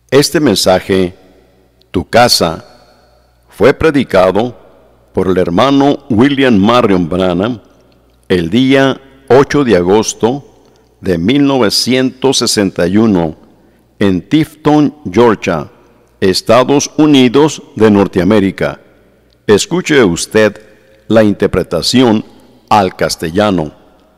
Este mensaje, Tu casa, fue predicado por el hermano William Marion Branham el día 8 de agosto de 1961 en Tifton, Georgia, Estados Unidos de Norteamérica. Escuche usted la interpretación al castellano.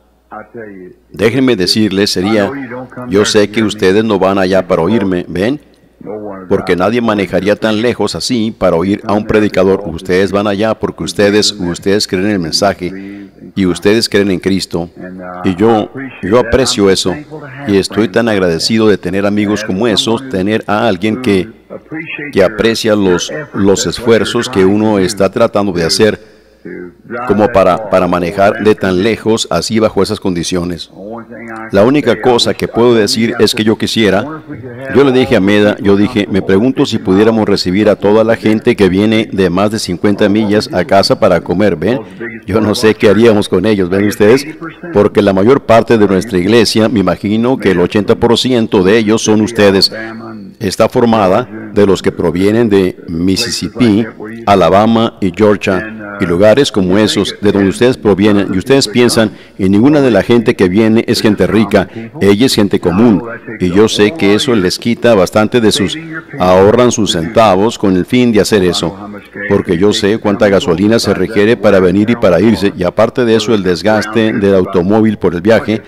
Déjenme decirles, yo sé que ustedes no van allá para oírme, ¿ven? Porque nadie manejaría tan lejos así para oír a un predicador. Ustedes van allá porque ustedes creen en el mensaje y ustedes creen en Cristo. Y yo aprecio eso y estoy tan agradecido de tener amigos como esos, tener a alguien que aprecia los esfuerzos que uno está tratando de hacer como para manejar de tan lejos así bajo esas condiciones. La única cosa que puedo decir es que yo le dije a Meda, me pregunto si pudiéramos recibir a toda la gente que viene de más de 50 millas a casa para comer, ¿ven? Yo no sé qué haríamos con ellos, ¿ven ustedes? Porque la mayor parte de nuestra iglesia, me imagino que el 80% de ellos son ustedes. Está formada de los que provienen de Mississippi, Alabama y Georgia, y lugares como esos, de donde ustedes provienen, y ustedes piensan, y ninguna de la gente que viene es gente rica, ella es gente común, y yo sé que eso les quita bastante ahorran sus centavos con el fin de hacer eso, porque yo sé cuánta gasolina se requiere para venir y para irse, y aparte de eso el desgaste del automóvil por el viaje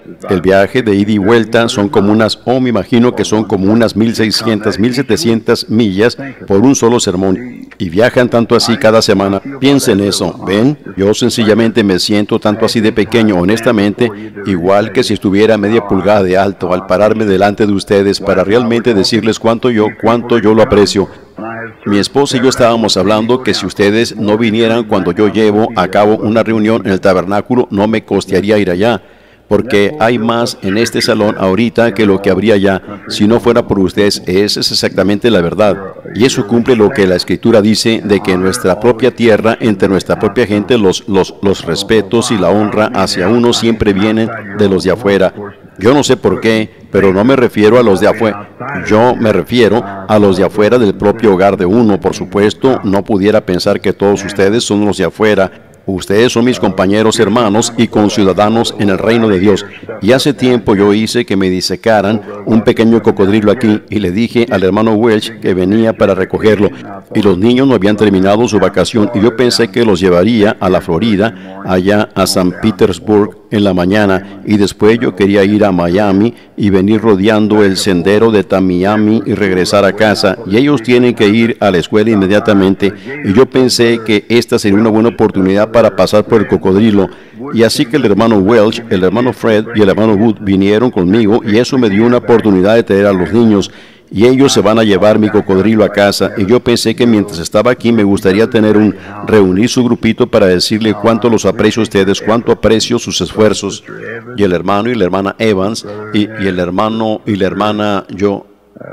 de ida y vuelta son como me imagino que son como unas 1,600, 1,700 millas por un solo sermón, y viajan tanto así cada semana. Piensen eso, ¿ven? Yo sencillamente me siento tanto así de pequeño, honestamente, igual que si estuviera media pulgada de alto al pararme delante de ustedes para realmente decirles cuánto yo lo aprecio. Mi esposa y yo estábamos hablando que si ustedes no vinieran cuando yo llevo a cabo una reunión en el tabernáculo, no me costearía ir allá, porque hay más en este salón ahorita que lo que habría allá si no fuera por ustedes. Esa es exactamente la verdad. Y eso cumple lo que la Escritura dice de que en nuestra propia tierra, entre nuestra propia gente, los respetos y la honra hacia uno siempre vienen de los de afuera. Yo no sé por qué, pero no me refiero a los de afuera. Yo me refiero a los de afuera del propio hogar de uno. Por supuesto, no pudiera pensar que todos ustedes son los de afuera. Ustedes son mis compañeros, hermanos y conciudadanos en el reino de Dios. Y hace tiempo yo hice que me disecaran un pequeño cocodrilo aquí y le dije al hermano Welch que venía para recogerlo. Y los niños no habían terminado su vacación y yo pensé que los llevaría a la Florida, allá a San Petersburg en la mañana, y después yo quería ir a Miami y venir rodeando el sendero de Tamiami y regresar a casa, y ellos tienen que ir a la escuela inmediatamente, y yo pensé que esta sería una buena oportunidad para pasar por el cocodrilo, y así que el hermano Welch, el hermano Fred y el hermano Wood vinieron conmigo, y eso me dio una oportunidad de tener a los niños, y ellos se van a llevar mi cocodrilo a casa, y yo pensé que mientras estaba aquí me gustaría reunir su grupito para decirle cuánto los aprecio a ustedes, cuánto aprecio sus esfuerzos. Y el hermano y la hermana Evans, y el hermano y la hermana, yo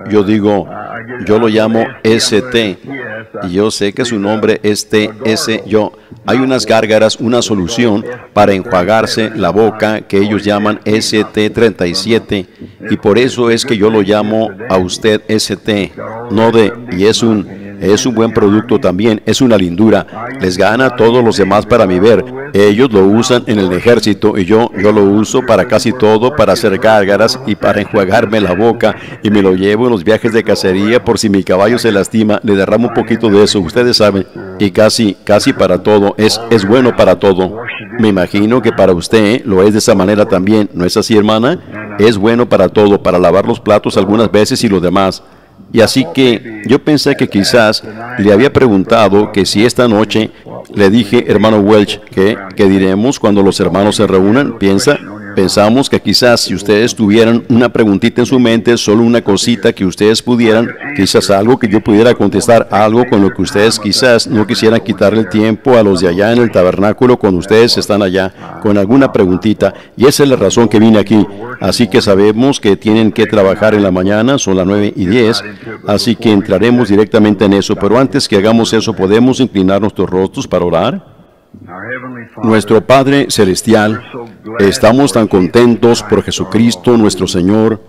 lo llamo ST, y yo sé que su nombre es TS. Hay unas gárgaras, una solución para enjuagarse la boca que ellos llaman ST37, y por eso es que yo lo llamo a usted ST, y es un buen producto también, es una lindura, les gana a todos los demás para mi ver. Ellos lo usan en el ejército y yo lo uso para casi todo, para hacer gárgaras y para enjuagarme la boca, y me lo llevo en los viajes de cacería por si mi caballo se lastima, le derramo un poquito de eso, ustedes saben, y casi para todo, es bueno para todo. Me imagino que para usted lo es de esa manera también, ¿no es así, hermana? Es bueno para todo, para lavar los platos algunas veces y lo demás. Y así que yo pensé que quizás le había preguntado que si esta noche le dije, hermano Welch, ¿qué diremos cuando los hermanos se reúnan? Pensamos que quizás si ustedes tuvieran una preguntita en su mente, solo una cosita que ustedes pudieran, quizás algo que yo pudiera contestar, algo con lo que ustedes quizás no quisieran quitarle el tiempo a los de allá en el tabernáculo cuando ustedes están allá, con alguna preguntita. Y esa es la razón que vine aquí. Así que sabemos que tienen que trabajar en la mañana, son las 9:10, así que entraremos directamente en eso. Pero antes que hagamos eso, ¿podemos inclinar nuestros rostros para orar? Nuestro Padre Celestial, estamos tan contentos por Jesucristo nuestro Señor,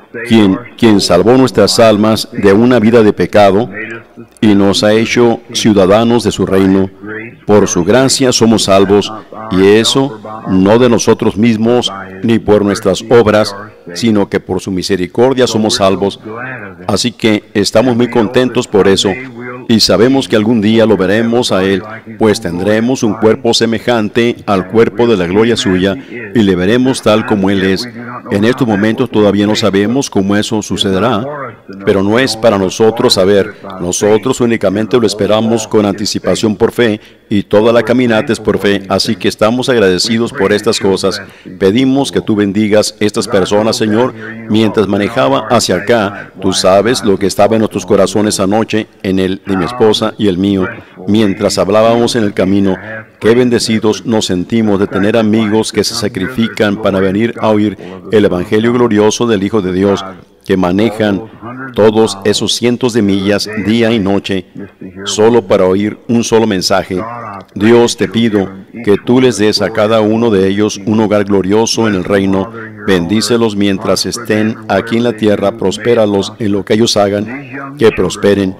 quien salvó nuestras almas de una vida de pecado y nos ha hecho ciudadanos de su reino. Por su gracia somos salvos, y eso no de nosotros mismos ni por nuestras obras, sino que por su misericordia somos salvos. Así que estamos muy contentos por eso, y sabemos que algún día lo veremos a Él, pues tendremos un cuerpo semejante al cuerpo de la gloria suya, y le veremos tal como Él es. En estos momentos todavía no sabemos cómo eso sucederá, pero no es para nosotros saber. Nosotros únicamente lo esperamos con anticipación por fe, y toda la caminata es por fe. Así que estamos agradecidos por estas cosas. Pedimos que tú bendigas estas personas, Señor. Mientras manejaba hacia acá, tú sabes lo que estaba en nuestros corazones anoche, en el de mi esposa y el mío, mientras hablábamos en el camino. Qué bendecidos nos sentimos de tener amigos que se sacrifican para venir a oír el Evangelio glorioso del Hijo de Dios, que manejan todos esos cientos de millas día y noche solo para oír un solo mensaje. Dios, te pido que tú les des a cada uno de ellos un hogar glorioso en el reino. Bendícelos mientras estén aquí en la tierra, prospéralos en lo que ellos hagan, que prosperen.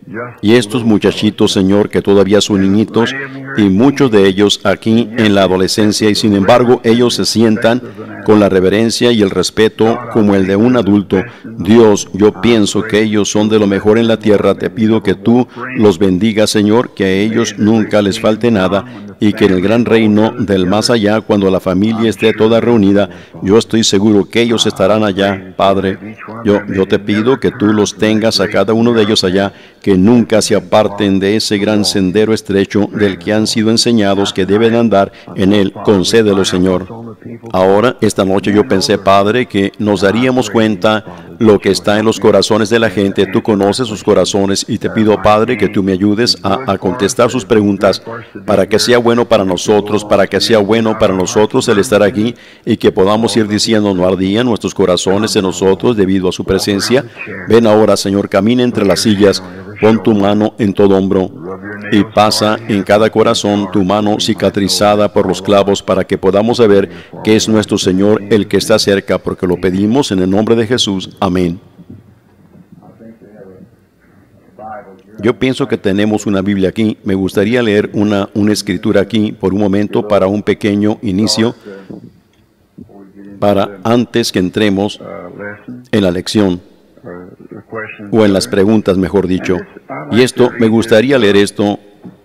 Y estos muchachitos, Señor, que todavía son niñitos, y muchos de ellos aquí en la adolescencia, y sin embargo ellos se sientan con la reverencia y el respeto como el de un adulto. Dios, yo pienso que ellos son de lo mejor en la tierra. Te pido que tú los bendigas, Señor, que a ellos nunca les falte nada, y que en el gran reino del más allá, cuando la familia esté toda reunida, yo estoy seguro que ellos estarán allá, Padre. Yo te pido que tú los tengas a cada uno de ellos allá, que nunca se aparten de ese gran sendero estrecho del que han sido enseñados que deben andar en él. Concédelo, Señor. Ahora, esta noche yo pensé, Padre, que nos daríamos cuenta lo que está en los corazones de la gente. Tú conoces sus corazones, y te pido, Padre, que tú me ayudes a contestar sus preguntas, para que sea bueno para nosotros, el estar aquí, y que podamos ir diciendo, no ardían nuestros corazones en nosotros debido a su presencia. Ven ahora, Señor, camina entre las sillas, pon tu mano en todo hombro, y pasa en cada corazón tu mano cicatrizada por los clavos, para que podamos saber que es nuestro Señor el que está cerca, porque lo pedimos en el nombre de Jesús. Amén. Yo pienso que tenemos una Biblia aquí. Me gustaría leer una escritura aquí por un momento para un pequeño inicio, para antes que entremos en la lección, o en las preguntas, mejor dicho. Y esto, me gustaría leer esto,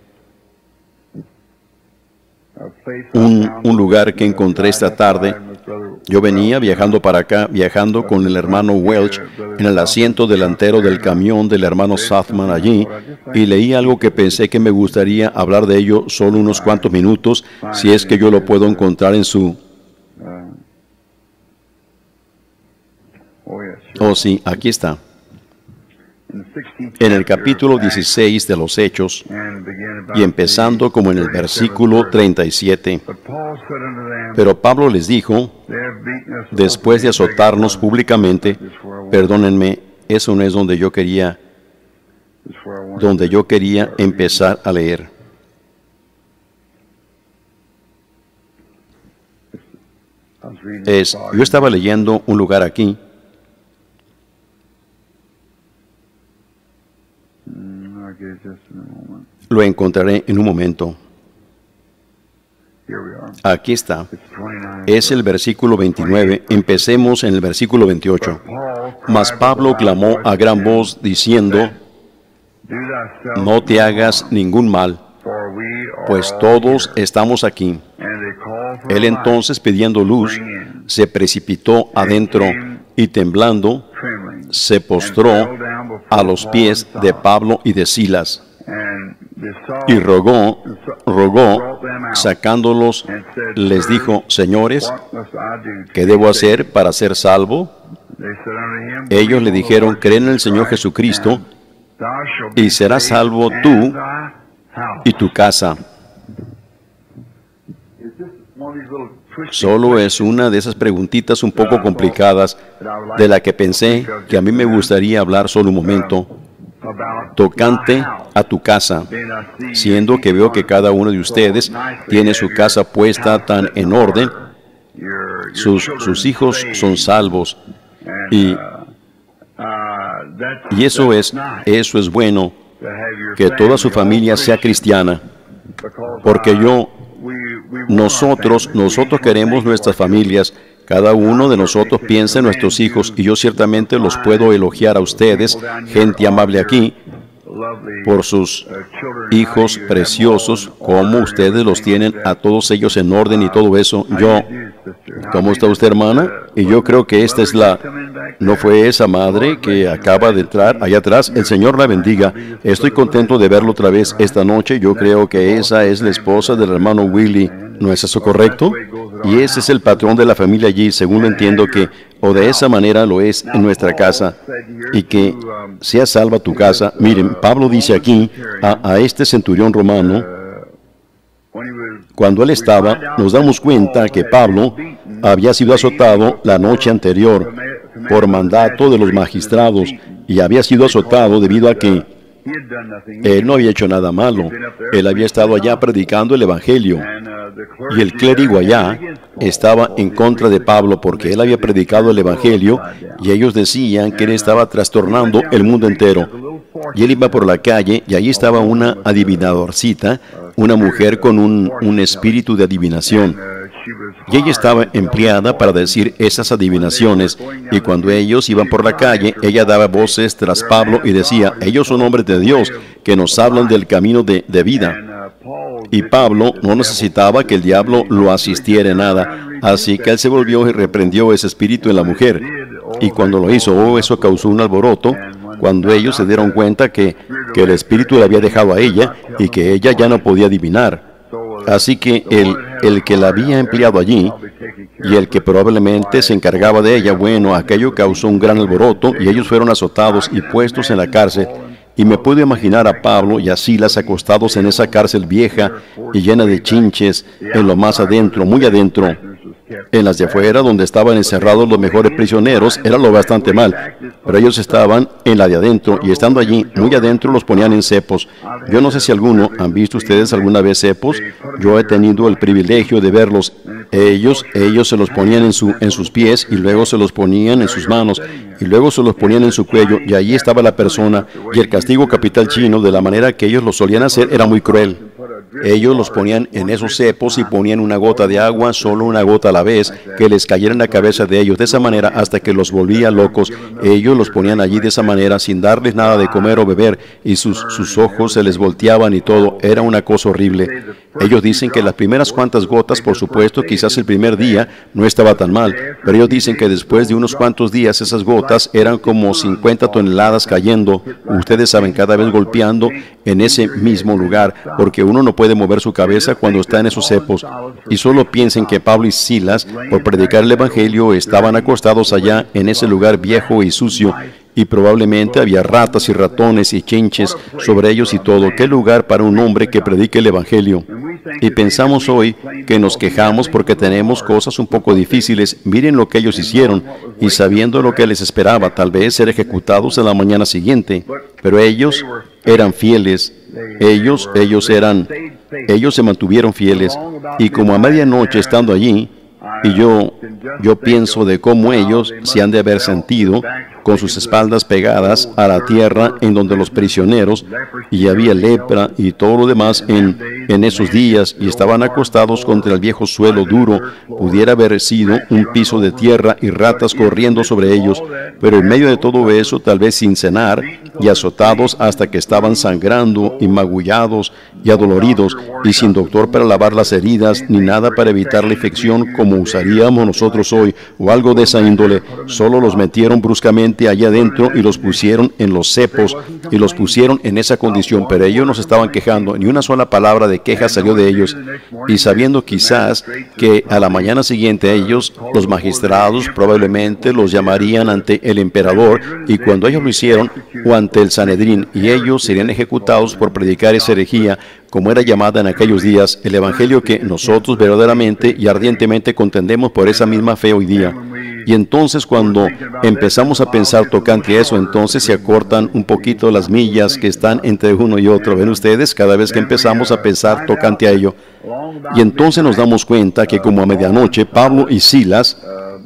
un lugar que encontré esta tarde. Yo venía viajando para acá, viajando con el hermano Welch en el asiento delantero del camión del hermano Southman allí, y leí algo que pensé que me gustaría hablar de ello solo unos cuantos minutos, si es que yo lo puedo encontrar en su... Oh, sí, aquí está. En el capítulo 16 de los Hechos, y empezando como en el versículo 37. Pero Pablo les dijo, después de azotarnos públicamente, perdónenme, eso no es donde yo quería empezar a leer. Yo estaba leyendo un lugar aquí. Lo encontraré en un momento. Aquí está. Es el versículo 29. Empecemos en el versículo 28. Mas Pablo clamó a gran voz diciendo, no te hagas ningún mal, pues todos estamos aquí. Él entonces, pidiendo luz, se precipitó adentro y temblando, se postró a los pies de Pablo y de Silas, y rogó, sacándolos, les dijo, señores, ¿qué debo hacer para ser salvo? Ellos le dijeron, cree en el Señor Jesucristo, y serás salvo tú y tu casa. Solo es una de esas preguntitas un poco complicadas de la que pensé que a mí me gustaría hablar solo un momento, tocante a tu casa, siendo que veo que cada uno de ustedes tiene su casa puesta tan en orden, sus hijos son salvos, y eso es bueno, que toda su familia sea cristiana, porque nosotros queremos nuestras familias. Cada uno de nosotros piensa en nuestros hijos, y yo ciertamente los puedo elogiar a ustedes, gente amable aquí, por sus hijos preciosos, como ustedes los tienen a todos ellos en orden y todo eso. ¿Cómo está usted, hermana? Y yo creo que esta es ¿no fue esa madre que acaba de entrar allá atrás? El Señor la bendiga. Estoy contento de verlo otra vez esta noche. Yo creo que esa es la esposa del hermano Willie. ¿No es eso correcto? Y ese es el patrón de la familia allí, según entiendo o de esa manera lo es en nuestra casa, y que sea salva tu casa. Miren, Pablo dice aquí a este centurión romano, cuando él estaba, nos damos cuenta que Pablo había sido azotado la noche anterior por mandato de los magistrados, y había sido azotado debido a que él no había hecho nada malo. Él había estado allá predicando el Evangelio, y el clérigo allá estaba en contra de Pablo porque él había predicado el Evangelio, y ellos decían que él estaba trastornando el mundo entero. Y él iba por la calle, y allí estaba una adivinadorcita, una mujer con un espíritu de adivinación. Y ella estaba empleada para decir esas adivinaciones, y cuando ellos iban por la calle, ella daba voces tras Pablo y decía, ellos son hombres de Dios que nos hablan del camino de vida. Y Pablo no necesitaba que el diablo lo asistiera en nada, así que él se volvió y reprendió ese espíritu en la mujer. Y cuando lo hizo, eso causó un alboroto, cuando ellos se dieron cuenta que el espíritu la había dejado a ella y que ella ya no podía adivinar. Así que el que la había empleado allí y el que probablemente se encargaba de ella, bueno, aquello causó un gran alboroto, y ellos fueron azotados y puestos en la cárcel. Y me puedo imaginar a Pablo y a Silas acostados en esa cárcel vieja y llena de chinches, en lo más adentro, muy adentro. En las de afuera, donde estaban encerrados los mejores prisioneros, era lo bastante mal, pero ellos estaban en la de adentro, y estando allí, muy adentro, los ponían en cepos. Yo no sé si han visto ustedes alguna vez cepos. Yo he tenido el privilegio de verlos. Ellos se los ponían en sus pies, y luego se los ponían en sus manos, y luego se los ponían en su cuello, y allí estaba la persona, y el castigo capital chino, de la manera que ellos lo solían hacer, era muy cruel. Ellos los ponían en esos cepos y ponían una gota de agua, solo una gota a la vez, que les cayera en la cabeza de ellos, de esa manera hasta que los volvía locos. Ellos los ponían allí de esa manera, sin darles nada de comer o beber, y sus ojos se les volteaban y todo. Era una cosa horrible. Ellos dicen que las primeras cuantas gotas, por supuesto, quizás el primer día no estaba tan mal, pero ellos dicen que después de unos cuantos días esas gotas eran como 50 toneladas cayendo, ustedes saben, cada vez golpeando en ese mismo lugar, porque uno no puede mover su cabeza cuando está en esos cepos. Y solo piensen que Pablo y Silas, por predicar el Evangelio, estaban acostados allá en ese lugar viejo y sucio, y probablemente había ratas y ratones y chinches sobre ellos y todo. ¿Qué lugar para un hombre que predique el Evangelio? Y pensamos hoy que nos quejamos porque tenemos cosas un poco difíciles. Miren lo que ellos hicieron, y sabiendo lo que les esperaba, tal vez ser ejecutados en la mañana siguiente. Pero ellos eran fieles. Ellos se mantuvieron fieles. Y como a medianoche, estando allí, y yo pienso de cómo ellos se han de haber sentido con sus espaldas pegadas a la tierra, en donde los prisioneros, y había lepra y todo lo demás en esos días, y estaban acostados contra el viejo suelo duro. Pudiera haber sido un piso de tierra y ratas corriendo sobre ellos, pero en medio de todo eso, tal vez sin cenar, y azotados hasta que estaban sangrando y magullados y adoloridos, y sin doctor para lavar las heridas, ni nada para evitar la infección como usaríamos nosotros hoy, o algo de esa índole. Solo los metieron bruscamente allá adentro y los pusieron en los cepos, y los pusieron en esa condición, pero ellos no se estaban quejando. Ni una sola palabra de queja salió de ellos, y sabiendo quizás que a la mañana siguiente ellos, los magistrados, probablemente los llamarían ante el emperador, y cuando ellos lo hicieron, o ante el Sanedrín, y ellos serían ejecutados por predicar esa herejía, como era llamada en aquellos días, el Evangelio que nosotros verdaderamente y ardientemente contendemos por esa misma fe hoy día. Y entonces cuando empezamos a pensar tocante a eso, entonces se acortan un poquito las millas que están entre uno y otro. ¿Ven ustedes? Cada vez que empezamos a pensar tocante a ello. Y entonces nos damos cuenta que como a medianoche, Pablo y Silas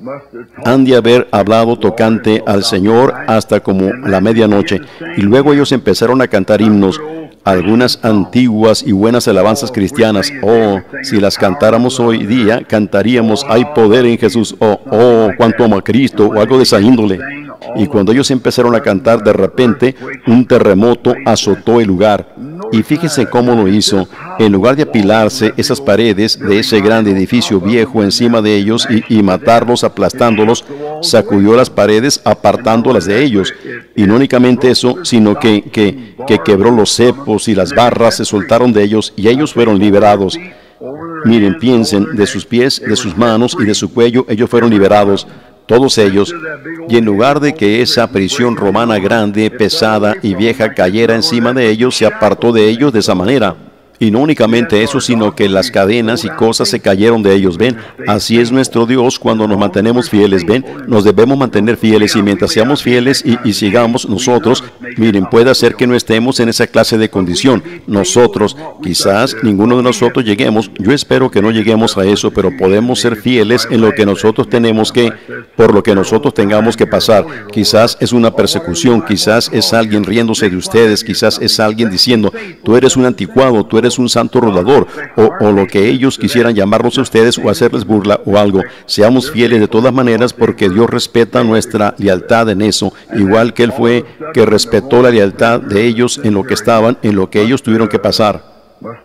han de haber hablado tocante al Señor hasta como la medianoche. Y luego ellos empezaron a cantar himnos, algunas antiguas y buenas alabanzas cristianas. Oh, si las cantáramos hoy día, cantaríamos "Hay poder en Jesús", oh, cuánto amo a Cristo, o algo de esa índole. Y cuando ellos empezaron a cantar, de repente un terremoto azotó el lugar. Y fíjense cómo lo hizo. En lugar de apilarse esas paredes de ese gran edificio viejo encima de ellos y matarlos aplastándolos, sacudió las paredes apartándolas de ellos. Y no únicamente eso, sino que quebró los cepos y las barras se soltaron de ellos y ellos fueron liberados. Miren, piensen, de sus pies, de sus manos y de su cuello, ellos fueron liberados. Todos ellos, y en lugar de que esa prisión romana grande, pesada y vieja cayera encima de ellos, se apartó de ellos de esa manera. Y no únicamente eso, sino que las cadenas y cosas se cayeron de ellos. Ven, así es nuestro Dios cuando nos mantenemos fieles. Ven, nos debemos mantener fieles y mientras seamos fieles y sigamos nosotros, miren, puede ser que no estemos en esa clase de condición. Nosotros, quizás ninguno de nosotros lleguemos, yo espero que no lleguemos a eso, pero podemos ser fieles en lo que nosotros tenemos que, por lo que nosotros tengamos que pasar. Quizás es una persecución, quizás es alguien riéndose de ustedes, quizás es alguien diciendo, tú eres un anticuado, tú eres un santo rodador, o lo que ellos quisieran llamarlos a ustedes o hacerles burla o algo. Seamos fieles de todas maneras porque Dios respeta nuestra lealtad en eso, igual que Él fue que respetó la lealtad de ellos en lo que estaban, en lo que ellos tuvieron que pasar.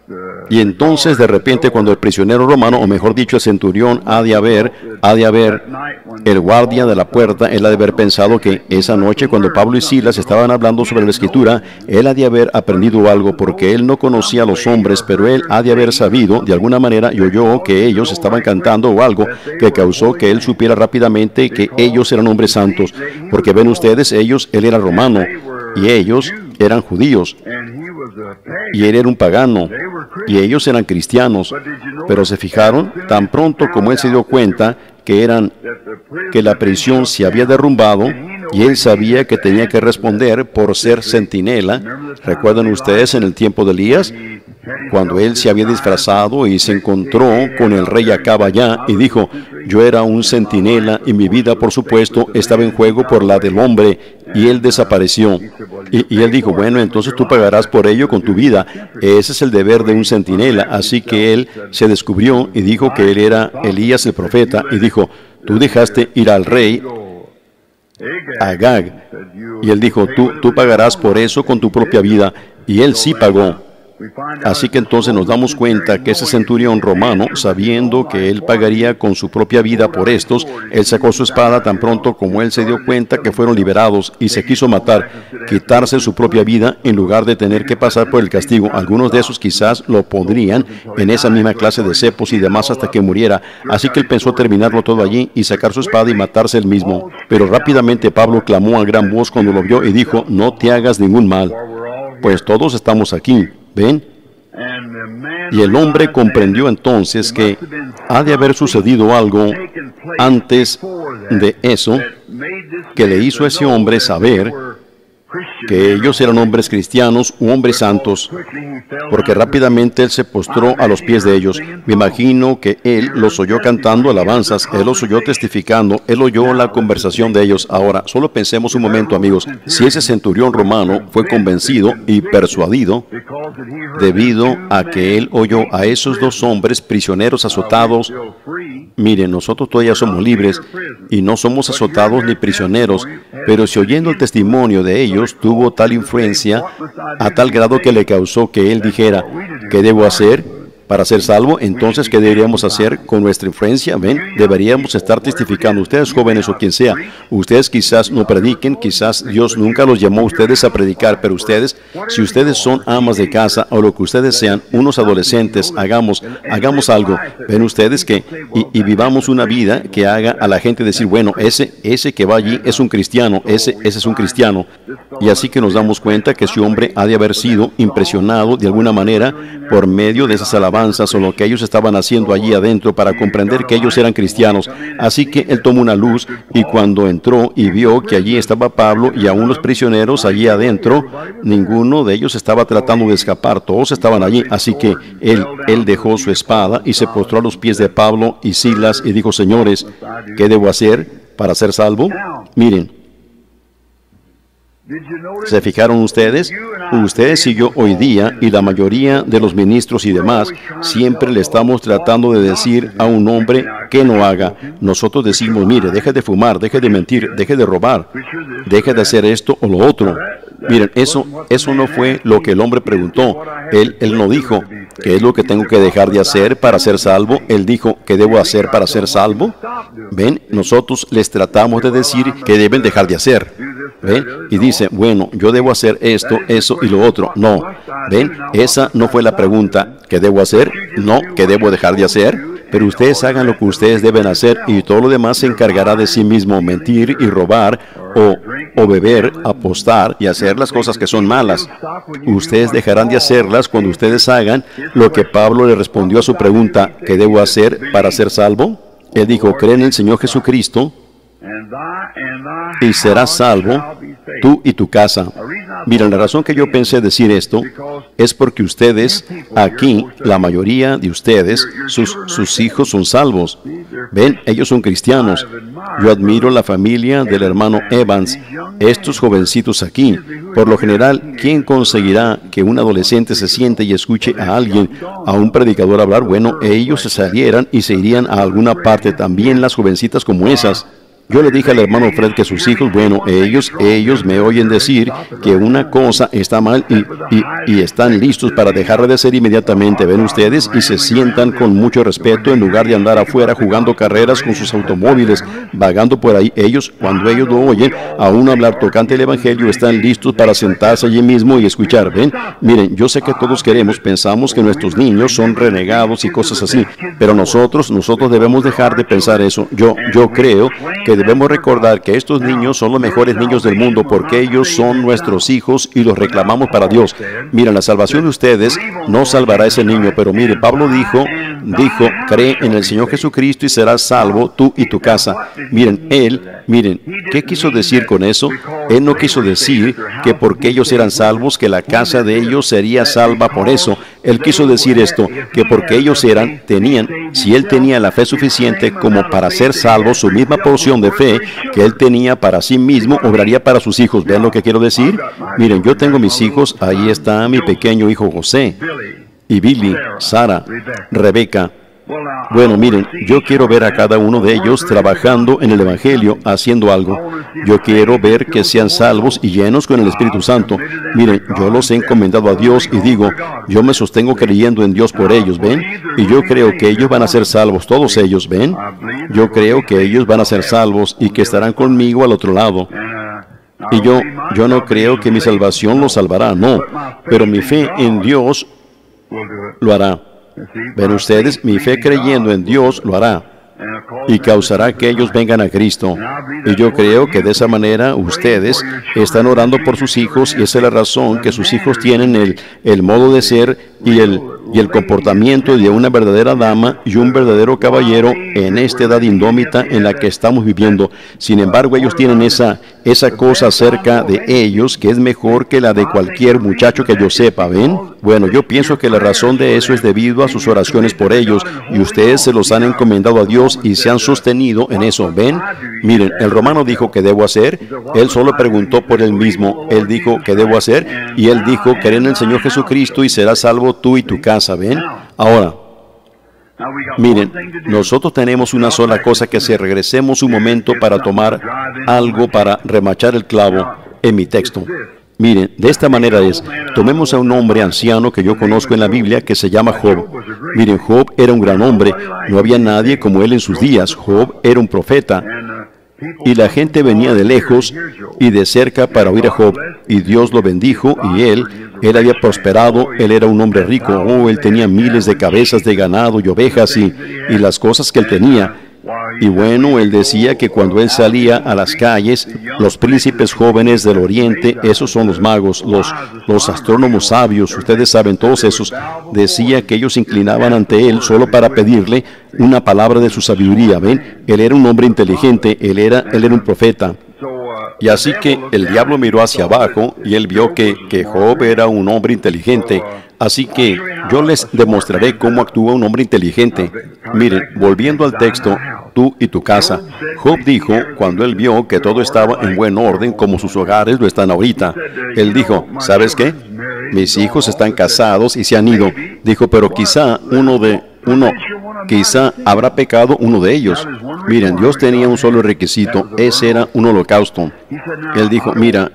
Y entonces de repente cuando el prisionero romano, o mejor dicho el centurión, ha de haber, el guardia de la puerta, él ha de haber pensado que esa noche cuando Pablo y Silas estaban hablando sobre la Escritura, él ha de haber aprendido algo porque él no conocía a los hombres, pero él ha de haber sabido de alguna manera y oyó que ellos estaban cantando o algo que causó que él supiera rápidamente que ellos eran hombres santos, porque ven ustedes, él era romano y ellos eran judíos y él era un pagano y ellos eran cristianos, pero se fijaron tan pronto como él se dio cuenta que la prisión se había derrumbado y él sabía que tenía que responder por ser centinela. ¿Recuerdan ustedes en el tiempo de Elías? Cuando él se había disfrazado y se encontró con el rey Acab allá y dijo, yo era un centinela y mi vida, por supuesto, estaba en juego por la del hombre, y él desapareció. Y él dijo, bueno, entonces tú pagarás por ello con tu vida. Ese es el deber de un centinela. Así que él se descubrió y dijo que él era Elías el profeta y dijo, tú dejaste ir al rey Agag. Y él dijo, tú pagarás por eso con tu propia vida. Y él sí pagó. Así que entonces nos damos cuenta que ese centurión romano, sabiendo que él pagaría con su propia vida por estos, él sacó su espada tan pronto como él se dio cuenta que fueron liberados y se quiso matar, quitarse su propia vida en lugar de tener que pasar por el castigo. Algunos de esos quizás lo pondrían en esa misma clase de cepos y demás hasta que muriera. Así que él pensó terminarlo todo allí y sacar su espada y matarse él mismo. Pero rápidamente Pablo clamó a gran voz cuando lo vio y dijo, no te hagas ningún mal, pues todos estamos aquí. ¿Ven? Y el hombre comprendió entonces que ha de haber sucedido algo antes de eso que le hizo a ese hombre saber que ellos eran hombres cristianos u hombres santos, porque rápidamente él se postró a los pies de ellos. Me imagino que él los oyó cantando alabanzas, él los oyó testificando, él oyó la conversación de ellos. Ahora, solo pensemos un momento, amigos, si ese centurión romano fue convencido y persuadido debido a que él oyó a esos dos hombres prisioneros azotados. Miren, nosotros todavía somos libres y no somos azotados ni prisioneros, pero si oyendo el testimonio de ellos tuvo tal influencia a tal grado que le causó que él dijera, ¿qué debo hacer? para ser salvo. Entonces, ¿qué deberíamos hacer con nuestra influencia? ¿Ven? Deberíamos estar testificando. Ustedes jóvenes o quien sea, ustedes quizás no prediquen, quizás Dios nunca los llamó a ustedes a predicar, pero ustedes, si ustedes son amas de casa o lo que ustedes sean, unos adolescentes, hagamos algo. Ven ustedes que, y vivamos una vida que haga a la gente decir, bueno, ese que va allí es un cristiano, ese es un cristiano. Y así que nos damos cuenta que ese hombre ha de haber sido impresionado de alguna manera por medio de esas alabanzas o lo que ellos estaban haciendo allí adentro para comprender que ellos eran cristianos. Así que él tomó una luz y cuando entró y vio que allí estaba Pablo y aún los prisioneros allí adentro, ninguno de ellos estaba tratando de escapar, todos estaban allí. Así que él dejó su espada y se postró a los pies de Pablo y Silas y dijo, señores, ¿qué debo hacer para ser salvo? Miren, ¿se fijaron ustedes? Ustedes y yo hoy día, y la mayoría de los ministros y demás, siempre le estamos tratando de decir a un hombre que no haga. Nosotros decimos, mire, deje de fumar, deje de mentir, deje de robar, deje de hacer esto o lo otro. Miren, eso no fue lo que el hombre preguntó. Él no dijo, ¿qué es lo que tengo que dejar de hacer para ser salvo? Él dijo, ¿qué debo hacer para ser salvo? ¿Ven? Nosotros les tratamos de decir que deben dejar de hacer. ¿Ven? Y dice, bueno, yo debo hacer esto, eso y lo otro. No. ¿Ven? Esa no fue la pregunta. ¿Qué debo hacer? No. ¿Qué debo dejar de hacer? Pero ustedes hagan lo que ustedes deben hacer y todo lo demás se encargará de sí mismo, mentir y robar o beber, apostar y hacer las cosas que son malas. Ustedes dejarán de hacerlas cuando ustedes hagan lo que Pablo le respondió a su pregunta, ¿qué debo hacer para ser salvo? Él dijo, cree en el Señor Jesucristo y serás salvo tú y tu casa. Miren, la razón que yo pensé decir esto es porque ustedes, aquí, la mayoría de ustedes, sus hijos son salvos. Ven, ellos son cristianos. Yo admiro la familia del hermano Evans, estos jovencitos aquí. Por lo general, ¿quién conseguirá que un adolescente se siente y escuche a alguien, a un predicador hablar? Bueno, ellos se salieran y se irían a alguna parte, también las jovencitas como esas. Yo le dije al hermano Fred que sus hijos, bueno, ellos me oyen decir que una cosa está mal y están listos para dejar de hacer inmediatamente, ven ustedes, y se sientan con mucho respeto en lugar de andar afuera jugando carreras con sus automóviles, vagando por ahí. Ellos, cuando ellos lo oyen, aún hablar tocante el evangelio, están listos para sentarse allí mismo y escuchar. Ven, miren, yo sé que todos pensamos que nuestros niños son renegados y cosas así, pero nosotros debemos dejar de pensar eso. Yo creo que debemos recordar que estos niños son los mejores niños del mundo porque ellos son nuestros hijos y los reclamamos para Dios. Miren, la salvación de ustedes no salvará a ese niño, pero mire, Pablo dijo, cree en el Señor Jesucristo y serás salvo tú y tu casa. Miren, ¿qué quiso decir con eso? Él no quiso decir que porque ellos eran salvos, que la casa de ellos sería salva por eso. Él quiso decir esto, que porque ellos si él tenía la fe suficiente como para ser salvos, su misma porción de fe que él tenía para sí mismo, obraría para sus hijos. ¿Ven lo que quiero decir? Miren, yo tengo mis hijos, ahí está mi pequeño hijo José, y Billy, Sara, Rebeca. Bueno, miren, yo quiero ver a cada uno de ellos trabajando en el Evangelio, haciendo algo. Yo quiero ver que sean salvos y llenos con el Espíritu Santo. Miren, yo los he encomendado a Dios y digo, yo me sostengo creyendo en Dios por ellos, ¿ven? Y yo creo que ellos van a ser salvos, todos ellos, ¿ven? Yo creo que ellos van a ser salvos y que estarán conmigo al otro lado. Y yo no creo que mi salvación los salvará, no, pero mi fe en Dios lo hará. Ven ustedes, mi fe creyendo en Dios lo hará y causará que ellos vengan a Cristo. Y yo creo que de esa manera ustedes están orando por sus hijos y esa es la razón que sus hijos tienen el modo de ser y el comportamiento de una verdadera dama y un verdadero caballero en esta edad indómita en la que estamos viviendo. Sin embargo, ellos tienen esa cosa acerca de ellos que es mejor que la de cualquier muchacho que yo sepa, ¿ven? Bueno, yo pienso que la razón de eso es debido a sus oraciones por ellos y ustedes se los han encomendado a Dios y se han sostenido en eso, ¿ven? Miren, el romano dijo que debo hacer, él solo preguntó por él mismo, él dijo que debo hacer y él dijo, cree en el Señor Jesucristo y serás salvo tú y tu casa, ¿ven? Ahora, miren, nosotros tenemos una sola cosa que hacer. Regresemos un momento para tomar algo para remachar el clavo en mi texto. Miren, de esta manera es, tomemos a un hombre anciano que yo conozco en la Biblia que se llama Job. Miren, Job era un gran hombre, no había nadie como él en sus días. Job era un profeta. Y la gente venía de lejos y de cerca para oír a Job. Y Dios lo bendijo y él había prosperado, él era un hombre rico. Oh, él tenía miles de cabezas de ganado y ovejas y las cosas que él tenía. Y bueno, él decía que cuando él salía a las calles, los príncipes jóvenes del oriente, esos son los magos, los astrónomos sabios, ustedes saben, todos esos, decía que ellos se inclinaban ante él solo para pedirle una palabra de su sabiduría. ¿Ven? Él era un hombre inteligente, él era un profeta. Y así que el diablo miró hacia abajo y él vio que Job era un hombre inteligente. Así que yo les demostraré cómo actúa un hombre inteligente. Miren, volviendo al texto, tú y tu casa. Job dijo, cuando él vio que todo estaba en buen orden, como sus hogares lo están ahorita, él dijo, ¿sabes qué? Mis hijos están casados y se han ido. Dijo, pero quizá quizá habrá pecado uno de ellos. Miren, Dios tenía un solo requisito, ese era un holocausto. Él dijo, mira,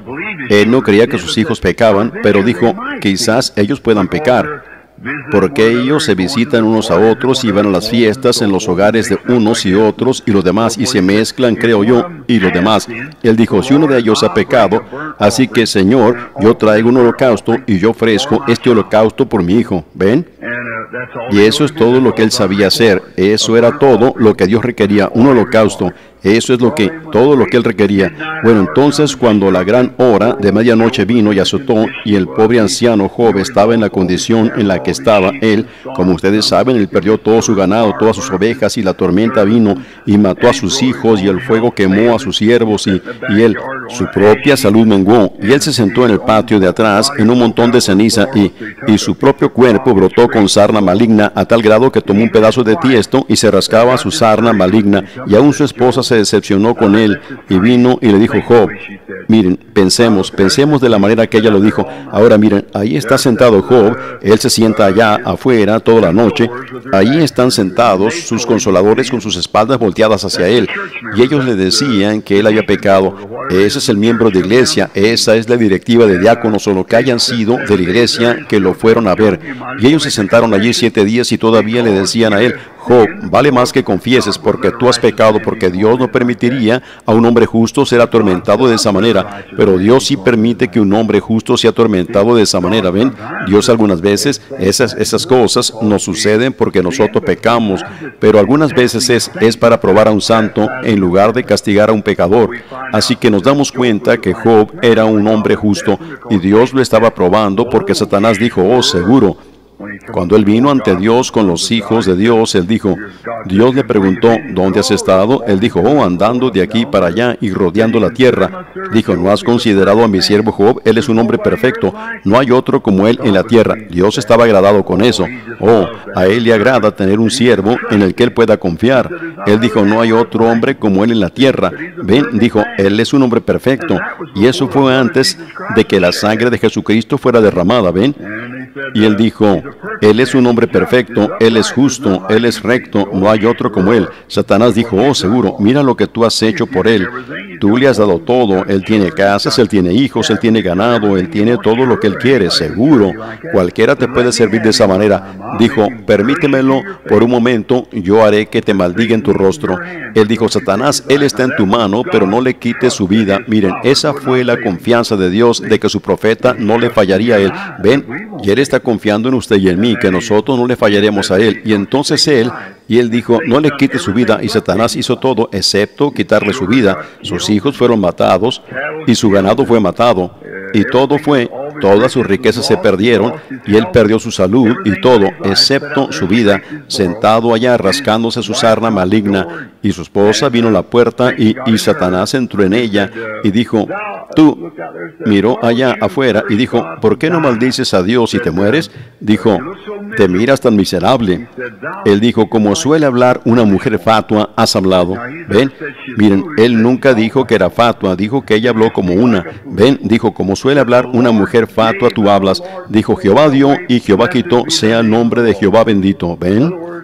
él no creía que sus hijos pecaban, pero dijo, quizás ellos puedan pecar, porque ellos se visitan unos a otros y van a las fiestas en los hogares de unos y otros y los demás, y se mezclan, creo yo, y los demás. Él dijo, si uno de ellos ha pecado, así que, Señor, yo traigo un holocausto y yo ofrezco este holocausto por mi hijo. ¿Ven? Y eso es todo lo que él sabía hacer. Eso era todo lo que Dios requería, un holocausto. Eso es todo lo que él requería. Bueno, entonces cuando la gran hora de medianoche vino y azotó, y el pobre anciano Job estaba en la condición en la que estaba él, como ustedes saben, él perdió todo su ganado, todas sus ovejas, y la tormenta vino y mató a sus hijos, y el fuego quemó a sus siervos, y él, su propia salud menguó, y él se sentó en el patio de atrás en un montón de ceniza, y su propio cuerpo brotó con sarna maligna, a tal grado que tomó un pedazo de tiesto y se rascaba su sarna maligna, y aún su esposa se decepcionó con él, y vino y le dijo, Job, miren, pensemos de la manera que ella lo dijo. Ahora miren, ahí está sentado Job, él se sienta allá afuera toda la noche, ahí están sentados sus consoladores con sus espaldas volteadas hacia él, y ellos le decían que él había pecado. Ese es el miembro de iglesia, esa es la directiva de diáconos o lo que hayan sido de la iglesia que lo fueron a ver, y ellos se sentaron allí 7 días y todavía le decían a él, Job, vale más que confieses, porque tú has pecado, porque Dios no permitiría a un hombre justo ser atormentado de esa manera, pero Dios sí permite que un hombre justo sea atormentado de esa manera. ¿Ven? Dios algunas veces, esas cosas nos suceden porque nosotros pecamos, pero algunas veces es para probar a un santo en lugar de castigar a un pecador. Así que nos damos cuenta que Job era un hombre justo y Dios lo estaba probando, porque Satanás dijo, oh, seguro. Cuando él vino ante Dios con los hijos de Dios, él dijo, Dios le preguntó, ¿dónde has estado? Él dijo, oh, andando de aquí para allá y rodeando la tierra. Dijo, ¿no has considerado a mi siervo Job? Él es un hombre perfecto, no hay otro como él en la tierra. Dios estaba agradado con eso. Oh, a él le agrada tener un siervo en el que él pueda confiar. Él dijo, no hay otro hombre como él en la tierra. Ven, dijo, él es un hombre perfecto. Y eso fue antes de que la sangre de Jesucristo fuera derramada. Ven. Y él dijo, él es un hombre perfecto, él es justo, él es recto, no hay otro como él. Satanás dijo, oh, seguro, mira lo que tú has hecho por él. Tú le has dado todo, él tiene casas, él tiene hijos, él tiene ganado, él tiene todo lo que él quiere, seguro. Cualquiera te puede servir de esa manera. Dijo, permítemelo por un momento, yo haré que te maldiga en tu rostro. Él dijo, Satanás, él está en tu mano, pero no le quites su vida. Miren, esa fue la confianza de Dios, de que su profeta no le fallaría a él. Ven, y él está confiando en usted y en mí, que nosotros no le fallaremos a él. Y entonces él dijo, no le quite su vida, y Satanás hizo todo excepto quitarle su vida. Sus hijos fueron matados y su ganado fue matado, y todas sus riquezas se perdieron, y él perdió su salud y todo, excepto su vida, sentado allá rascándose su sarna maligna. Y su esposa vino a la puerta, y Satanás entró en ella y dijo, tú, miró allá afuera y dijo, ¿por qué no maldices a Dios y te mueres? Dijo, te miras tan miserable. Él dijo, como suele hablar una mujer fatua, has hablado. Ven, miren, él nunca dijo que era fatua, dijo que ella habló como una. Ven, dijo, como suele hablar una mujer fatua, tú hablas. Dijo, Jehová dio y Jehová quitó, sea el nombre de Jehová bendito. Ven.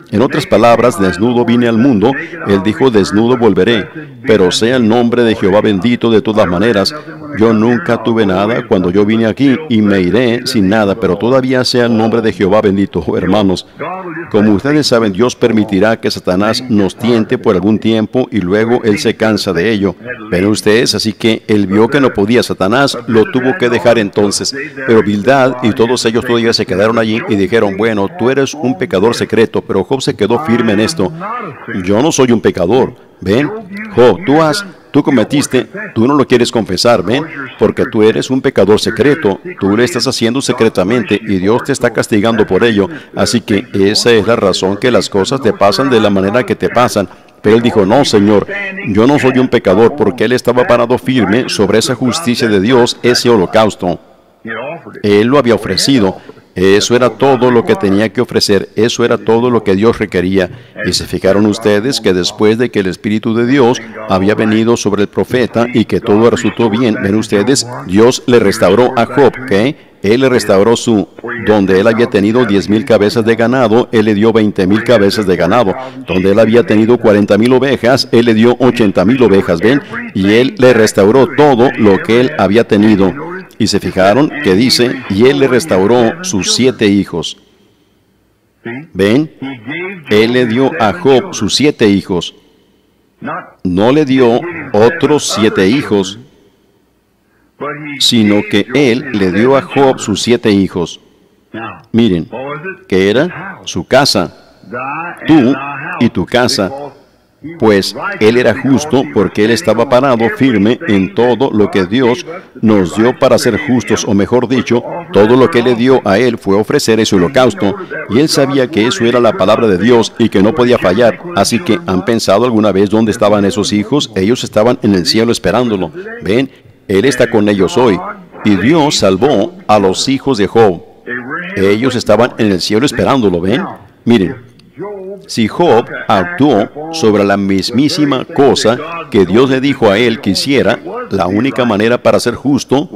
En otras palabras, desnudo vine al mundo. Él dijo, desnudo volveré. Pero sea el nombre de Jehová bendito de todas maneras. Yo nunca tuve nada cuando yo vine aquí y me iré sin nada, pero todavía sea el nombre de Jehová bendito. Oh, hermanos, como ustedes saben, Dios permitirá que Satanás nos tiente por algún tiempo y luego Él se cansa de ello. Ven ustedes, así que Él vio que no podía. Satanás lo tuvo que dejar entonces. Pero Bildad y todos ellos todavía se quedaron allí y dijeron, bueno, tú eres un pecador secreto, pero Job se quedó firme en esto. Yo no soy un pecador. Ven, Job, tú cometiste, tú no lo quieres confesar, ven, porque tú eres un pecador secreto, tú lo estás haciendo secretamente y Dios te está castigando por ello. Así que esa es la razón que las cosas te pasan de la manera que te pasan. Pero él dijo, no, Señor, yo no soy un pecador, porque él estaba parado firme sobre esa justicia de Dios, ese holocausto. Él lo había ofrecido. Eso era todo lo que tenía que ofrecer, eso era todo lo que Dios requería. Y se fijaron ustedes que después de que el Espíritu de Dios había venido sobre el profeta y que todo resultó bien, ven ustedes, Dios le restauró a Job, ¿qué? Él le restauró donde él había tenido 10,000 cabezas de ganado, él le dio 20,000 cabezas de ganado. Donde él había tenido 40,000 ovejas, él le dio 80,000 ovejas, ¿ven? Y él le restauró todo lo que él había tenido. Y se fijaron que dice, y él le restauró sus 7 hijos. ¿Ven? Él le dio a Job sus 7 hijos. No le dio otros 7 hijos, sino que él le dio a Job sus 7 hijos. Miren, ¿qué era? Su casa. Tú y tu casa. Pues él era justo porque él estaba parado firme en todo lo que Dios nos dio para ser justos, o mejor dicho, todo lo que le dio a él fue ofrecer ese holocausto, y él sabía que eso era la palabra de Dios y que no podía fallar. Así que, ¿han pensado alguna vez dónde estaban esos hijos? Ellos estaban en el cielo esperándolo. Ven, él está con ellos hoy, y Dios salvó a los hijos de Job. Ellos estaban en el cielo esperándolo, ¿ven? Miren, si Job actuó sobre la mismísima cosa que Dios le dijo a él que hiciera, la única manera para ser justo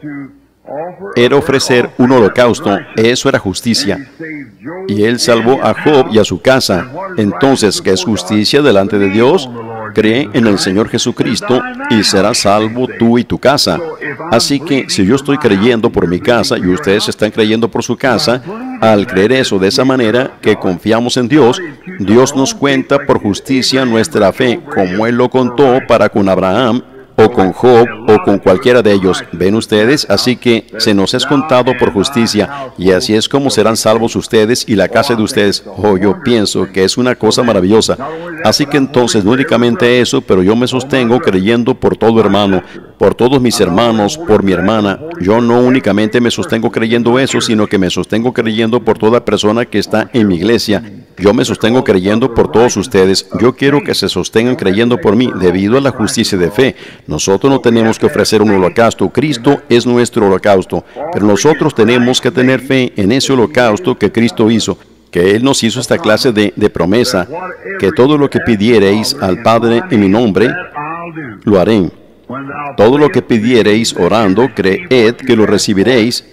era ofrecer un holocausto. Eso era justicia. Y él salvó a Job y a su casa. Entonces, ¿qué es justicia delante de Dios? Cree en el Señor Jesucristo y serás salvo tú y tu casa. Así que si yo estoy creyendo por mi casa y ustedes están creyendo por su casa, al creer eso de esa manera que confiamos en Dios, Dios nos cuenta por justicia nuestra fe, como Él lo contó para con Abraham, o con Job, o con cualquiera de ellos. ¿Ven ustedes? Así que se nos es contado por justicia, y así es como serán salvos ustedes y la casa de ustedes. Oh, yo pienso que es una cosa maravillosa. Así que entonces, no únicamente eso, pero yo me sostengo creyendo por todo hermano, por todos mis hermanos, por mi hermana. Yo no únicamente me sostengo creyendo eso, sino que me sostengo creyendo por toda persona que está en mi iglesia. Yo me sostengo creyendo por todos ustedes. Yo quiero que se sostengan creyendo por mí, debido a la justicia de fe. Nosotros no tenemos que ofrecer un holocausto. Cristo es nuestro holocausto. Pero nosotros tenemos que tener fe en ese holocausto que Cristo hizo, que Él nos hizo esta clase de promesa, que todo lo que pidiereis al Padre en mi nombre, lo haré. Todo lo que pidiereis orando, creed que lo recibiréis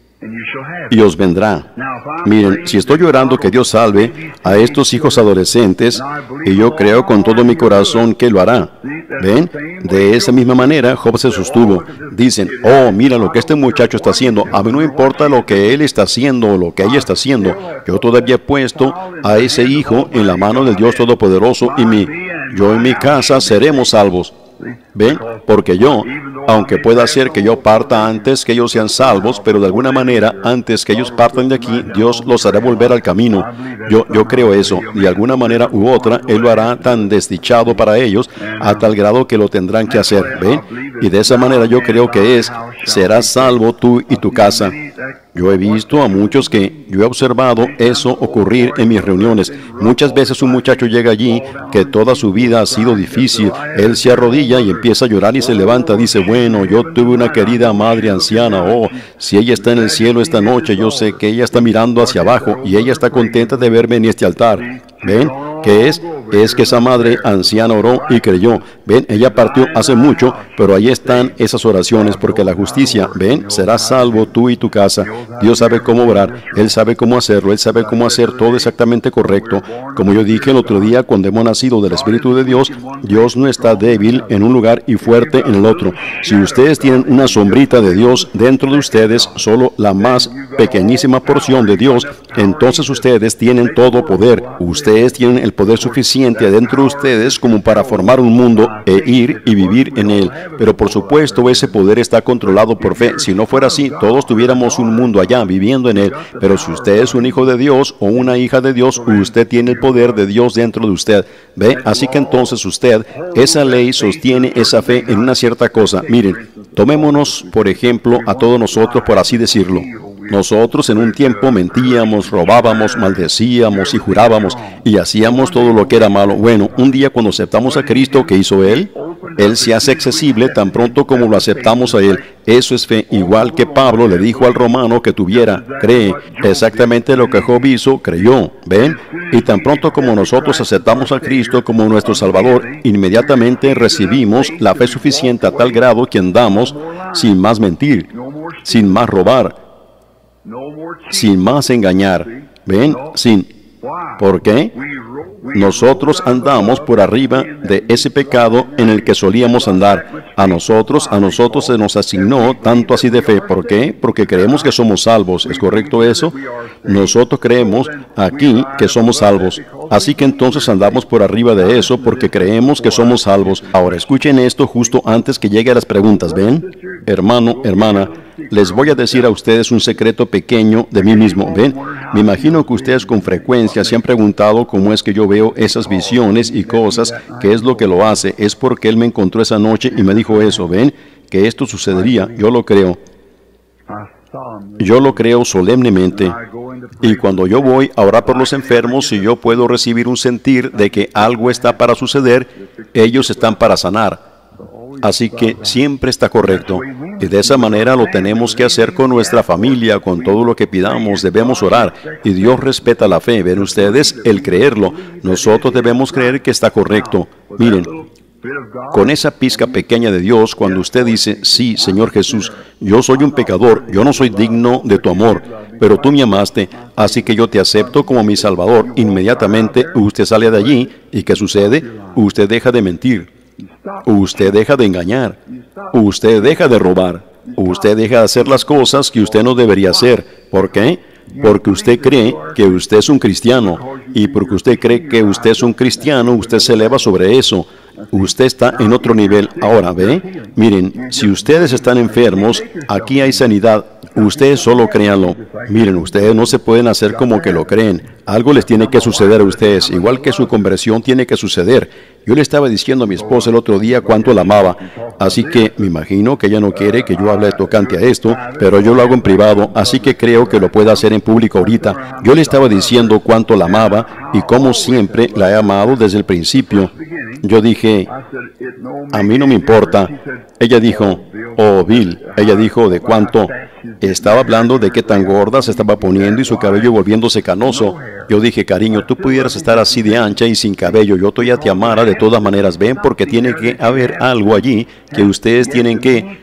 y os vendrá. Miren, si estoy orando que Dios salve a estos hijos adolescentes, y yo creo con todo mi corazón que lo hará. ¿Ven? De esa misma manera, Job se sostuvo. Dicen, oh, mira lo que este muchacho está haciendo. A mí no importa lo que él está haciendo o lo que ella está haciendo. Yo todavía he puesto a ese hijo en la mano del Dios Todopoderoso y yo y mi casa seremos salvos. ¿Ven? Porque yo, aunque pueda ser que yo parta antes que ellos sean salvos, pero de alguna manera, antes que ellos partan de aquí, Dios los hará volver al camino. Yo creo eso. De alguna manera u otra, Él lo hará tan desdichado para ellos, a tal grado que lo tendrán que hacer. ¿Ven? Y de esa manera yo creo que serás salvo tú y tu casa. Yo he visto a muchos yo he observado eso ocurrir en mis reuniones. Muchas veces un muchacho llega allí que toda su vida ha sido difícil. Él se arrodilla y empieza a llorar y se levanta. Dice, bueno, yo tuve una querida madre anciana. Oh, si ella está en el cielo esta noche, yo sé que ella está mirando hacia abajo y ella está contenta de verme en este altar. ¿Ven? ¿Qué es? Es que esa madre anciana oró y creyó. Ven, ella partió hace mucho, pero ahí están esas oraciones, porque la justicia, ven, serás salvo tú y tu casa. Dios sabe cómo orar, Él sabe cómo hacerlo, Él sabe cómo hacer todo exactamente correcto. Como yo dije el otro día, cuando hemos nacido del Espíritu de Dios, Dios no está débil en un lugar y fuerte en el otro. Si ustedes tienen una sombrita de Dios dentro de ustedes, solo la más pequeñísima porción de Dios, entonces ustedes tienen todo poder. Ustedes tienen el poder suficiente adentro de ustedes como para formar un mundo e ir y vivir en él. Pero por supuesto ese poder está controlado por fe. Si no fuera así, todos tuviéramos un mundo allá viviendo en él. Pero si usted es un hijo de Dios o una hija de Dios, usted tiene el poder de Dios dentro de usted. ¿Ve? Así que entonces usted, esa ley sostiene esa fe en una cierta cosa. Miren, tomémonos por ejemplo a todos nosotros, por así decirlo. Nosotros en un tiempo mentíamos, robábamos, maldecíamos y jurábamos y hacíamos todo lo que era malo. Bueno, un día cuando aceptamos a Cristo, ¿qué hizo Él? Él se hace accesible tan pronto como lo aceptamos a Él. Eso es fe, igual que Pablo le dijo al romano que tuviera, cree. Exactamente lo que Job hizo, creyó. ¿Ven? Y tan pronto como nosotros aceptamos a Cristo como nuestro Salvador, inmediatamente recibimos la fe suficiente a tal grado que andamos sin más mentir, sin más robar, sin más engañar. ¿Ven? ¿Por qué? Nosotros andamos por arriba de ese pecado en el que solíamos andar. A nosotros se nos asignó tanto así de fe. ¿Por qué? Porque creemos que somos salvos. ¿Es correcto eso? Nosotros creemos aquí que somos salvos. Así que entonces andamos por arriba de eso porque creemos que somos salvos. Ahora escuchen esto justo antes que llegue a las preguntas. ¿Ven? Hermano, hermana, les voy a decir a ustedes un secreto pequeño de mí mismo. ¿Ven? Me imagino que ustedes con frecuencia se han preguntado cómo es que yo veo esas visiones y cosas, qué es lo que lo hace. Es porque Él me encontró esa noche y me dijo eso. ¿Ven? Que esto sucedería. Yo lo creo. Yo lo creo solemnemente. Y cuando yo voy a orar por los enfermos, si yo puedo recibir un sentir de que algo está para suceder, ellos están para sanar. Así que siempre está correcto. Y de esa manera lo tenemos que hacer con nuestra familia, con todo lo que pidamos. Debemos orar. Y Dios respeta la fe. ¿Ven ustedes? El creerlo. Nosotros debemos creer que está correcto. Miren, con esa pizca pequeña de Dios, cuando usted dice, sí, Señor Jesús, yo soy un pecador, yo no soy digno de tu amor, pero tú me amaste, así que yo te acepto como mi Salvador. Inmediatamente usted sale de allí, ¿y qué sucede? Usted deja de mentir, usted deja de engañar, usted deja de robar, usted deja de hacer las cosas que usted no debería hacer. ¿Por qué? Porque usted cree que usted es un cristiano, y porque usted cree que usted es un cristiano, usted se eleva sobre eso. Usted está en otro nivel. Ahora, ¿ve? Miren, si ustedes están enfermos, aquí hay sanidad. Ustedes solo créanlo. Miren, ustedes no se pueden hacer como que lo creen. Algo les tiene que suceder a ustedes, igual que su conversión tiene que suceder. Yo le estaba diciendo a mi esposa el otro día cuánto la amaba, así que me imagino que ella no quiere que yo hable tocante a esto, pero yo lo hago en privado, así que creo que lo pueda hacer en público ahorita. Yo le estaba diciendo cuánto la amaba y cómo siempre la he amado desde el principio. Yo dije, a mí no me importa. Ella dijo, oh Bill, ella dijo de cuánto estaba hablando, de qué tan gorda se estaba poniendo y su cabello volviéndose canoso. Yo dije, cariño, tú pudieras estar así de ancha y sin cabello, yo todavía te amara de todas maneras. Ven, porque tiene que haber algo allí que ustedes tienen que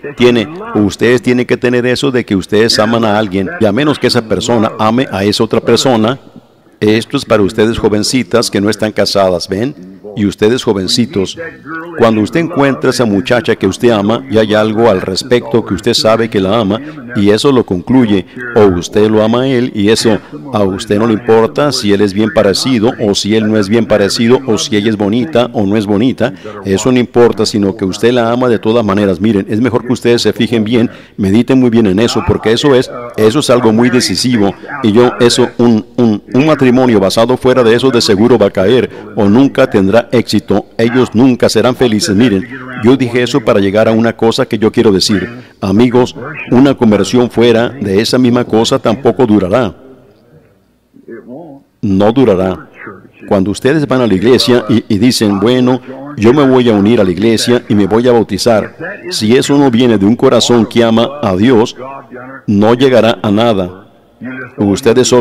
tener eso de que ustedes aman a alguien, y a menos que esa persona ame a esa otra persona. Esto es para ustedes jovencitas que no están casadas, ¿ven? Y ustedes jovencitos, cuando usted encuentra a esa muchacha que usted ama y hay algo al respecto que usted sabe que la ama y eso lo concluye, o usted lo ama a él y eso a usted no le importa si él es bien parecido o si él no es bien parecido o si ella es bonita o no es bonita, eso no importa, sino que usted la ama de todas maneras. Miren, es mejor que ustedes se fijen bien, mediten muy bien en eso, porque eso es algo muy decisivo. Y un matrimonio basado fuera de eso de seguro va a caer o nunca tendrá éxito. Ellos nunca serán felices. Miren, yo dije eso para llegar a una cosa que yo quiero decir. Amigos, una conversión fuera de esa misma cosa tampoco durará. No durará. Cuando ustedes van a la iglesia y dicen, bueno, yo me voy a unir a la iglesia y me voy a bautizar, si eso no viene de un corazón que ama a Dios, no llegará a nada. Ustedes solo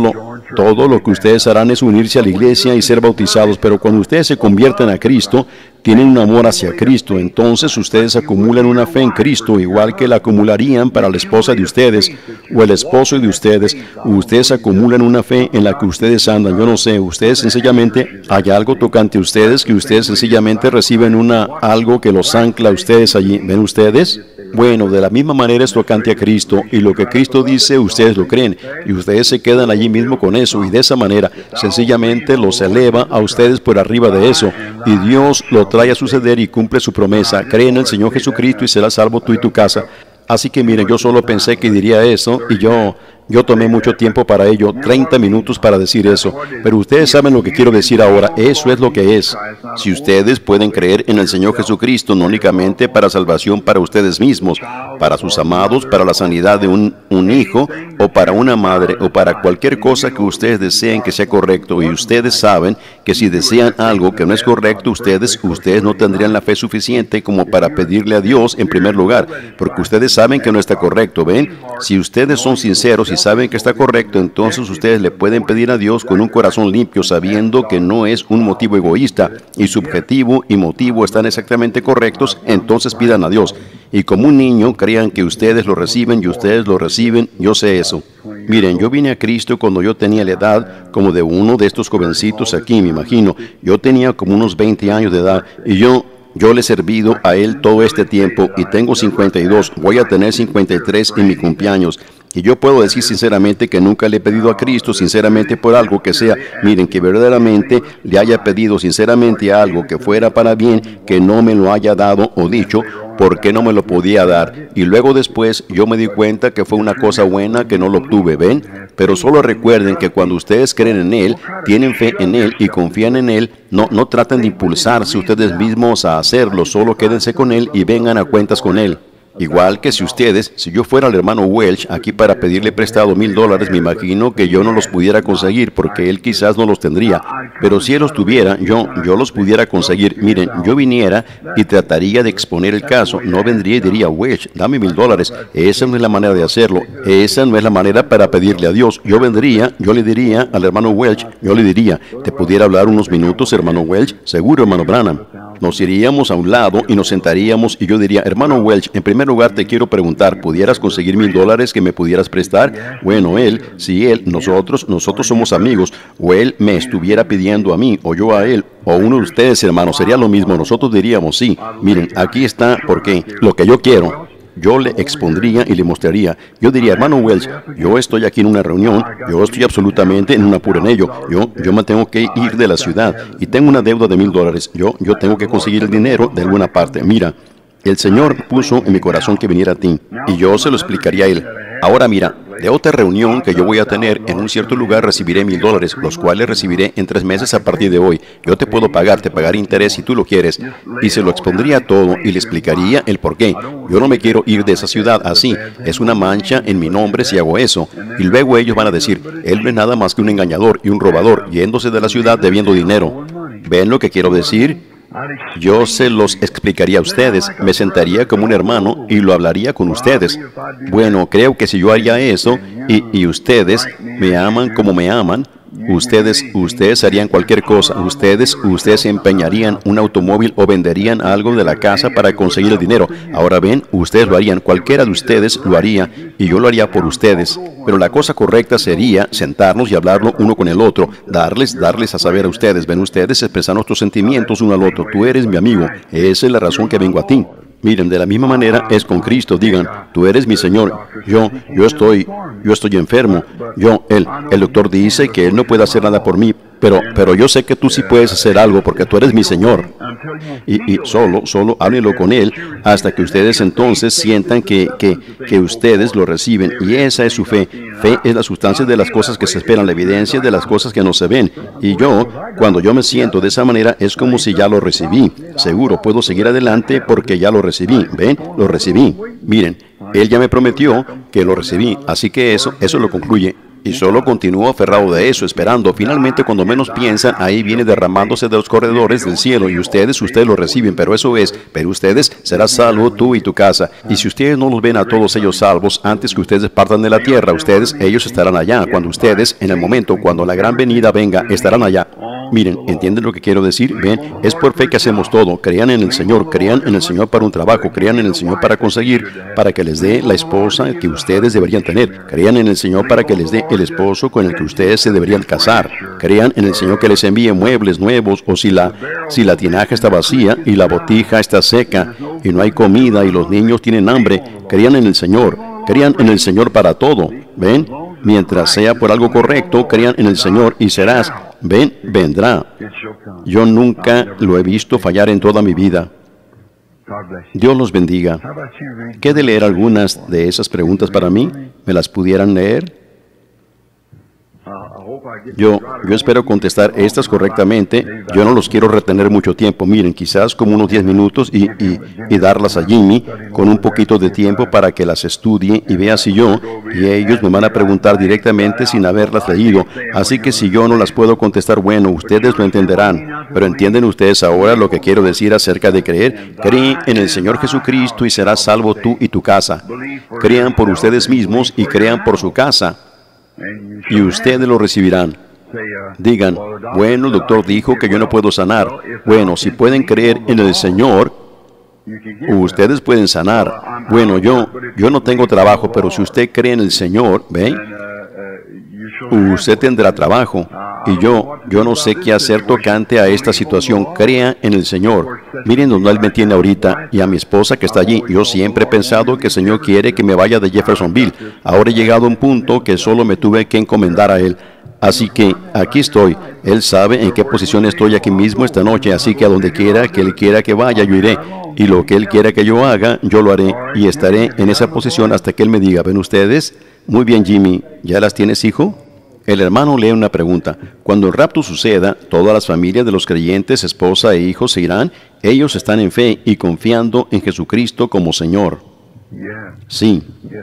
Todo lo que ustedes harán es unirse a la iglesia y ser bautizados, pero cuando ustedes se convierten a Cristo, tienen un amor hacia Cristo, entonces ustedes acumulan una fe en Cristo, igual que la acumularían para la esposa de ustedes o el esposo de ustedes. Ustedes acumulan una fe en la que ustedes andan. Yo no sé, ustedes sencillamente, hay algo tocante a ustedes que ustedes sencillamente reciben algo que los ancla a ustedes allí. ¿Ven ustedes? Bueno, de la misma manera es tocante a Cristo, y lo que Cristo dice, ustedes lo creen, y ustedes se quedan allí mismo con eso, y de esa manera, sencillamente los eleva a ustedes por arriba de eso, y Dios lo trae a suceder y cumple su promesa. Cree en el Señor Jesucristo y serás salvo tú y tu casa. Así que miren, yo solo pensé que diría eso, y yo tomé mucho tiempo para ello, 30 minutos para decir eso, pero ustedes saben lo que quiero decir ahora. Eso es lo que es. Si ustedes pueden creer en el Señor Jesucristo, no únicamente para salvación para ustedes mismos, para sus amados, para la sanidad de un hijo, o para una madre, o para cualquier cosa que ustedes deseen que sea correcto, y ustedes saben que si desean algo que no es correcto, ustedes no tendrían la fe suficiente como para pedirle a Dios en primer lugar, porque ustedes saben que no está correcto. ¿Ven? Si ustedes son sinceros y saben que está correcto, entonces ustedes le pueden pedir a Dios con un corazón limpio, sabiendo que no es un motivo egoísta, y su objetivo y motivo están exactamente correctos. Entonces pidan a Dios, y como un niño, crean que ustedes lo reciben, y ustedes lo reciben. Yo sé eso. Miren, yo vine a Cristo cuando yo tenía la edad como de uno de estos jovencitos aquí, me imagino. Yo tenía como unos 20 años de edad, y yo le he servido a Él todo este tiempo, y tengo 52, voy a tener 53 en mi cumpleaños. Y yo puedo decir sinceramente que nunca le he pedido a Cristo sinceramente por algo que sea, miren, que verdaderamente le haya pedido sinceramente algo que fuera para bien, que no me lo haya dado o dicho, ¿por qué no me lo podía dar? Y luego después yo me di cuenta que fue una cosa buena que no lo obtuve, ¿ven? Pero solo recuerden que cuando ustedes creen en Él, tienen fe en Él y confían en Él, no traten de impulsarse ustedes mismos a hacerlo, solo quédense con Él y vengan a cuentas con Él. Igual que si yo fuera el hermano Welch aquí para pedirle prestado $1000, me imagino que yo no los pudiera conseguir porque él quizás no los tendría. Pero si él los tuviera, yo los pudiera conseguir. Miren, yo viniera y trataría de exponer el caso. No vendría y diría, Welch, dame $1000. Esa no es la manera de hacerlo. Esa no es la manera para pedirle a Dios. Yo vendría, yo le diría al hermano Welch, ¿te pudiera hablar unos minutos, hermano Welch? Seguro, hermano Branham. Nos iríamos a un lado y nos sentaríamos y yo diría, hermano Welch, en primer lugar te quiero preguntar, ¿pudieras conseguir $1000 que me pudieras prestar? Bueno, nosotros somos amigos, o él me estuviera pidiendo a mí, o yo a él, o uno de ustedes, hermanos, sería lo mismo. Nosotros diríamos, sí, miren, aquí está, porque lo que yo quiero. Yo le expondría y le mostraría. Yo diría, hermano Welch, yo estoy aquí en una reunión, yo estoy absolutamente en un apuro en ello. Yo me tengo que ir de la ciudad y tengo una deuda de $1000. Yo tengo que conseguir el dinero de alguna parte. Mira, el Señor puso en mi corazón que viniera a ti, y yo se lo explicaría a él. Ahora mira, de otra reunión que yo voy a tener en un cierto lugar recibiré $1000, los cuales recibiré en 3 meses a partir de hoy. Yo te puedo pagar, te pagaré interés si tú lo quieres. Y se lo expondría todo y le explicaría el por qué. Yo no me quiero ir de esa ciudad así. Es una mancha en mi nombre si hago eso. Y luego ellos van a decir, él no es nada más que un engañador y un robador, yéndose de la ciudad debiendo dinero. ¿Ven lo que quiero decir? Yo se los explicaría a ustedes, me sentaría como un hermano y lo hablaría con ustedes. Bueno, creo que si yo haría eso y ustedes me aman como me aman, ustedes harían cualquier cosa. Ustedes empeñarían un automóvil o venderían algo de la casa para conseguir el dinero. Ahora ven, ustedes lo harían, cualquiera de ustedes lo haría y yo lo haría por ustedes. Pero la cosa correcta sería sentarnos y hablarlo uno con el otro, darles a saber a ustedes. Ven ustedes, expresar nuestros sentimientos uno al otro. Tú eres mi amigo, esa es la razón que vengo a ti. Miren, de la misma manera es con Cristo. Digan, tú eres mi Señor. Yo estoy enfermo. El doctor dice que él no puede hacer nada por mí, pero yo sé que tú sí puedes hacer algo porque tú eres mi Señor. Y solo háblenlo con él hasta que ustedes entonces sientan que ustedes lo reciben. Y esa es su fe. Fe es la sustancia de las cosas que se esperan, la evidencia de las cosas que no se ven. Y cuando yo me siento de esa manera, es como si ya lo recibí. Seguro, puedo seguir adelante porque ya lo recibí. ¿Ven? Lo recibí. Miren, él ya me prometió que lo recibí, así que eso lo concluye. Y solo continúo aferrado de eso, esperando. Finalmente, cuando menos piensan, ahí viene derramándose de los corredores del cielo, y ustedes lo reciben, pero ustedes serás salvo tú y tu casa. Y si ustedes no los ven a todos ellos salvos antes que ustedes partan de la tierra, ellos estarán allá. Cuando ustedes, en el momento, cuando la gran venida venga, estarán allá. Miren, ¿entienden lo que quiero decir? Ven, es por fe que hacemos todo. Crean en el Señor para un trabajo, crean en el Señor para conseguir, para que les dé la esposa que ustedes deberían tener. Crean en el Señor para que les dé el esposo con el que ustedes se deberían casar. Crean en el Señor que les envíe muebles nuevos, o si la tinaja está vacía y la botija está seca y no hay comida y los niños tienen hambre. Crean en el Señor para todo. ¿Ven? Mientras sea por algo correcto, crean en el Señor y serás. Ven, vendrá. Yo nunca lo he visto fallar en toda mi vida. Dios los bendiga. ¿Qué de leer algunas de esas preguntas para mí? ¿Me las pudieran leer? Yo espero contestar estas correctamente. Yo no los quiero retener mucho tiempo. Miren, quizás como unos 10 minutos y darlas a Jimmy con un poquito de tiempo para que las estudie y vea si yo, y ellos me van a preguntar directamente sin haberlas leído. Así que si yo no las puedo contestar, bueno, ustedes lo entenderán. Pero ¿entienden ustedes ahora lo que quiero decir acerca de creer? Creen en el Señor Jesucristo y serás salvo tú y tu casa. Crean por ustedes mismos y crean por su casa, y ustedes lo recibirán. Digan, bueno, el doctor dijo que yo no puedo sanar. Bueno, si pueden creer en el Señor, ustedes pueden sanar. Bueno, yo no tengo trabajo, pero si usted cree en el Señor, ¿ven? Usted tendrá trabajo. Y yo no sé qué hacer tocante a esta situación. Crea en el Señor. Miren donde Él me tiene ahorita y a mi esposa que está allí. Yo siempre he pensado que el Señor quiere que me vaya de Jeffersonville. Ahora he llegado a un punto que solo me tuve que encomendar a Él. Así que aquí estoy. Él sabe en qué posición estoy aquí mismo esta noche. Así que a donde quiera que Él quiera que vaya, yo iré. Y lo que Él quiera que yo haga, yo lo haré. Y estaré en esa posición hasta que Él me diga, ¿ven ustedes? Muy bien, Jimmy. ¿Ya las tienes, hijo? El hermano lee una pregunta. Cuando el rapto suceda, todas las familias de los creyentes, esposa e hijos se irán. Ellos están en fe y confiando en Jesucristo como Señor. Sí.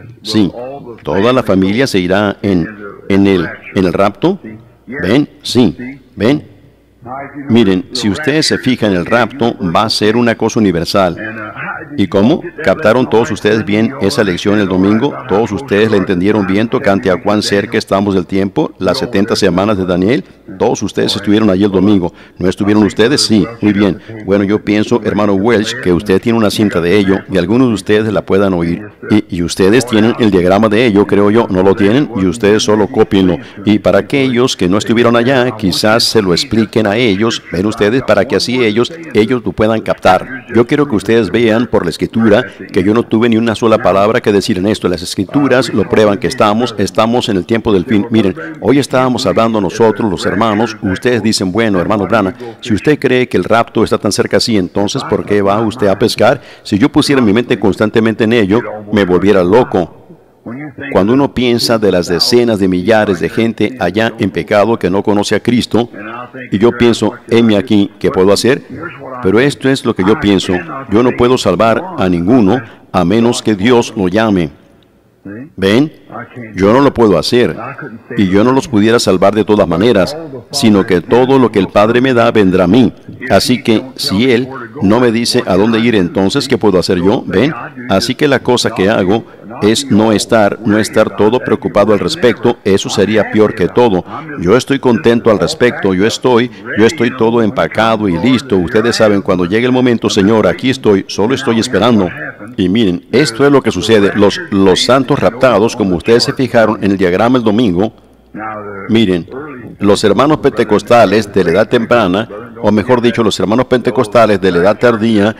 Toda la familia se irá en el rapto. ¿Ven? Sí. ¿Ven? Miren, si ustedes se fijan, el rapto va a ser una cosa universal. ¿Y cómo? ¿Captaron todos ustedes bien esa lección el domingo? ¿Todos ustedes la entendieron bien tocante a cuán cerca estamos del tiempo? Las 70 semanas de Daniel. Todos ustedes estuvieron allí el domingo. ¿No estuvieron ustedes? Sí, muy bien. Bueno, yo pienso, hermano Welch, que usted tiene una cinta de ello y algunos de ustedes la puedan oír. Y ustedes tienen el diagrama de ello, creo yo. ¿No lo tienen? Y ustedes solo cópienlo. Y para aquellos que no estuvieron allá, quizás se lo expliquen a ellos, ven ustedes, para que así ellos lo puedan captar. Yo quiero que ustedes vean por la Escritura que yo no tuve ni una sola palabra que decir en esto. Las Escrituras lo prueban que estamos en el tiempo del fin. Miren, hoy estábamos hablando nosotros, los hermanos, ustedes dicen, bueno, hermano Branham, si usted cree que el rapto está tan cerca así, entonces, ¿por qué va usted a pescar? Si yo pusiera mi mente constantemente en ello, me volviera loco. Cuando uno piensa de las decenas de millares de gente allá en pecado que no conoce a Cristo, y yo pienso, heme aquí, ¿qué puedo hacer? Pero esto es lo que yo pienso. Yo no puedo salvar a ninguno a menos que Dios lo llame. ¿Ven? Yo no lo puedo hacer. Y yo no los pudiera salvar de todas maneras, sino que todo lo que el Padre me da vendrá a mí. Así que si Él no me dice a dónde ir, entonces, ¿qué puedo hacer yo? ¿Ven? Así que la cosa que hago es no estar todo preocupado al respecto. Eso sería peor que todo. Yo estoy contento al respecto. Yo estoy todo empacado y listo. Ustedes saben, cuando llegue el momento, Señor, aquí estoy, solo estoy esperando. Y miren, esto es lo que sucede. Los santos raptados, como ustedes se fijaron en el diagrama el domingo, miren, los hermanos pentecostales de la edad temprana, o mejor dicho, los hermanos pentecostales de la edad tardía,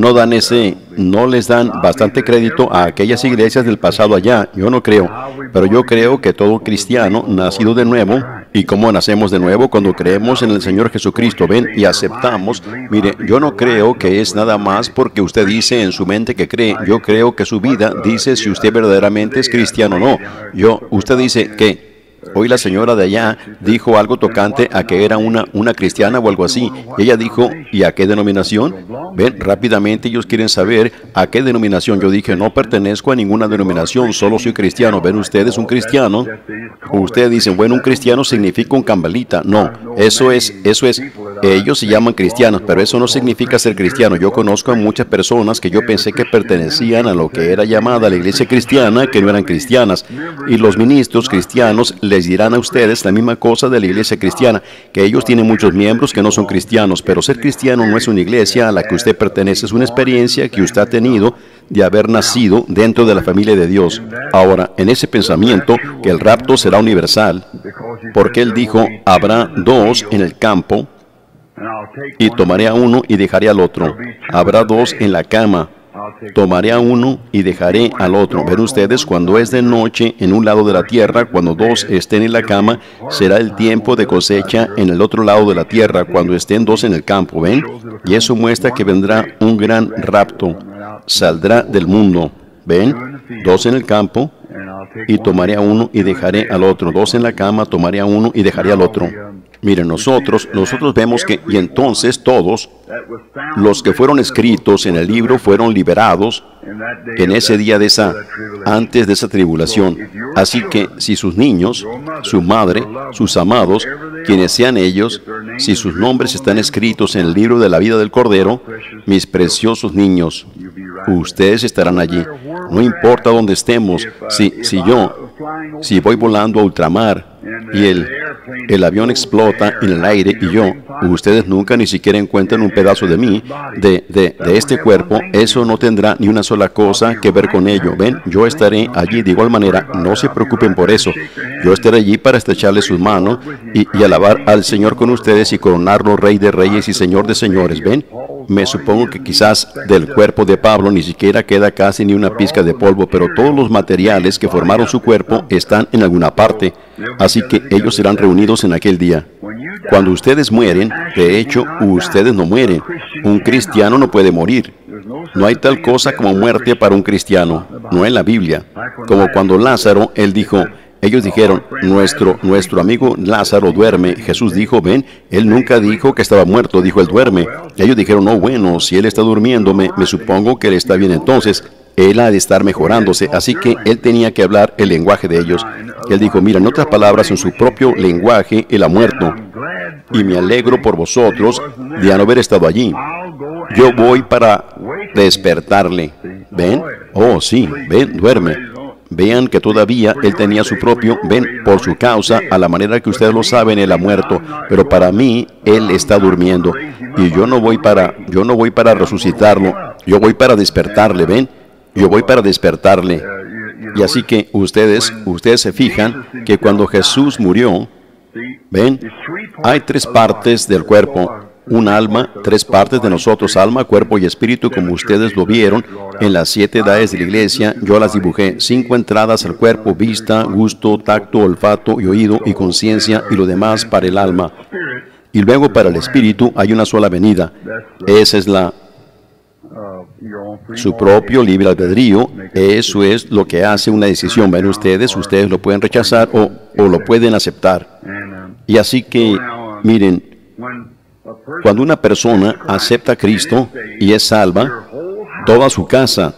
no les dan bastante crédito a aquellas iglesias del pasado allá. Yo no creo, pero yo creo que todo cristiano nacido de nuevo, y cómo nacemos de nuevo cuando creemos en el Señor Jesucristo, ven, y aceptamos. Mire, yo no creo que es nada más porque usted dice en su mente que cree. Yo creo que su vida dice si usted verdaderamente es cristiano o no. Usted dice que hoy la señora de allá dijo algo tocante a que era una cristiana o algo así. Y ella dijo, ¿y a qué denominación? Ven, rápidamente ellos quieren saber a qué denominación. Yo dije, no pertenezco a ninguna denominación, solo soy cristiano. ¿Ven ustedes un cristiano? Ustedes dicen, bueno, un cristiano significa un cambalita. No, eso es, ellos se llaman cristianos, pero eso no significa ser cristiano. Yo conozco a muchas personas que yo pensé que pertenecían a lo que era llamada la iglesia cristiana, que no eran cristianas. Y los ministros cristianos les dirán a ustedes la misma cosa de la iglesia cristiana, que ellos tienen muchos miembros que no son cristianos, pero ser cristiano no es una iglesia a la que usted pertenece, es una experiencia que usted ha tenido de haber nacido dentro de la familia de Dios. Ahora, en ese pensamiento que el rapto será universal, porque Él dijo, habrá dos en el campo, y tomaré a uno y dejaré al otro. Habrá dos en la cama, tomaré a uno y dejaré al otro. Ven ustedes, cuando es de noche en un lado de la tierra, cuando dos estén en la cama, será el tiempo de cosecha en el otro lado de la tierra, cuando estén dos en el campo. ¿Ven? Y eso muestra que vendrá un gran rapto. Saldrá del mundo. ¿Ven? Dos en el campo, y tomaré a uno y dejaré al otro. Dos en la cama, tomaré a uno y dejaré al otro. Miren, nosotros vemos que, y entonces todos los que fueron escritos en el libro fueron liberados en ese día antes de esa tribulación. Así que si sus niños, su madre, sus amados, quienes sean ellos, si sus nombres están escritos en el libro de la vida del Cordero, mis preciosos niños, ustedes estarán allí. No importa dónde estemos, si voy volando a ultramar y el avión explota en el aire y ustedes nunca ni siquiera encuentran un pedazo de mí, de este cuerpo, eso no tendrá ni una sola cosa que ver con ello. Ven, yo estaré allí de igual manera, no se preocupen por eso. Yo estaré allí para estrecharle sus manos y alabar al Señor con ustedes y coronarlo Rey de Reyes y Señor de Señores. Ven, me supongo que quizás del cuerpo de Pablo ni siquiera queda casi ni una pizca de polvo, pero todos los materiales que formaron su cuerpo están en alguna parte. Así que ellos serán reunidos en aquel día. Cuando ustedes mueren, de hecho, ustedes no mueren. Un cristiano no puede morir. No hay tal cosa como muerte para un cristiano, no en la Biblia. Como cuando Lázaro, ellos dijeron, nuestro amigo Lázaro duerme. Jesús dijo, ven, él nunca dijo que estaba muerto, dijo, él duerme. Ellos dijeron, no, bueno, si él está durmiendo, me supongo que él está bien entonces. Él ha de estar mejorándose, así que él tenía que hablar el lenguaje de ellos. Él dijo, mira, en otras palabras, en su propio lenguaje, él ha muerto. Y me alegro por vosotros de no haber estado allí. Yo voy para despertarle. ¿Ven? Oh, sí, ven, duerme. Vean que todavía él tenía su propio, ven, por su causa, a la manera que ustedes lo saben, él ha muerto, pero para mí, él está durmiendo. Y yo no voy para resucitarlo, yo voy para despertarle, ven. Yo voy para despertarle. Y así que ustedes se fijan que cuando Jesús murió, ven, hay tres partes del cuerpo. Un alma, tres partes de nosotros, alma, cuerpo y espíritu, como ustedes lo vieron en las 7 edades de la iglesia. Yo las dibujé. 5 entradas al cuerpo: vista, gusto, tacto, olfato y oído y conciencia, y lo demás para el alma. Y luego para el espíritu hay una sola venida. Esa es su propio libre albedrío. Eso es lo que hace una decisión. Ven ustedes lo pueden rechazar o lo pueden aceptar. Y así que, miren, cuando una persona acepta a Cristo y es salva, toda su casa,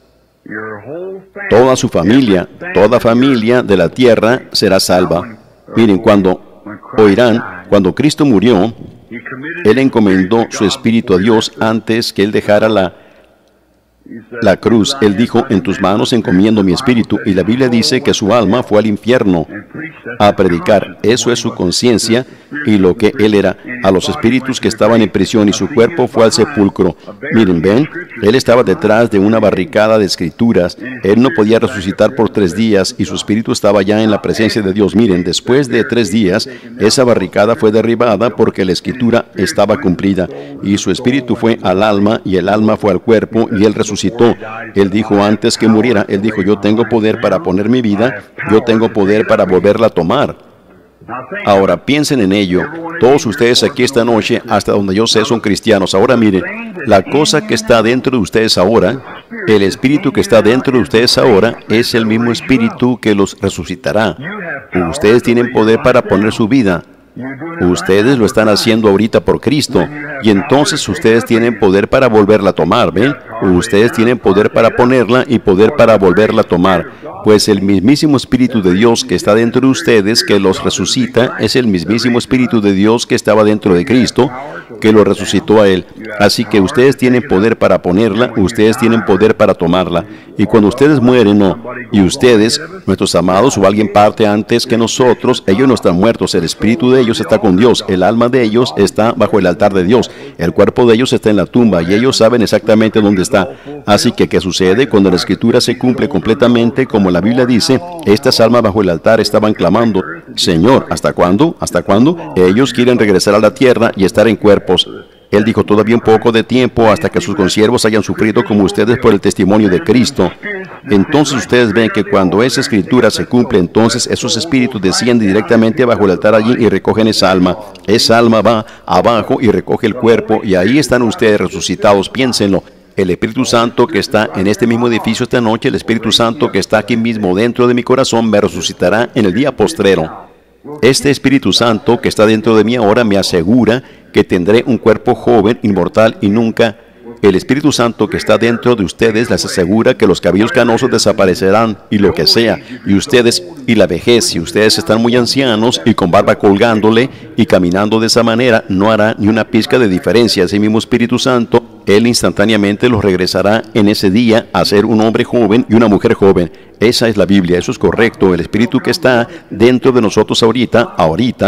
toda su familia, toda familia de la tierra será salva. Miren, cuando Cristo murió, Él encomendó su espíritu a Dios antes que Él dejara la cruz. Él dijo, en tus manos encomiendo mi espíritu. Y la Biblia dice que su alma fue al infierno a predicar. Eso es su conciencia y lo que él era. A los espíritus que estaban en prisión, y su cuerpo fue al sepulcro. Miren, ven, él estaba detrás de una barricada de escrituras. Él no podía resucitar por 3 días y su espíritu estaba ya en la presencia de Dios. Miren, después de 3 días, esa barricada fue derribada porque la escritura estaba cumplida. Y su espíritu fue al alma y el alma fue al cuerpo y él resucitó. Él dijo antes que muriera, él dijo, yo tengo poder para poner mi vida, yo tengo poder para volverla a tomar. Ahora piensen en ello. Todos ustedes aquí esta noche, hasta donde yo sé, son cristianos. Ahora miren, la cosa que está dentro de ustedes ahora, el espíritu que está dentro de ustedes ahora, es el mismo espíritu que los resucitará. Ustedes tienen poder para poner su vida. Ustedes lo están haciendo ahorita por Cristo, y entonces ustedes tienen poder para volverla a tomar, ¿ven? Ustedes tienen poder para ponerla y poder para volverla a tomar, pues el mismísimo Espíritu de Dios que está dentro de ustedes, que los resucita, es el mismísimo Espíritu de Dios que estaba dentro de Cristo, que lo resucitó a Él. Así que ustedes tienen poder para ponerla, ustedes tienen poder para tomarla, y cuando ustedes mueren, no, y ustedes, nuestros amados, o alguien parte antes que nosotros, ellos no están muertos, el Espíritu de ellos está con Dios, el alma de ellos está bajo el altar de Dios, el cuerpo de ellos está en la tumba, y ellos saben exactamente dónde está. Así que, ¿qué sucede? Cuando la Escritura se cumple completamente, como la Biblia dice, estas almas bajo el altar estaban clamando, Señor, ¿hasta cuándo? ¿Hasta cuándo? Ellos quieren regresar a la tierra y estar en cuerpos. Él dijo, todavía un poco de tiempo hasta que sus consiervos hayan sufrido como ustedes por el testimonio de Cristo. Entonces ustedes ven que cuando esa escritura se cumple, entonces esos espíritus descienden directamente bajo el altar allí y recogen esa alma. Esa alma va abajo y recoge el cuerpo, y ahí están ustedes resucitados. Piénsenlo. El Espíritu Santo que está en este mismo edificio esta noche, el Espíritu Santo que está aquí mismo dentro de mi corazón, me resucitará en el día postrero. Este Espíritu Santo que está dentro de mí ahora me asegura que tendré un cuerpo joven, inmortal y nunca. El Espíritu Santo que está dentro de ustedes les asegura que los cabellos canosos desaparecerán y lo que sea, y ustedes, y la vejez, si ustedes están muy ancianos y con barba colgándole y caminando de esa manera, no hará ni una pizca de diferencia. Ese mismo Espíritu Santo, Él instantáneamente los regresará en ese día a ser un hombre joven y una mujer joven. Esa es la Biblia, eso es correcto. El Espíritu que está dentro de nosotros ahorita,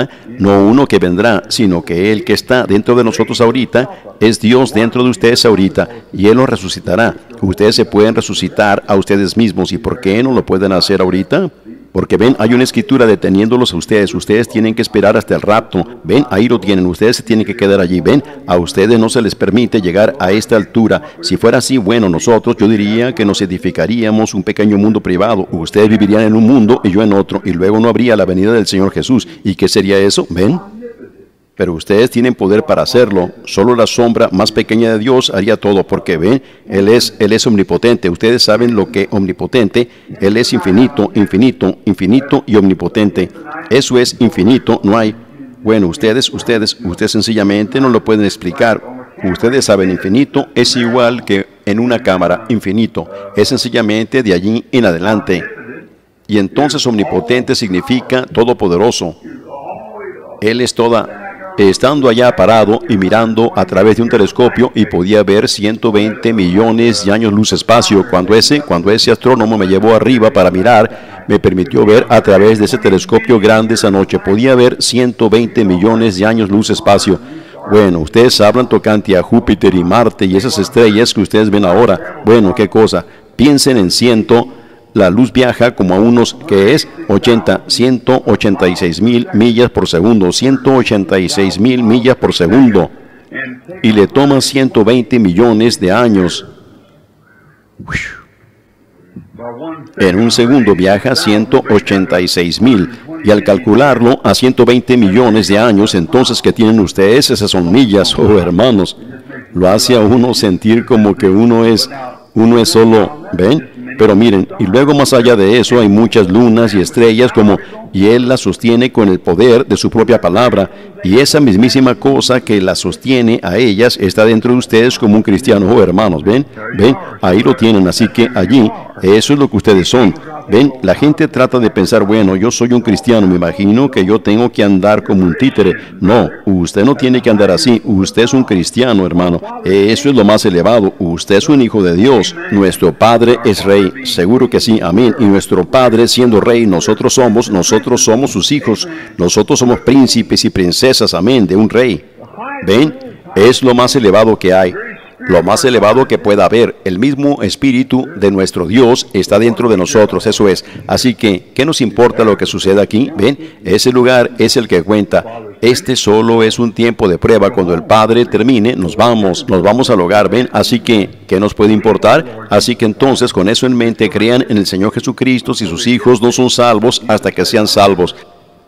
no uno que vendrá, sino que el que está dentro de nosotros ahorita, es Dios dentro de ustedes ahorita, y Él los resucitará. Ustedes se pueden resucitar a ustedes mismos. ¿Y por qué no lo pueden hacer ahorita? Porque ven, hay una escritura deteniéndolos a ustedes. Ustedes tienen que esperar hasta el rapto. Ven, ahí lo tienen. Ustedes se tienen que quedar allí. Ven, a ustedes no se les permite llegar a esta altura. Si fuera así, bueno, nosotros, yo diría que nos edificaríamos un pequeño mundo privado. Ustedes vivirían en un mundo y yo en otro, y luego no habría la venida del Señor Jesús. ¿Y qué sería eso? ¿Ven? Pero ustedes tienen poder para hacerlo. Solo la sombra más pequeña de Dios haría todo, porque ven, Él es omnipotente. Ustedes saben lo que omnipotente. Él es infinito, infinito, infinito y omnipotente. Eso es infinito, no hay. Bueno, ustedes sencillamente no lo pueden explicar. Ustedes saben, infinito es igual que en una cámara, infinito. Es sencillamente de allí en adelante. Y entonces omnipotente significa todopoderoso. Él es toda. Estando allá parado y mirando a través de un telescopio, y podía ver 120 millones de años luz espacio. Cuando ese astrónomo me llevó arriba para mirar, me permitió ver a través de ese telescopio grande esa noche. Podía ver 120 millones de años luz espacio. Bueno, ustedes hablan tocante a Júpiter y Marte y esas estrellas que ustedes ven ahora. Bueno, qué cosa. Piensen en la luz viaja como a unos, que es 186,000 millas por segundo, 186,000 millas por segundo, y le toma 120 millones de años. En un segundo viaja 186,000, y al calcularlo a 120 millones de años, entonces, ¿qué tienen ustedes? Esas son millas, oh hermanos. Lo hace a uno sentir como que uno es solo, ¿ven? Pero miren, y luego más allá de eso hay muchas lunas y estrellas y Él las sostiene con el poder de su propia palabra, y esa mismísima cosa que las sostiene a ellas está dentro de ustedes como un cristiano. Oh hermanos, ven, ahí lo tienen. Así que allí, eso es lo que ustedes son. Ven, la gente trata de pensar, bueno, yo soy un cristiano, me imagino que yo tengo que andar como un títere. No, usted no tiene que andar así. Usted es un cristiano, hermano. Eso es lo más elevado. Usted es un hijo de Dios. Nuestro Padre es Rey. Seguro que sí, amén. Y nuestro Padre siendo Rey, nosotros somos sus hijos. Nosotros somos príncipes y princesas, amén, de un Rey. Ven, es lo más elevado que hay. Lo más elevado que pueda haber. El mismo Espíritu de nuestro Dios está dentro de nosotros, eso es. Así que, ¿qué nos importa lo que suceda aquí? Ven, ese lugar es el que cuenta. Este solo es un tiempo de prueba. Cuando el Padre termine, nos vamos al hogar, ven. Así que, ¿qué nos puede importar? Así que entonces, con eso en mente, crean en el Señor Jesucristo si sus hijos no son salvos hasta que sean salvos.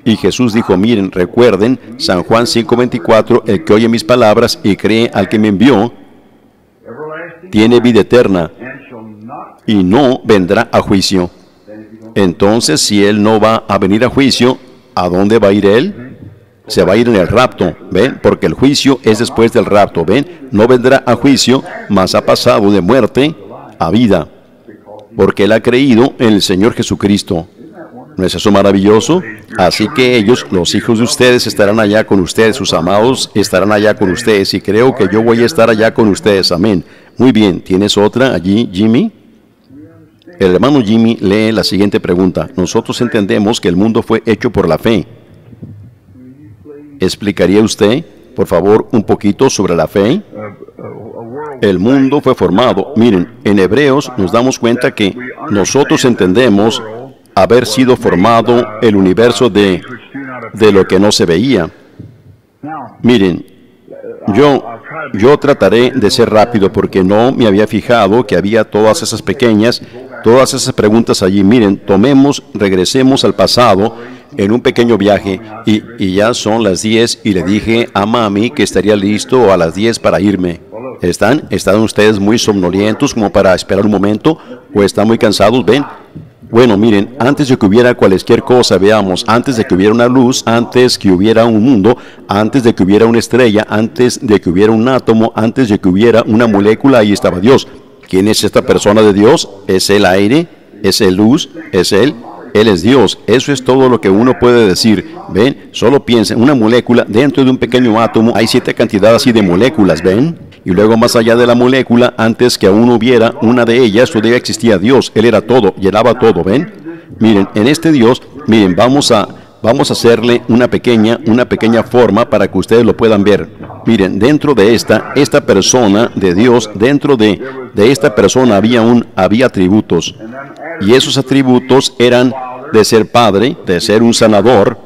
Y Jesús dijo, miren, recuerden, San Juan 5:24, el que oye mis palabras y cree al que me envió, tiene vida eterna y no vendrá a juicio. Entonces, si él no va a venir a juicio, ¿a dónde va a ir él? Se va a ir en el rapto, ¿ven? Porque el juicio es después del rapto, ¿ven? No vendrá a juicio, mas ha pasado de muerte a vida, porque él ha creído en el Señor Jesucristo. ¿No es eso maravilloso? Así que ellos, los hijos de ustedes, estarán allá con ustedes, sus amados estarán allá con ustedes, y creo que yo voy a estar allá con ustedes. Amén. Muy bien, ¿tienes otra allí, Jimmy? El hermano Jimmy lee la siguiente pregunta. Nosotros entendemos que el mundo fue hecho por la fe. ¿Explicaría usted, por favor, un poquito sobre la fe? El mundo fue formado. Miren, en Hebreos nos damos cuenta que nosotros entendemos haber sido formado el universo de lo que no se veía. Miren, yo trataré de ser rápido porque no me había fijado que había todas esas preguntas allí. Miren, regresemos al pasado en un pequeño viaje y ya son las 10 y le dije a mami que estaría listo a las 10 para irme. ¿Están ustedes muy somnolientos como para esperar un momento o están muy cansados? ¿Ven? Bueno, miren, antes de que hubiera cualquier cosa, veamos, antes de que hubiera una luz, antes que hubiera un mundo, antes de que hubiera una estrella, antes de que hubiera un átomo, antes de que hubiera una molécula, ahí estaba Dios. ¿Quién es esta persona de Dios? ¿Es el aire? ¿Es el luz? ¿Es Él? Él es Dios. Eso es todo lo que uno puede decir. ¿Ven? Solo piensen, una molécula, dentro de un pequeño átomo hay 7 cantidades así de moléculas, ¿ven? Y luego más allá de la molécula, antes que aún hubiera una de ellas, todavía existía Dios. Él era todo, llenaba todo, ¿ven? Miren, en este Dios, miren, vamos a hacerle una pequeña forma para que ustedes lo puedan ver. Miren, dentro de esta persona de Dios, dentro de esta persona había atributos. Y esos atributos eran de ser Padre, de ser un sanador,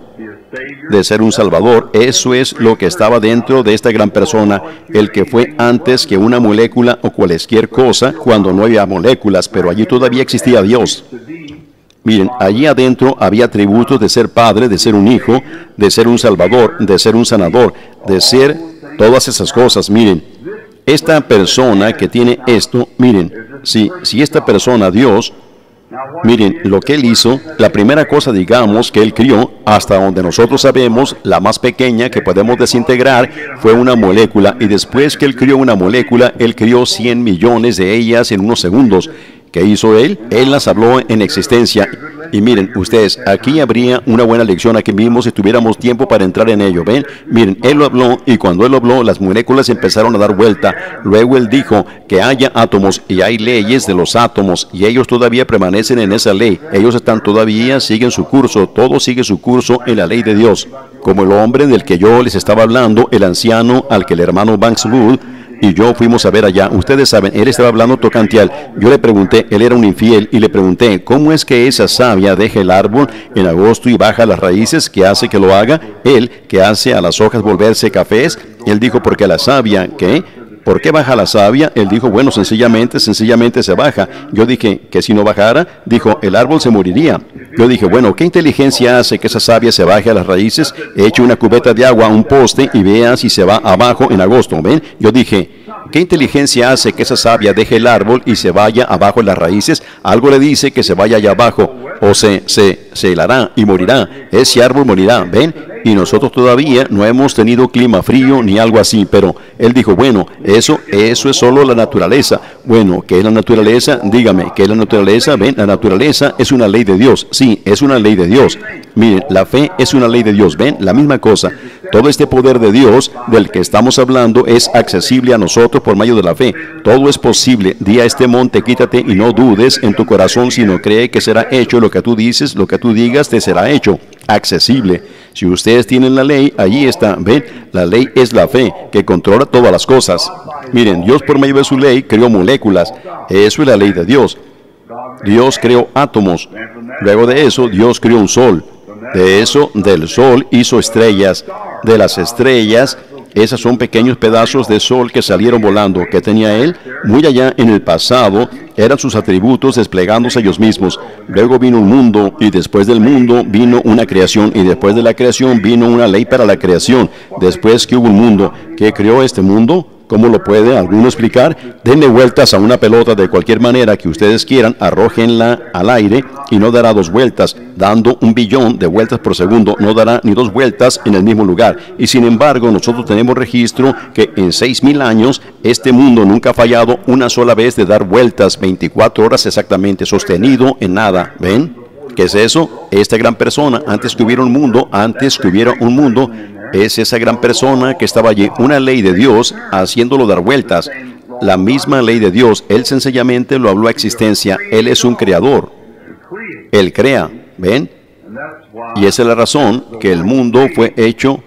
de ser un Salvador. Eso es lo que estaba dentro de esta gran persona, el que fue antes que una molécula o cualquier cosa, cuando no había moléculas, pero allí todavía existía Dios. Miren, allí adentro había atributos de ser Padre, de ser un Hijo, de ser un Salvador, de ser un Sanador, de ser todas esas cosas. Miren, esta persona que tiene esto, miren, si esta persona, Dios, miren, lo que Él hizo, la primera cosa, digamos, que Él crió, hasta donde nosotros sabemos, la más pequeña que podemos desintegrar, fue una molécula. Y después que Él crió una molécula, Él crió 100 millones de ellas en unos segundos. ¿Qué hizo Él? Él las habló en existencia. Y miren, ustedes, aquí habría una buena lección aquí mismo si tuviéramos tiempo para entrar en ello. ¿Ven? Miren, Él lo habló y cuando Él lo habló, las moléculas empezaron a dar vuelta. Luego Él dijo que haya átomos y hay leyes de los átomos y ellos todavía permanecen en esa ley. Ellos siguen su curso, todo sigue su curso en la ley de Dios. Como el hombre del que yo les estaba hablando, el anciano al que el hermano Banks Wood y yo fuimos a ver allá. Ustedes saben, él estaba hablando tocantial. Yo le pregunté, él era un infiel, y le pregunté, ¿cómo es que esa savia deja el árbol en agosto y baja las raíces? ¿Qué hace que lo haga? Él, que hace a las hojas volverse cafés. Él dijo, porque la savia, ¿qué? ¿Por qué baja la savia? Él dijo, bueno, sencillamente se baja. Yo dije, que si no bajara, dijo, el árbol se moriría. Yo dije, bueno, ¿qué inteligencia hace que esa savia se baje a las raíces? Eche una cubeta de agua a un poste y vea si se va abajo en agosto, ¿ven? Yo dije, ¿qué inteligencia hace que esa savia deje el árbol y se vaya abajo en las raíces? Algo le dice que se vaya allá abajo, o se helará y morirá. Ese árbol morirá, ¿ven? Y nosotros todavía no hemos tenido clima frío ni algo así, pero él dijo, bueno, eso es solo la naturaleza. Bueno, ¿qué es la naturaleza? Dígame, ¿qué es la naturaleza? Ven, la naturaleza es una ley de Dios. Sí, es una ley de Dios. Miren, la fe es una ley de Dios. Ven, la misma cosa. Todo este poder de Dios del que estamos hablando es accesible a nosotros por medio de la fe. Todo es posible. Di a este monte, quítate y no dudes en tu corazón, sino cree que será hecho lo que tú dices, lo que tú digas te será hecho. Accesible. Si ustedes tienen la ley, allí está. ¿Ven? La ley es la fe, que controla todas las cosas. Miren, Dios por medio de su ley creó moléculas. Eso es la ley de Dios. Dios creó átomos. Luego de eso, Dios creó un sol. De eso, del sol hizo estrellas. De las estrellas Esos son pequeños pedazos de sol que salieron volando. ¿Qué tenía él? Muy allá en el pasado eran sus atributos desplegándose ellos mismos. Luego vino un mundo, y después del mundo vino una creación, y después de la creación vino una ley para la creación. Después que hubo un mundo, ¿qué creó este mundo? ¿Cómo lo puede alguno explicar? Denle vueltas a una pelota de cualquier manera que ustedes quieran, arrójenla al aire y no dará 2 vueltas. Dando 1 billón de vueltas por segundo, no dará ni 2 vueltas en el mismo lugar. Y sin embargo, nosotros tenemos registro que en 6,000 años, este mundo nunca ha fallado una sola vez de dar vueltas, 24 horas exactamente, sostenido en nada. ¿Ven? ¿Qué es eso? Esta gran persona, antes que hubiera un mundo, es esa gran persona que estaba allí, una ley de Dios, haciéndolo dar vueltas. La misma ley de Dios, Él sencillamente lo habló a existencia. Él es un creador. Él crea, ¿ven? Y esa es la razón que el mundo fue hecho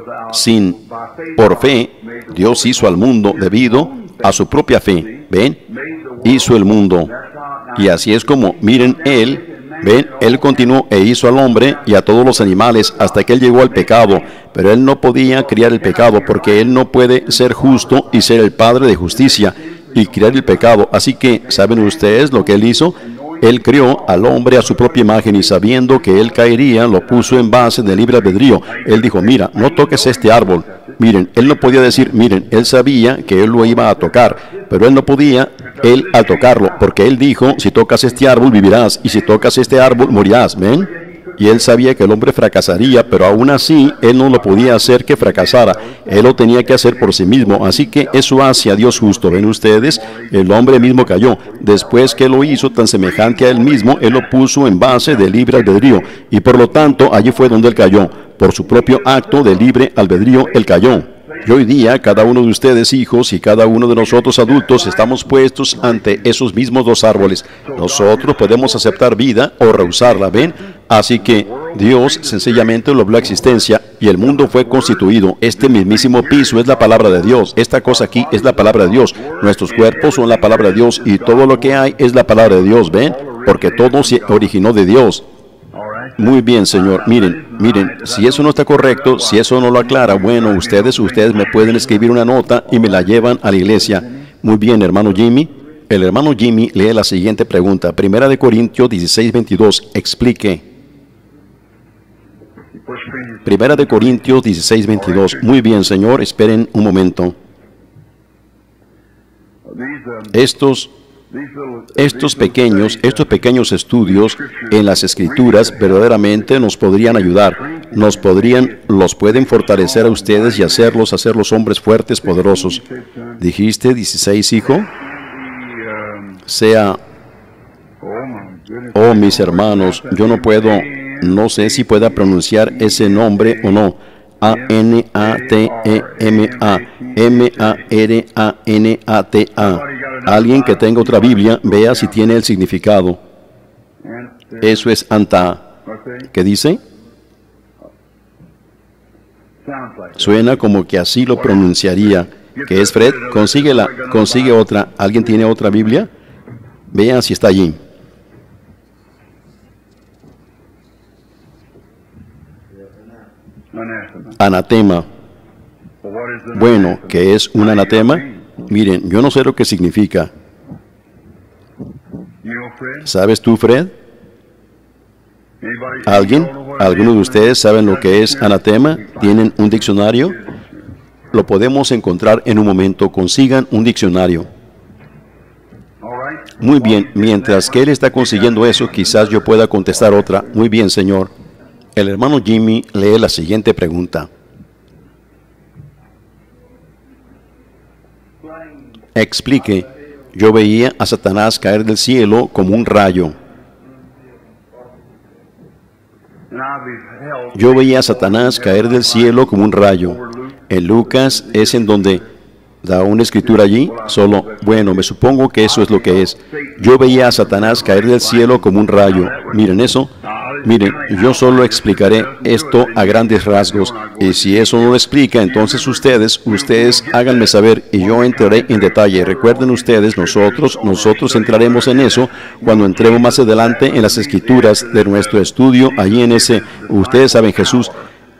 por fe. Dios hizo al mundo debido a su propia fe, ¿ven? Hizo el mundo. Y así es como, miren, ¿ven? Él continuó e hizo al hombre y a todos los animales hasta que Él llegó al pecado. Pero Él no podía criar el pecado porque Él no puede ser justo y ser el Padre de justicia y criar el pecado. Así que, ¿saben ustedes lo que Él hizo? Él crió al hombre a su propia imagen y sabiendo que Él caería, lo puso en base de libre albedrío. Él dijo, mira, no toques este árbol. Miren, Él no podía decir, miren, Él sabía que Él lo iba a tocar, pero Él no podía, al tocarlo, porque Él dijo, si tocas este árbol vivirás, y si tocas este árbol morirás, ¿ven? Y Él sabía que el hombre fracasaría, pero aún así, Él no lo podía hacer que fracasara. Él lo tenía que hacer por sí mismo. Así que eso hace a Dios justo. ¿Ven ustedes? El hombre mismo cayó. Después que lo hizo tan semejante a Él mismo, Él lo puso en base de libre albedrío. Y por lo tanto, allí fue donde Él cayó. Por su propio acto de libre albedrío, Él cayó. Y hoy día, cada uno de ustedes, hijos, y cada uno de nosotros, adultos, estamos puestos ante esos mismos 2 árboles. Nosotros podemos aceptar vida o rehusarla, ¿ven? Así que Dios sencillamente lo habló a existencia y el mundo fue constituido. Este mismísimo piso es la palabra de Dios. Esta cosa aquí es la palabra de Dios. Nuestros cuerpos son la palabra de Dios y todo lo que hay es la palabra de Dios, ¿ven? Porque todo se originó de Dios. Muy bien, Señor. Miren, si eso no está correcto, si eso no lo aclara, bueno, ustedes me pueden escribir una nota y me la llevan a la iglesia. Muy bien, hermano Jimmy. El hermano Jimmy lee la siguiente pregunta. 1 Corintios 16:22. Explique. 1 Corintios 16:22. Muy bien, Señor. Esperen un momento. Estos pequeños estudios en las Escrituras verdaderamente nos podrían ayudar, los pueden fortalecer a ustedes y hacerlos hombres fuertes, poderosos. ¿Dijiste 16, hijo? Oh, mis hermanos, yo no sé si pueda pronunciar ese nombre o no. Anatema, Maranata. Alguien que tenga otra Biblia, vea si tiene el significado. Eso es anta. ¿Qué dice? Suena como que así lo pronunciaría. ¿Qué es, Fred? Consigue otra. ¿Alguien tiene otra Biblia? Vea si está allí. Anatema. Bueno, ¿qué es un anatema? Miren, yo no sé lo que significa. ¿Sabes tú, Fred? ¿Alguno de ustedes saben lo que es anatema? ¿Tienen un diccionario? Lo podemos encontrar en un momento. Consigan un diccionario. Muy bien, mientras que él está consiguiendo eso, quizás yo pueda contestar otra. Muy bien, señor. El hermano Jimmy lee la siguiente pregunta. Explique. Yo veía a Satanás caer del cielo como un rayo. Yo veía a Satanás caer del cielo como un rayo. En Lucas es en donde da una escritura allí, bueno, me supongo que eso es lo que es. Yo veía a Satanás caer del cielo como un rayo. Miren eso. Miren, yo solo explicaré esto a grandes rasgos, y si eso no lo explica, entonces ustedes háganme saber y yo entraré en detalle. Recuerden ustedes, nosotros entraremos en eso cuando entremos más adelante en las Escrituras de nuestro estudio, allí en ese, ustedes saben, Jesús,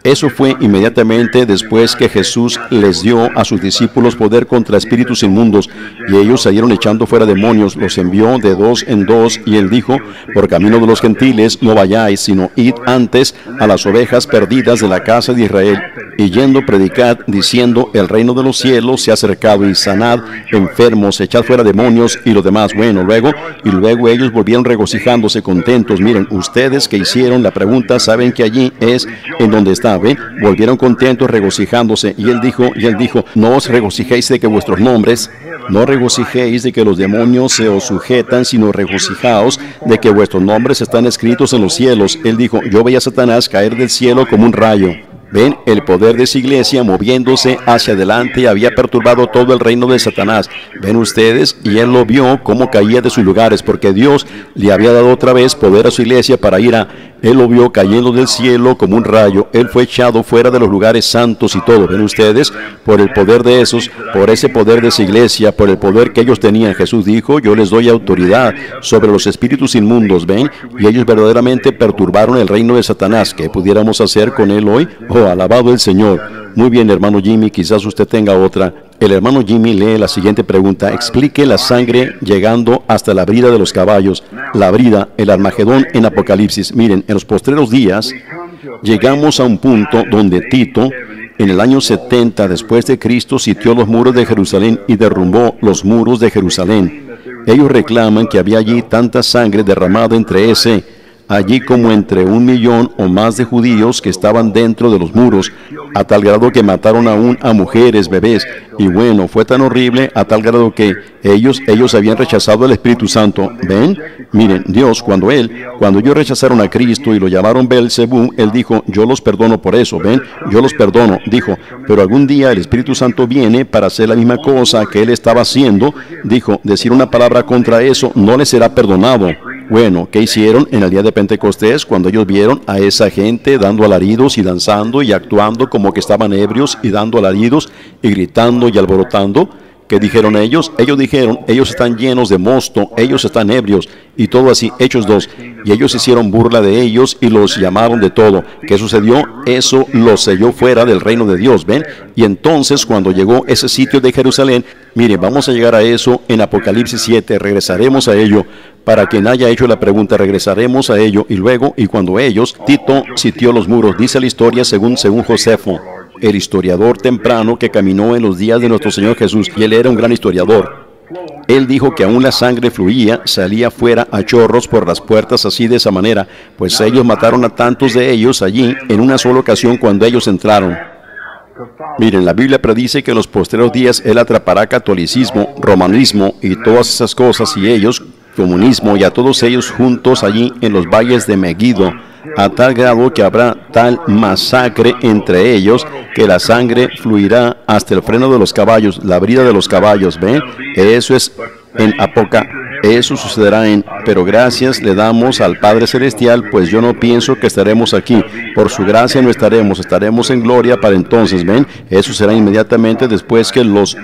Eso fue inmediatamente después que Jesús les dio a sus discípulos poder contra espíritus inmundos, y ellos salieron echando fuera demonios. Los envió de dos en dos, y él dijo: por camino de los gentiles no vayáis, sino id antes a las ovejas perdidas de la casa de Israel, y yendo predicad, diciendo: el reino de los cielos se ha acercado, y sanad enfermos, echad fuera demonios, y lo demás. Bueno, luego ellos volvieron regocijándose, contentos. Miren, ustedes que hicieron la pregunta saben que allí es en donde está, ¿ven? Volvieron contentos, regocijándose, y él dijo, no os regocijéis de que vuestros nombres, no regocijéis de que los demonios se os sujetan, sino regocijaos de que vuestros nombres están escritos en los cielos. Él dijo: yo veía a Satanás caer del cielo como un rayo. Ven, el poder de esa iglesia moviéndose hacia adelante había perturbado todo el reino de Satanás. Ven ustedes, y él lo vio cómo caía de sus lugares, porque Dios le había dado otra vez poder a su iglesia para ir a... Él lo vio cayendo del cielo como un rayo. Él fue echado fuera de los lugares santos y todo. Ven ustedes, por el poder de esos, por ese poder de esa iglesia, por el poder que ellos tenían. Jesús dijo: yo les doy autoridad sobre los espíritus inmundos. Ven, y ellos verdaderamente perturbaron el reino de Satanás. ¿Qué pudiéramos hacer con él hoy? Oh, alabado el Señor. Muy bien, hermano Jimmy, quizás usted tenga otra. El hermano Jimmy lee la siguiente pregunta: explique la sangre llegando hasta la brida de los caballos. La brida, el Armagedón en Apocalipsis. Miren, en los postreros días llegamos a un punto donde Tito, en el año 70 después de Cristo, sitió los muros de Jerusalén y derrumbó los muros de Jerusalén. Ellos reclaman que había allí tanta sangre derramada allí como entre 1 millón o más de judíos que estaban dentro de los muros, a tal grado que mataron aún a mujeres, bebés, y bueno, fue tan horrible a tal grado que ellos habían rechazado al Espíritu Santo. ¿Ven? Miren, Dios, cuando ellos rechazaron a Cristo y lo llamaron Beelzebú, Él dijo: yo los perdono por eso. ¿Ven? Yo los perdono. Dijo: pero algún día el Espíritu Santo viene para hacer la misma cosa que Él estaba haciendo. Dijo: decir una palabra contra eso no les será perdonado. Bueno, ¿qué hicieron en el día de Pentecostés cuando ellos vieron a esa gente dando alaridos y danzando y actuando como que estaban ebrios y dando alaridos y gritando y alborotando? ¿Qué dijeron ellos? Ellos dijeron: ellos están llenos de mosto, ellos están ebrios, y todo así. Hechos 2. Y ellos hicieron burla de ellos y los llamaron de todo. ¿Qué sucedió? Eso los selló fuera del reino de Dios, ¿ven? Y entonces, cuando llegó ese sitio de Jerusalén, miren, vamos a llegar a eso en Apocalipsis 7, regresaremos a ello. Para quien haya hecho la pregunta, regresaremos a ello. Y luego, y cuando Tito sitió los muros, dice la historia según Josefo, el historiador temprano que caminó en los días de nuestro Señor Jesús, y él era un gran historiador. Él dijo que aún la sangre fluía, salía fuera a chorros por las puertas así de esa manera, pues ellos mataron a tantos de ellos allí en una sola ocasión cuando ellos entraron. Miren, la Biblia predice que en los postreros días Él atrapará catolicismo, romanismo y todas esas cosas, y ellos, comunismo, y a todos ellos juntos allí en los valles de Megiddo, a tal grado que habrá tal masacre entre ellos que la sangre fluirá hasta el freno de los caballos, la brida de los caballos. ¿Ven? Eso es en Eso sucederá pero gracias le damos al Padre Celestial, pues yo no pienso que estaremos aquí. Por su gracia no estaremos en gloria para entonces. ¿Ven? Eso será inmediatamente después que los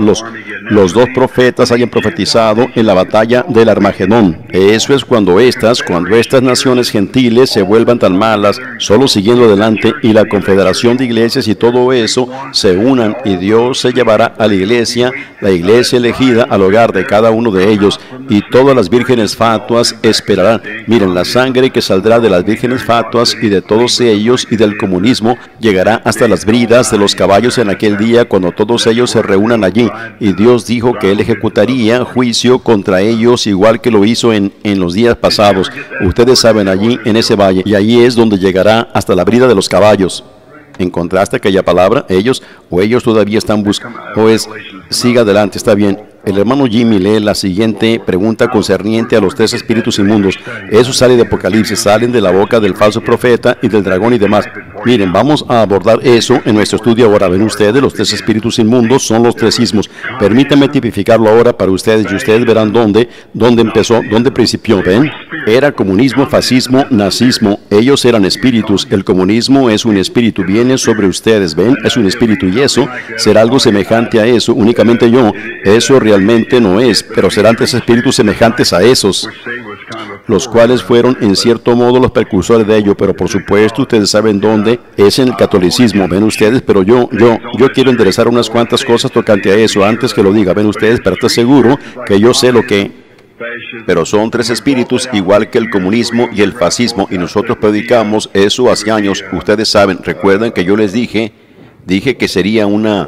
dos profetas hayan profetizado en la batalla del Armagedón. Eso es cuando estas naciones gentiles se vuelvan tan malas, solo siguiendo adelante, y la confederación de iglesias y todo eso se unan, y Dios se llevará a la iglesia elegida, al hogar de cada uno de ellos, y todas las vírgenes fatuas esperarán. Miren, la sangre que saldrá de las vírgenes fatuas y de todos ellos y del comunismo llegará hasta las bridas de los caballos en aquel día, cuando todos ellos se reúnan allí, y Dios dijo que Él ejecutaría juicio contra ellos igual que lo hizo en los días pasados. Ustedes saben, allí en ese valle, y allí es donde llegará hasta la brida de los caballos. ¿Encontraste aquella palabra? Ellos todavía están buscando. Siga adelante, está bien. El hermano Jimmy lee la siguiente pregunta concerniente a los 3 espíritus inmundos. Eso sale de Apocalipsis, salen de la boca del falso profeta y del dragón y demás. Miren, vamos a abordar eso en nuestro estudio ahora. Ven ustedes, los 3 espíritus inmundos son los 3 sismos. Permítanme tipificarlo ahora para ustedes, y ustedes verán dónde empezó, dónde principió. ¿Ven? Era comunismo, fascismo, nazismo. Ellos eran espíritus. El comunismo es un espíritu, viene sobre ustedes. ¿Ven? Es un espíritu, y eso será algo semejante a eso. Únicamente eso realmente no es, pero serán 3 espíritus semejantes a esos. los cuales fueron en cierto modo los precursores de ello, pero por supuesto ustedes saben dónde es en el catolicismo, ven ustedes, pero yo quiero enderezar unas cuantas cosas tocante a eso antes que lo diga, ven ustedes, pero estoy seguro que yo sé lo que... Pero son tres espíritus, igual que el comunismo y el fascismo, y nosotros predicamos eso hace años. Ustedes saben, recuerdan que yo les dije que sería una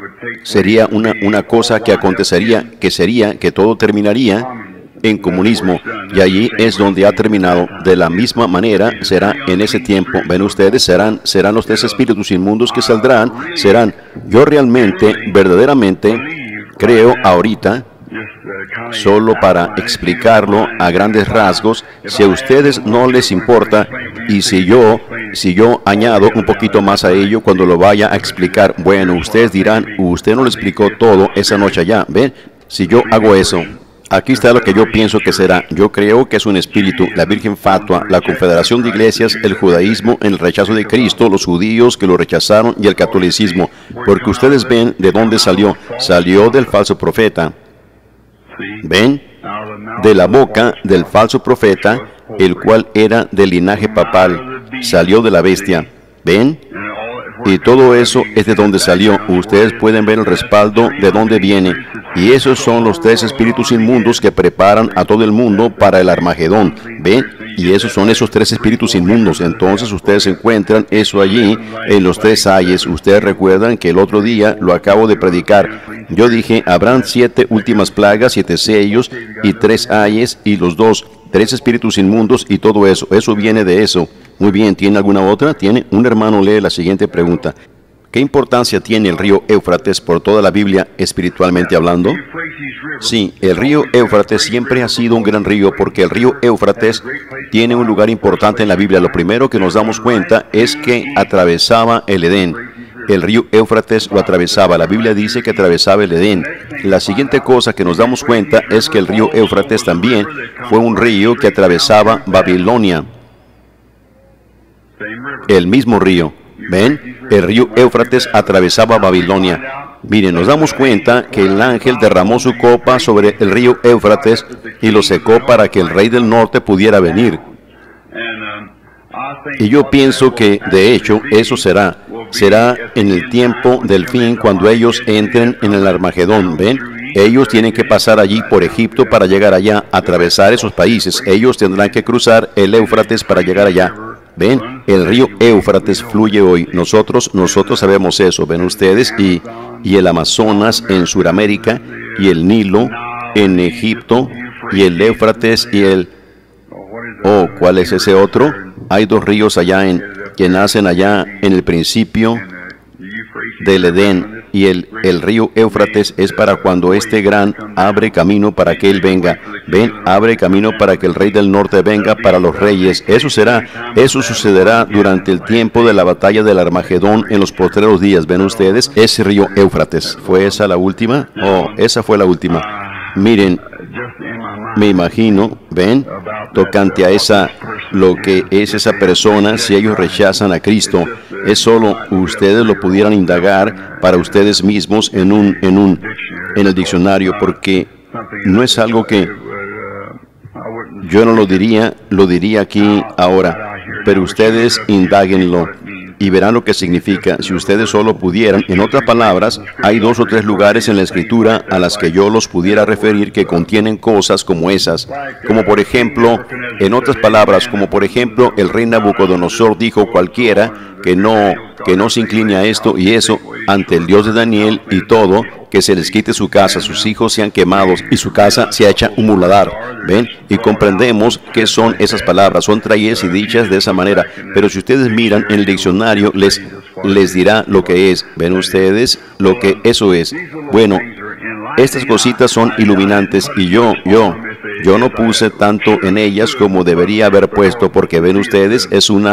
cosa que acontecería, que todo terminaría en comunismo, y allí es donde ha terminado. De la misma manera será en ese tiempo. Ven ustedes, serán los tres espíritus inmundos que saldrán, yo realmente, verdaderamente, creo ahorita, solo para explicarlo a grandes rasgos, si a ustedes no les importa, y si yo añado un poquito más a ello cuando lo vaya a explicar, bueno, ustedes dirán, usted no lo explicó todo esa noche allá, ¿ven? Si yo hago eso, aquí está lo que yo pienso que será. Yo creo que es un espíritu, la Virgen Fatua, la Confederación de Iglesias, el judaísmo en el rechazo de Cristo, los judíos que lo rechazaron y el catolicismo, porque ustedes ven de dónde salió del falso profeta. ¿Ven? De la boca del falso profeta, el cual era del linaje papal, salió de la bestia. ¿Ven? Y todo eso es de donde salió. Ustedes pueden ver el respaldo de dónde viene. Y esos son los tres espíritus inmundos que preparan a todo el mundo para el Armagedón. ¿Ven? Y esos son esos tres espíritus inmundos. Entonces ustedes encuentran eso allí en los tres ayes. Ustedes recuerdan que el otro día lo acabo de predicar. Yo dije, habrán 7 últimas plagas, 7 sellos y 3 ayes y los 3 espíritus inmundos y todo eso. Eso viene de eso. Muy bien, ¿tiene alguna otra? ¿Tiene? Un hermano lee la siguiente pregunta. ¿Qué importancia tiene el río Éufrates por toda la Biblia espiritualmente hablando? Sí, el río Éufrates siempre ha sido un gran río porque el río Éufrates tiene un lugar importante en la Biblia. Lo primero que nos damos cuenta es que atravesaba el Edén. El río Éufrates lo atravesaba. La Biblia dice que atravesaba el Edén. La siguiente cosa que nos damos cuenta es que el río Éufrates también fue un río que atravesaba Babilonia. El mismo río. ¿Ven? El río Éufrates atravesaba Babilonia. Miren, nos damos cuenta que el ángel derramó su copa sobre el río Éufrates y lo secó para que el rey del norte pudiera venir. Y yo pienso que, de hecho, eso será en el tiempo del fin cuando ellos entren en el Armagedón. ¿Ven? Ellos tienen que pasar allí por Egipto para llegar allá, atravesar esos países. Ellos tendrán que cruzar el Éufrates para llegar allá. ¿Ven? El río Éufrates fluye hoy. Nosotros sabemos eso. ¿Ven ustedes? Y el Amazonas en Sudamérica, y el Nilo en Egipto, y el Éufrates y el... Oh, ¿cuál es ese otro? Hay 2 ríos allá que nacen allá en el principio del Edén, y el río Éufrates es para cuando este gran abre camino para que él venga. Ven, abre camino para que el rey del norte venga para los reyes. Eso sucederá durante el tiempo de la batalla del Armagedón en los postreros días. Ven ustedes, ese río Éufrates. ¿Fue esa la última? Oh, esa fue la última. Miren, me imagino, ven, tocante a lo que es esa persona, si ellos rechazan a Cristo, es solo ustedes lo pudieran indagar para ustedes mismos en el diccionario, porque no es algo que yo no lo diría aquí ahora, pero ustedes indáguenlo y verán lo que significa. Si ustedes solo pudieran, en otras palabras, hay 2 o 3 lugares en la Escritura a las que yo los pudiera referir que contienen cosas como esas, como por ejemplo, en otras palabras, como por ejemplo, el rey Nabucodonosor dijo: cualquiera que no se incline a esto y eso ante el Dios de Daniel y todo, que se les quite su casa, sus hijos sean quemados y su casa sea hecha un muladar. ¿Ven? Y comprendemos qué son esas palabras, son traídas y dichas de esa manera, pero si ustedes miran en el diccionario les dirá lo que es. ¿Ven ustedes lo que eso es? Bueno, estas cositas son iluminantes y yo no puse tanto en ellas como debería haber puesto, porque ven ustedes,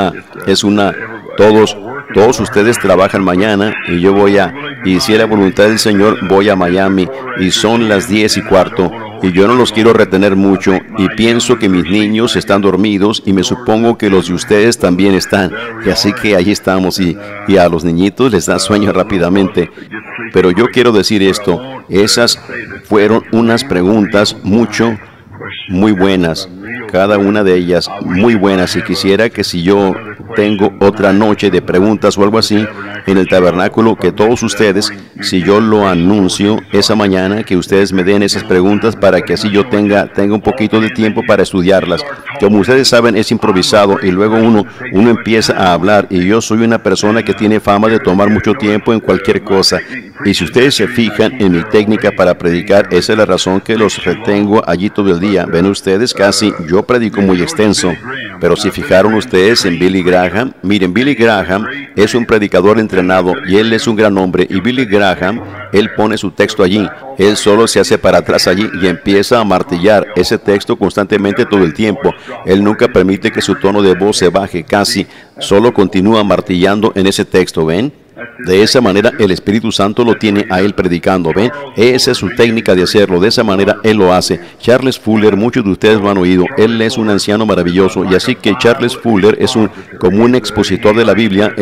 todos ustedes trabajan mañana y yo y si es la voluntad del Señor, voy a Miami y son las 10:15 y yo no los quiero retener mucho y pienso que mis niños están dormidos y me supongo que los de ustedes también están, y así que ahí estamos y a los niñitos les da sueño rápidamente. Pero yo quiero decir esto, esas fueron unas preguntas muy buenas. cada una de ellas muy buenas, y quisiera que si yo tengo otra noche de preguntas o algo así en el tabernáculo, que todos ustedes, si yo lo anuncio esa mañana, que ustedes me den esas preguntas para que así yo tenga un poquito de tiempo para estudiarlas. Como ustedes saben, es improvisado y luego uno empieza a hablar, y yo soy una persona que tiene fama de tomar mucho tiempo en cualquier cosa. Y si ustedes se fijan en mi técnica para predicar, esa es la razón que los retengo allí todo el día. Ven ustedes, casi yo predico muy extenso. Pero si fijaron ustedes en Billy Graham, miren, Billy Graham es un predicador entrenado y él es un gran hombre. Y Billy Graham, él pone su texto allí. Él solo se hace para atrás allí y empieza a martillar ese texto constantemente todo el tiempo. Él nunca permite que su tono de voz se baje, casi solo continúa martillando en ese texto, ¿ven? De esa manera el Espíritu Santo lo tiene a él predicando, ¿ven? Esa es su técnica de hacerlo, de esa manera él lo hace. Charles Fuller, muchos de ustedes lo han oído, él es un anciano maravilloso, y así que Charles Fuller es como un expositor de la Biblia.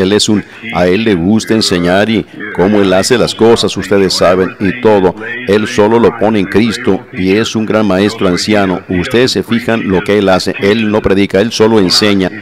A él le gusta enseñar y cómo él hace las cosas, ustedes saben, y todo. Él solo lo pone en Cristo y es un gran maestro anciano. Ustedes se fijan lo que él hace, él no predica, él solo enseña.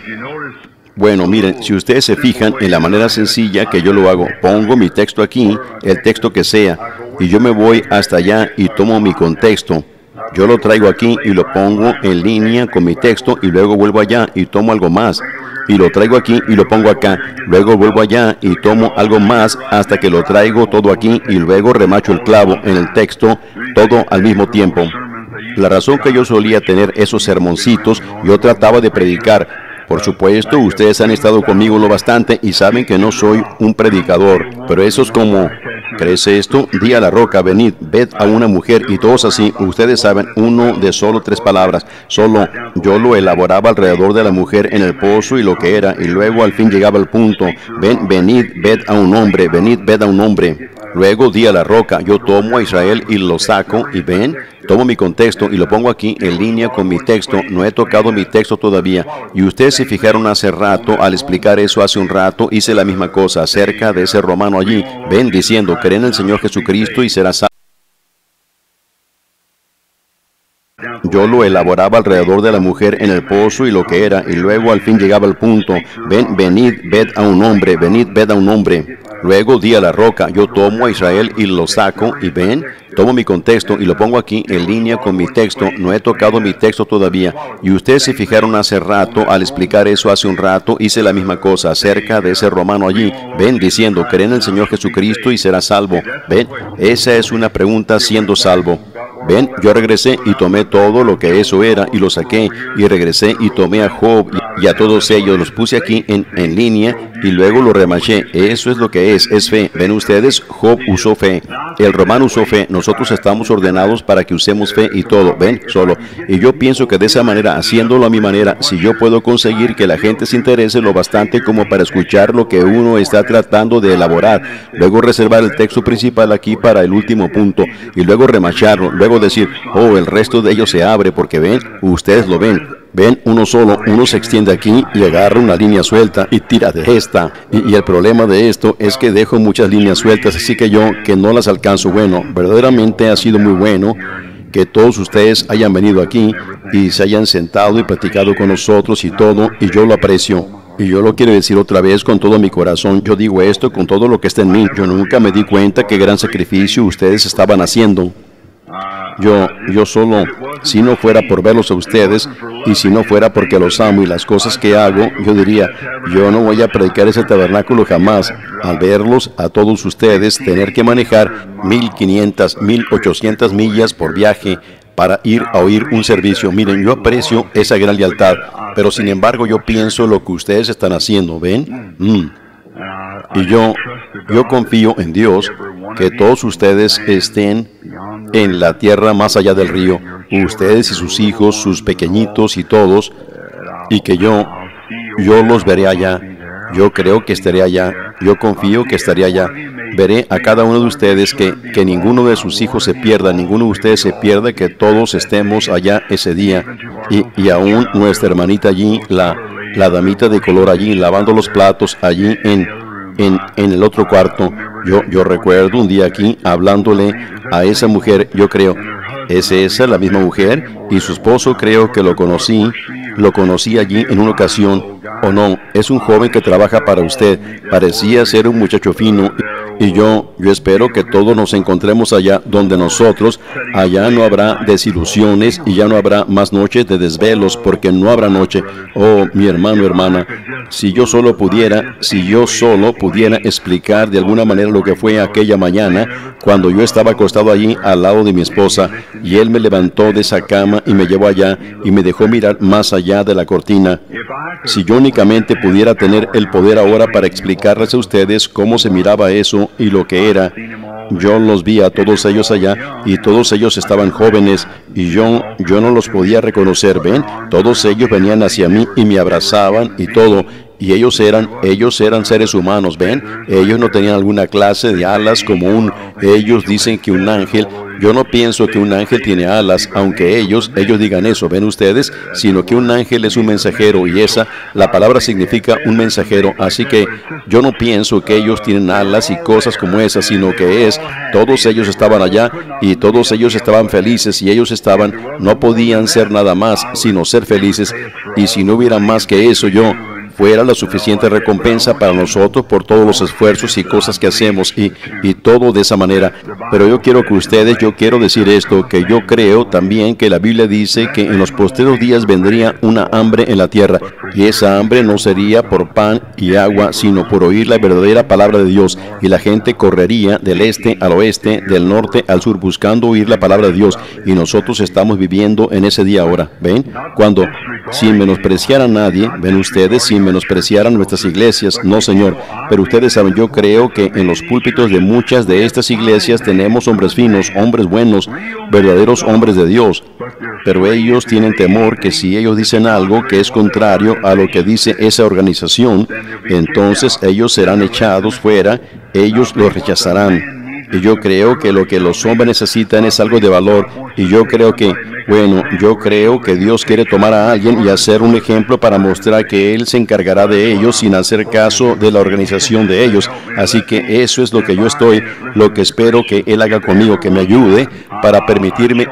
Bueno, miren, si ustedes se fijan en la manera sencilla que yo lo hago, pongo mi texto aquí, el texto que sea, y yo me voy hasta allá y tomo mi contexto. Yo lo traigo aquí y lo pongo en línea con mi texto, y luego vuelvo allá y tomo algo más. Y lo traigo aquí y lo pongo acá. Luego vuelvo allá y tomo algo más hasta que lo traigo todo aquí, y luego remacho el clavo en el texto, todo al mismo tiempo. La razón que yo solía tener esos sermoncitos, yo trataba de predicar. Por supuesto, ustedes han estado conmigo lo bastante y saben que no soy un predicador, pero eso es como, ¿crece esto? Di a la roca, venid, ved a una mujer, y todos así. Ustedes saben, uno de solo 3 palabras. Solo yo lo elaboraba alrededor de la mujer en el pozo y lo que era, y luego al fin llegaba al punto. Venid, ved a un hombre, venid, ved a un hombre. Luego di a la roca, yo tomo a Israel y lo saco, y ven, tomo mi contexto y lo pongo aquí en línea con mi texto. No he tocado mi texto todavía, y ustedes se fijaron hace rato, al explicar eso hace un rato, hice la misma cosa acerca de ese romano allí. Ven, diciendo, cree en el Señor Jesucristo y serás salvo. Yo lo elaboraba alrededor de la mujer en el pozo y lo que era, y luego al fin llegaba al punto. Venid, ved a un hombre, venid, ved a un hombre. Luego di a la roca, yo tomo a Israel y lo saco, y ven, tomo mi contexto y lo pongo aquí en línea con mi texto. No he tocado mi texto todavía, y ustedes se fijaron hace rato, al explicar eso hace un rato, hice la misma cosa acerca de ese romano allí. Ven, diciendo, cree en el Señor Jesucristo y serás salvo. Ven, esa es una pregunta, siendo salvo. Ven, yo regresé y tomé todo lo que eso era y lo saqué, y regresé y tomé a Job y a todos ellos, los puse aquí en línea y luego lo remaché. Eso es lo que es fe. Ven ustedes, Job usó fe, el romano usó fe, nosotros estamos ordenados para que usemos fe y todo, ven, solo. Y yo pienso que de esa manera, haciéndolo a mi manera, si yo puedo conseguir que la gente se interese lo bastante como para escuchar lo que uno está tratando de elaborar, luego reservar el texto principal aquí para el último punto, y luego remacharlo, luego decir, oh, el resto de ellos se abre, porque ven, ustedes lo ven. Ven, uno solo, uno se extiende aquí y agarra una línea suelta y tira de esta. Y el problema de esto es que dejo muchas líneas sueltas, así que yo que no las alcanzo. Bueno, verdaderamente ha sido muy bueno que todos ustedes hayan venido aquí y se hayan sentado y platicado con nosotros y todo, y yo lo aprecio. Y yo lo quiero decir otra vez con todo mi corazón. Yo digo esto con todo lo que está en mí. Yo nunca me di cuenta qué gran sacrificio ustedes estaban haciendo. Yo solo, si no fuera por verlos a ustedes y si no fuera porque los amo y las cosas que hago, yo diría, yo no voy a predicar ese tabernáculo jamás. Al verlos a todos ustedes, tener que manejar 1,500, 1,800 millas por viaje para ir a oír un servicio. Miren, yo aprecio esa gran lealtad, pero sin embargo yo pienso lo que ustedes están haciendo, ¿ven? Y yo confío en Dios que todos ustedes estén en la tierra más allá del río, ustedes y sus hijos, sus pequeñitos y todos, y que yo los veré allá. Yo creo que estaré allá, yo confío que estaré allá. Veré a cada uno de ustedes, que ninguno de sus hijos se pierda, ninguno de ustedes se pierda, que todos estemos allá ese día. Y aún nuestra hermanita allí, la damita de color allí, lavando los platos allí en el otro cuarto. Yo recuerdo un día aquí hablándole a esa mujer, yo creo, ¿Es esa la misma mujer? Y su esposo creo que lo conocí allí en una ocasión. ¿O no? Es un joven que trabaja para usted. Parecía ser un muchacho fino. Y yo espero que todos nos encontremos allá donde nosotros, allá no habrá desilusiones y ya no habrá más noches de desvelos, porque no habrá noche. Oh, mi hermano, hermana, si yo solo pudiera explicar de alguna manera lo que fue aquella mañana, cuando yo estaba acostado allí al lado de mi esposa, y él me levantó de esa cama y me llevó allá y me dejó mirar más allá de la cortina. Si yo únicamente pudiera tener el poder ahora para explicarles a ustedes cómo se miraba eso y lo que era. Yo los vi a todos ellos allá y todos ellos estaban jóvenes y yo no los podía reconocer, ¿ven? Todos ellos venían hacia mí y me abrazaban y todo. Y ellos eran seres humanos, ¿ven? Ellos no tenían alguna clase de alas como ellos dicen que un ángel. Yo no pienso que un ángel tiene alas, aunque ellos digan eso, ¿ven ustedes? Sino que un ángel es un mensajero y la palabra significa un mensajero. Así que yo no pienso que ellos tienen alas y cosas como esas, sino que todos ellos estaban allá y todos ellos estaban felices y ellos no podían ser nada más, sino ser felices. Y si no hubiera más que eso, fuera la suficiente recompensa para nosotros por todos los esfuerzos y cosas que hacemos y todo de esa manera. Pero yo quiero decir esto, que yo creo también que la Biblia dice que en los postreros días vendría una hambre en la tierra, y esa hambre no sería por pan y agua, sino por oír la verdadera palabra de Dios, y la gente correría del este al oeste, del norte al sur, buscando oír la palabra de Dios, y nosotros estamos viviendo en ese día ahora, ¿ven? Cuando, sin menospreciar a nadie, ven ustedes, sin menospreciaran nuestras iglesias, no, Señor, pero ustedes saben, yo creo que en los púlpitos de muchas de estas iglesias tenemos hombres finos, hombres buenos, verdaderos hombres de Dios, pero ellos tienen temor que si ellos dicen algo que es contrario a lo que dice esa organización, entonces ellos serán echados fuera, ellos los rechazarán. Y yo creo que lo que los hombres necesitan es algo de valor. Y yo creo que Dios quiere tomar a alguien y hacer un ejemplo para mostrar que Él se encargará de ellos sin hacer caso de la organización de ellos. Así que eso es lo que lo que espero que Él haga conmigo, que me ayude para permitirme.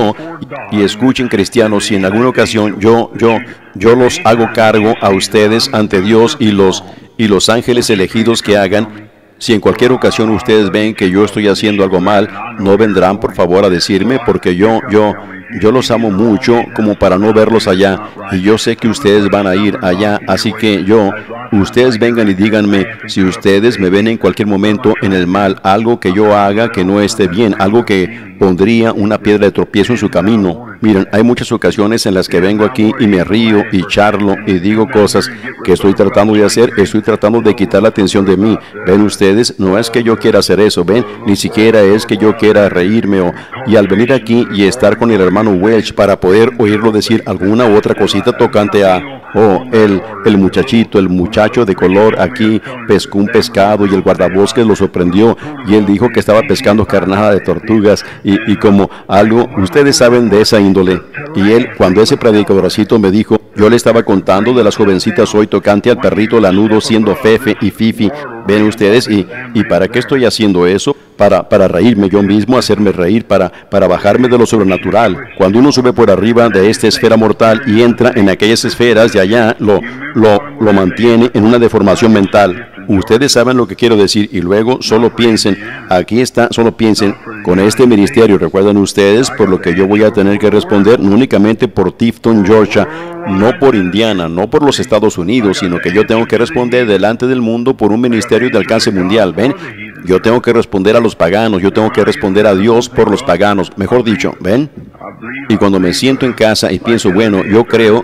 Y escuchen, cristianos, si en alguna ocasión yo los hago cargo a ustedes ante Dios y los ángeles elegidos que hagan. Si en cualquier ocasión ustedes ven que yo estoy haciendo algo mal, no vendrán por favor a decirme, porque yo los amo mucho como para no verlos allá, y yo sé que ustedes van a ir allá, así que ustedes vengan y díganme si ustedes me ven en cualquier momento en el mal, algo que yo haga que no esté bien, algo que pondría una piedra de tropiezo en su camino. Miren, hay muchas ocasiones en las que vengo aquí y me río y charlo y digo cosas que estoy tratando de hacer, estoy tratando de quitar la atención de mí. Ven ustedes, no es que yo quiera hacer eso, ven, ni siquiera es que yo quiera reírme y al venir aquí y estar con el hermano Welch para poder oírlo decir alguna u otra cosita tocante a el muchacho de color aquí pescó un pescado y el guardabosques lo sorprendió y él dijo que estaba pescando carnada de tortugas y como algo, ustedes saben de esa índole. Y él, cuando ese predicadorcito me dijo, yo le estaba contando de las jovencitas hoy tocante al perrito lanudo siendo Fefe y Fifi. Ven ustedes, ¿y para qué estoy haciendo eso? Para reírme yo mismo, hacerme reír, para bajarme de lo sobrenatural. Cuando uno sube por arriba de esta esfera mortal y entra en aquellas esferas de allá, lo mantiene en una deformación mental. Ustedes saben lo que quiero decir y luego solo piensen, solo piensen, con este ministerio, recuerdan ustedes, por lo que yo voy a tener que responder, no únicamente por Tifton, Georgia, no por Indiana, no por los Estados Unidos, sino que yo tengo que responder delante del mundo por un ministerio de alcance mundial, ¿ven? Yo tengo que responder a los paganos, yo tengo que responder a Dios por los paganos, mejor dicho, ¿ven? Y cuando me siento en casa y pienso, bueno, yo creo,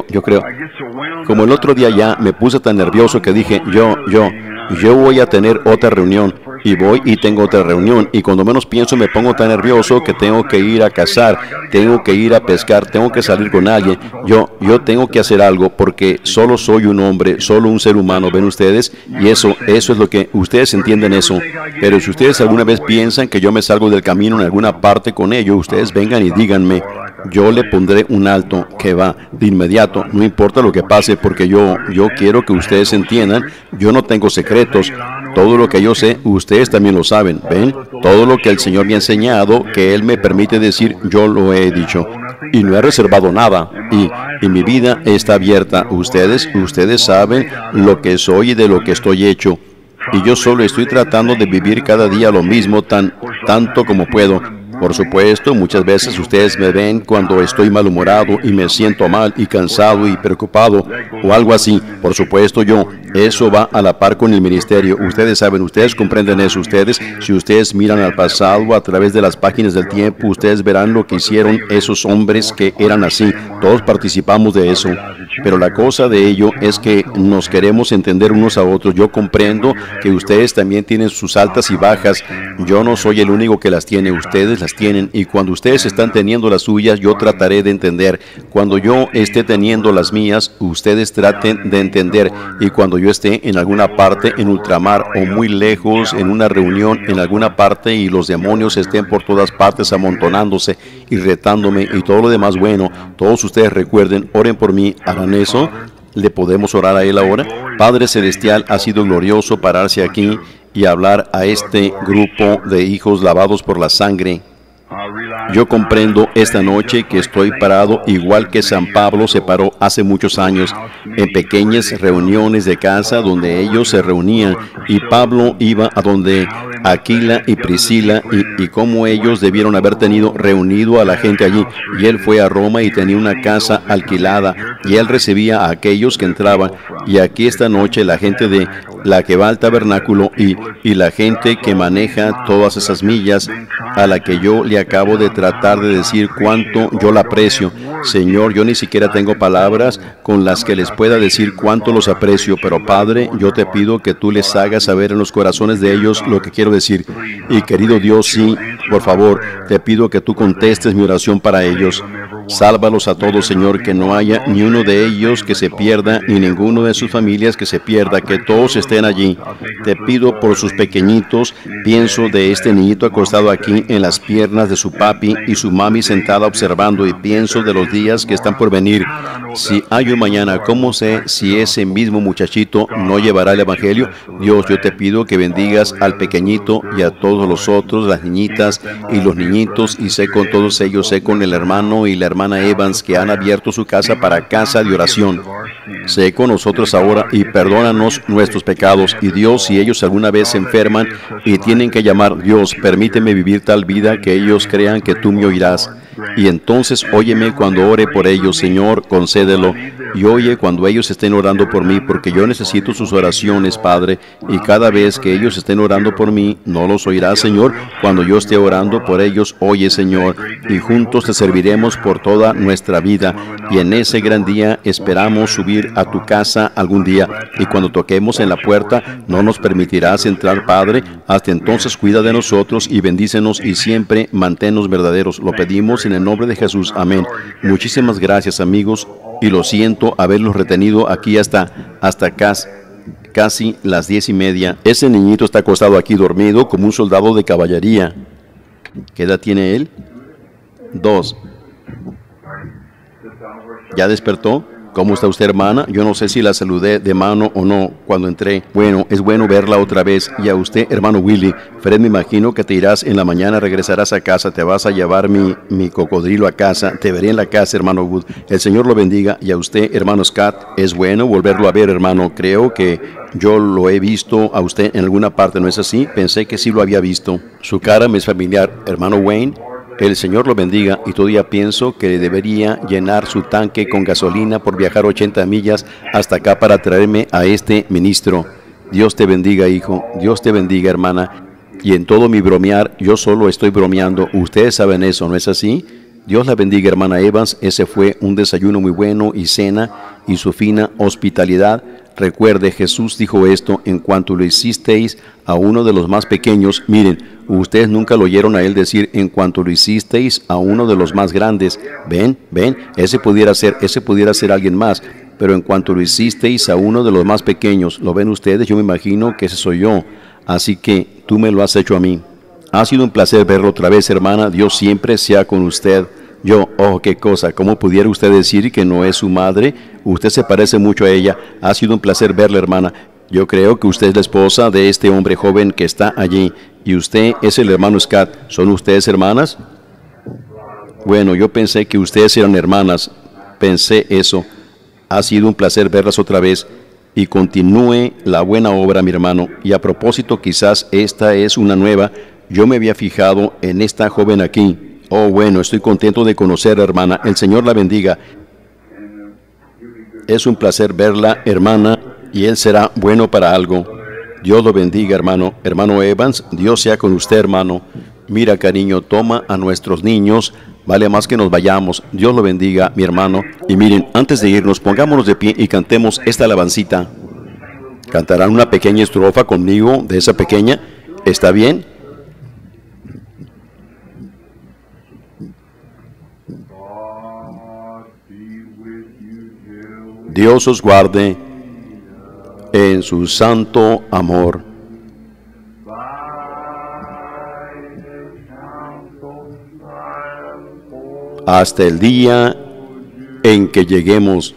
como el otro día ya me puse tan nervioso que dije, yo voy a tener otra reunión, y voy y tengo otra reunión, y cuando menos pienso me pongo tan nervioso que tengo que ir a cazar, tengo que ir a pescar, tengo que salir con alguien, yo tengo que hacer algo, porque solo soy un hombre, solo un ser humano, ven ustedes, y eso es lo que, ustedes entienden eso, pero si ustedes alguna vez piensan que yo me salgo del camino en alguna parte con ello, ustedes vengan y díganme, yo le pondré un alto que va de inmediato, no importa lo que pase, porque yo quiero que ustedes entiendan, yo no tengo secretos, Todo lo que yo sé, ustedes también lo saben, ¿ven? Todo lo que el Señor me ha enseñado, que Él me permite decir, yo lo he dicho. Y no he reservado nada. Y mi vida está abierta. Ustedes saben lo que soy y de lo que estoy hecho. Y yo solo estoy tratando de vivir cada día lo mismo tanto como puedo. Por supuesto, muchas veces ustedes me ven cuando estoy malhumorado y me siento mal y cansado y preocupado o algo así. Por supuesto, eso va a la par con el ministerio. Ustedes saben, ustedes comprenden eso. Si ustedes miran al pasado a través de las páginas del tiempo, ustedes verán lo que hicieron esos hombres que eran así. Todos participamos de eso. Pero la cosa de ello es que nos queremos entender unos a otros. Yo comprendo que ustedes también tienen sus altas y bajas. Yo no soy el único que las tiene. Ustedes las tienen, y cuando ustedes están teniendo las suyas, yo trataré de entender. Cuando yo esté teniendo las mías, ustedes traten de entender. Y cuando yo esté en alguna parte, en ultramar o muy lejos, en una reunión en alguna parte y los demonios estén por todas partes amontonándose y retándome y todo lo demás, bueno, todos ustedes recuerden, oren por mí, hagan eso. ¿Le podemos orar a Él ahora? Padre Celestial, ha sido glorioso pararse aquí y hablar a este grupo de hijos lavados por la sangre. Yo comprendo esta noche que estoy parado igual que San Pablo se paró hace muchos años en pequeñas reuniones de casa donde ellos se reunían y Pablo iba a donde Aquila y Priscila y cómo ellos debieron haber tenido reunido a la gente allí. Y él fue a Roma y tenía una casa alquilada y él recibía a aquellos que entraban. Y aquí esta noche la gente de la que va al tabernáculo y la gente que maneja todas esas millas, a la que yo le acabo de tratar de decir cuánto yo la aprecio. Señor, yo ni siquiera tengo palabras con las que les pueda decir cuánto los aprecio, pero Padre, yo te pido que tú les hagas saber en los corazones de ellos lo que quiero decir. Y querido Dios, sí, por favor, te pido que tú contestes mi oración para ellos. Sálvalos a todos, Señor, que no haya ni uno de ellos que se pierda, ni ninguno de sus familias que se pierda, que todos estén allí. Te pido por sus pequeñitos. Pienso de este niñito acostado aquí en las piernas de su papi y su mami sentada observando, y pienso de los días que están por venir. Si hay un mañana, ¿cómo sé si ese mismo muchachito no llevará el Evangelio? Dios, yo te pido que bendigas al pequeñito y a todos los otros, las niñitas y los niñitos, y sé con todos ellos, sé con el hermano y la hermana Evans que han abierto su casa para casa de oración. Sé con nosotros ahora y perdónanos nuestros pecados. Y Dios, si ellos alguna vez se enferman y tienen que llamar, Dios, permíteme vivir tal vida que ellos crean que tú me oirás. Y entonces óyeme cuando ore por ellos, Señor, concédelo. Y oye cuando ellos estén orando por mí, porque yo necesito sus oraciones, Padre. Y cada vez que ellos estén orando por mí, no los oirás, Señor. Cuando yo esté orando por ellos, oye, Señor. Y juntos te serviremos por toda nuestra vida. Y en ese gran día esperamos subir a tu casa algún día. Y cuando toquemos en la puerta, no nos permitirás entrar, Padre. Hasta entonces cuida de nosotros y bendícenos y siempre manténnos verdaderos. Lo pedimos en el nombre de Jesús. Amén. Muchísimas gracias, amigos. Y lo siento haberlos retenido aquí hasta casi las 10:30. Ese niñito está acostado aquí dormido como un soldado de caballería. ¿Qué edad tiene él? 2. ¿Ya despertó? ¿Cómo está usted, hermana? Yo no sé si la saludé de mano o no cuando entré. Bueno, es bueno verla otra vez. Y a usted, hermano Willy, Fred, me imagino que te irás en la mañana, regresarás a casa, te vas a llevar mi cocodrilo a casa. Te veré en la casa, hermano Wood. El Señor lo bendiga. Y a usted, hermano Scott, es bueno volverlo a ver, hermano. Creo que yo lo he visto a usted en alguna parte, ¿no es así? Pensé que sí lo había visto. Su cara me es familiar. Hermano Wayne, el Señor lo bendiga, y todavía pienso que debería llenar su tanque con gasolina por viajar 80 millas hasta acá para traerme a este ministro. Dios te bendiga, hijo. Dios te bendiga, hermana. Y en todo mi bromear, yo solo estoy bromeando. Ustedes saben eso, ¿no es así? Dios la bendiga, hermana Evans. Ese fue un desayuno muy bueno y cena y su fina hospitalidad. Recuerde, Jesús dijo esto: en cuanto lo hicisteis a uno de los más pequeños. Miren, ustedes nunca lo oyeron a él decir en cuanto lo hicisteis a uno de los más grandes. Ven, ese pudiera ser alguien más. Pero en cuanto lo hicisteis a uno de los más pequeños, ¿lo ven ustedes? Yo me imagino que ese soy yo. Así que tú me lo has hecho a mí. Ha sido un placer verlo otra vez, hermana. Dios siempre sea con usted. Oh, qué cosa, ¿cómo pudiera usted decir que no es su madre? Usted se parece mucho a ella. Ha sido un placer verla, hermana. Yo creo que usted es la esposa de este hombre joven que está allí y usted es el hermano Scott. ¿Son ustedes hermanas? Bueno, yo pensé que ustedes eran hermanas. Pensé eso. Ha sido un placer verlas otra vez y continúe la buena obra, mi hermano. Y a propósito, quizás esta es una nueva. Yo me había fijado en esta joven aquí. Oh, bueno, estoy contento de conocerla, hermana. El Señor la bendiga. Es un placer verla, hermana, y Él será bueno para algo. Dios lo bendiga, hermano. Hermano Evans, Dios sea con usted, hermano. Mira, cariño, toma a nuestros niños. Vale más que nos vayamos. Dios lo bendiga, mi hermano. Y miren, antes de irnos, pongámonos de pie y cantemos esta alabancita. ¿Cantarán una pequeña estrofa conmigo de esa pequeña? ¿Está bien? Dios os guarde en su santo amor. Hasta el día en que lleguemos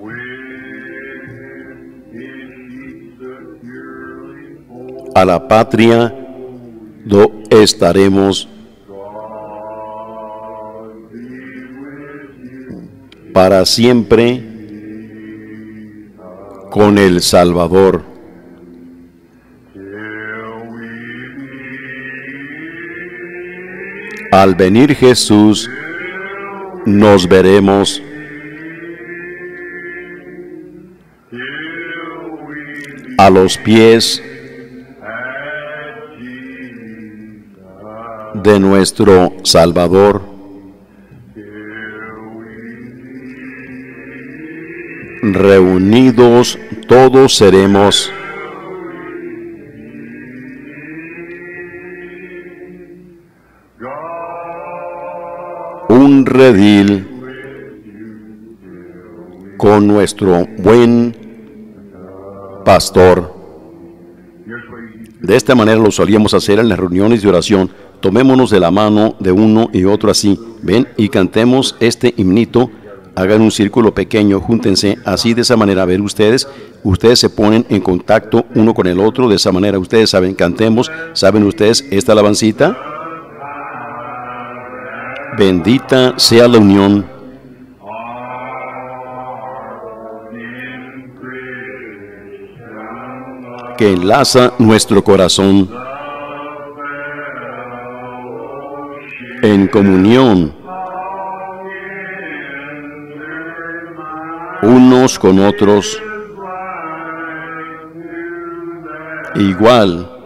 a la patria donde estaremos para siempre con el Salvador. Al venir Jesús, nos veremos. A los pies de nuestro Salvador. Reunidos todos seremos un redil con nuestro buen pastor. De esta manera lo solíamos hacer en las reuniones de oración. Tomémonos de la mano de uno y otro así. Ven y cantemos este himnito. Hagan un círculo pequeño, júntense así de esa manera. A ver ustedes se ponen en contacto uno con el otro de esa manera. Ustedes saben, cantemos. ¿Saben ustedes esta alabancita? Bendita sea la unión que enlaza nuestro corazón en comunión unos con otros, igual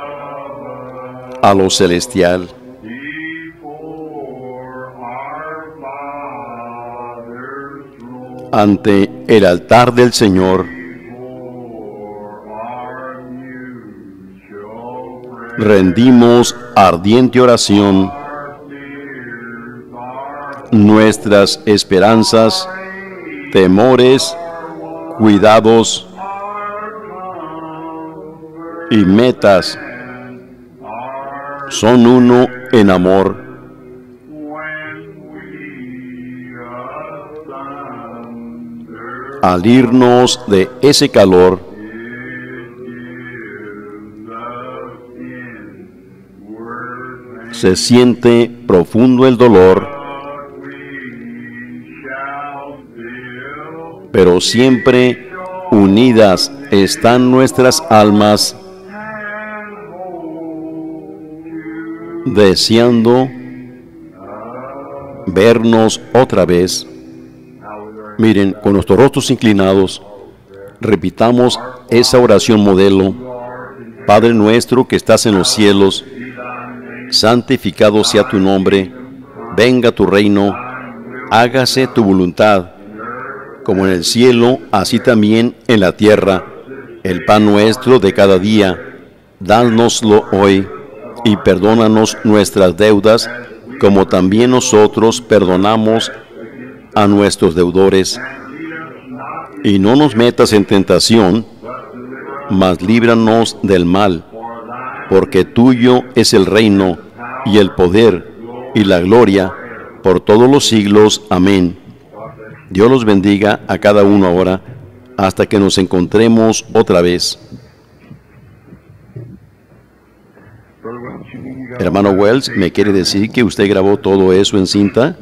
a lo celestial. Ante el altar del Señor, rendimos ardiente oración, nuestras esperanzas, temores, cuidados y metas son uno en amor. Al irnos de ese calor, se siente profundo el dolor, pero siempre unidas están nuestras almas, deseando vernos otra vez. Miren, con nuestros rostros inclinados, repitamos esa oración modelo. Padre nuestro que estás en los cielos, santificado sea tu nombre, venga tu reino, hágase tu voluntad, como en el cielo, así también en la tierra. El pan nuestro de cada día, dánoslo hoy, y perdónanos nuestras deudas, como también nosotros perdonamos a nuestros deudores. Y no nos metas en tentación, mas líbranos del mal, porque tuyo es el reino, y el poder, y la gloria, por todos los siglos. Amén. Dios los bendiga a cada uno ahora, hasta que nos encontremos otra vez. Hermano Wells, ¿me quiere decir que usted grabó todo eso en cinta?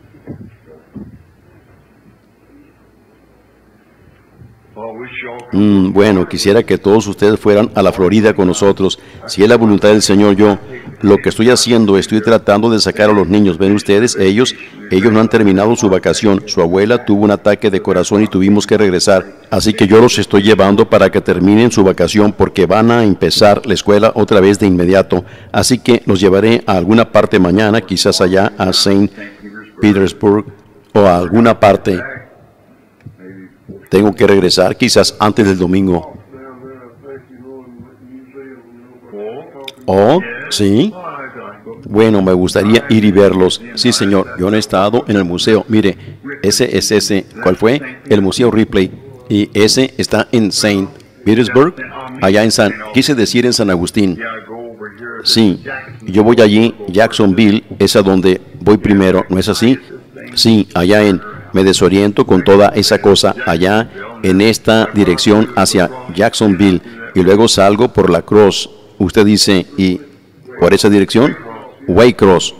Bueno, quisiera que todos ustedes fueran a la Florida con nosotros. Si es la voluntad del Señor, lo que estoy haciendo, estoy tratando de sacar a los niños. ¿Ven ustedes? Ellos no han terminado su vacación. Su abuela tuvo un ataque de corazón y tuvimos que regresar. Así que yo los estoy llevando para que terminen su vacación porque van a empezar la escuela otra vez de inmediato. Así que los llevaré a alguna parte mañana, quizás allá a Saint Petersburg o a alguna parte. Tengo que regresar quizás antes del domingo. Oh, sí. Bueno, me gustaría ir y verlos. Sí, señor. Yo no he estado en el museo. Mire, ese es ese. ¿Cuál fue? El Museo Ripley. Y ese está en Saint Petersburg. Allá en quise decir en San Agustín. Sí. Yo voy allí, Jacksonville, es a donde voy primero. ¿No es así? Sí, allá me desoriento con toda esa cosa allá en esta dirección hacia Jacksonville y luego salgo por la Cross. Usted dice, ¿y por esa dirección? Waycross.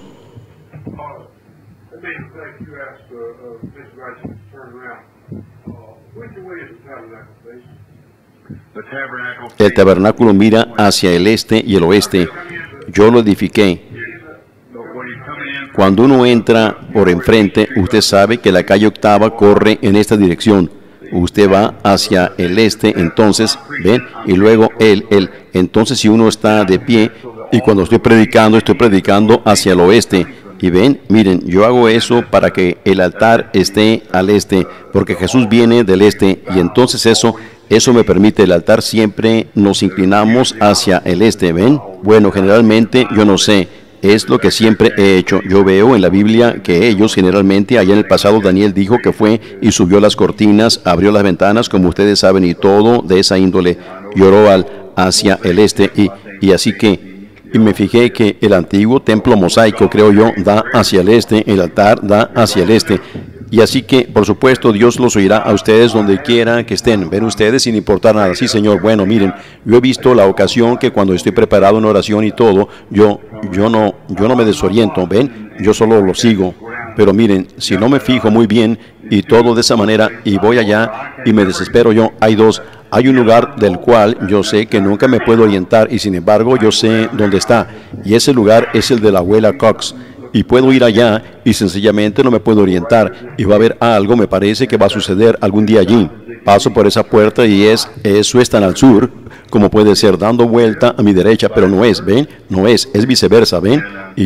El tabernáculo mira hacia el este y el oeste. Yo lo edifiqué. Cuando uno entra por enfrente, usted sabe que la calle Octava corre en esta dirección. Usted va hacia el este, entonces, ¿ven? Y luego entonces si uno está de pie, y cuando estoy predicando hacia el oeste. Y ven, miren, yo hago eso para que el altar esté al este, porque Jesús viene del este, y entonces eso me permite, el altar siempre nos inclinamos hacia el este, ¿ven? Bueno, generalmente, yo no sé. Es lo que siempre he hecho. Yo veo en la Biblia que ellos generalmente, allá en el pasado, Daniel dijo que fue y subió las cortinas, abrió las ventanas, como ustedes saben, y todo de esa índole, lloró hacia el este, y así que, y me fijé que el antiguo templo mosaico, creo yo, da hacia el este, el altar da hacia el este. Y así que, por supuesto, Dios los oirá a ustedes donde quiera que estén. Ven ustedes sin importar nada. Sí, Señor. Bueno, miren, yo he visto la ocasión que cuando estoy preparado en oración y todo, yo no me desoriento. Ven, yo solo lo sigo. Pero miren, si no me fijo muy bien y todo de esa manera y voy allá y me desespero hay un lugar del cual yo sé que nunca me puedo orientar y sin embargo yo sé dónde está. Y ese lugar es el de la abuela Cox. Y puedo ir allá y sencillamente no me puedo orientar y va a haber algo, me parece que va a suceder algún día allí. Paso por esa puerta y eso es tan al sur como puede ser dando vuelta a mi derecha, pero no es, ¿ven? No es viceversa, ¿ven? Y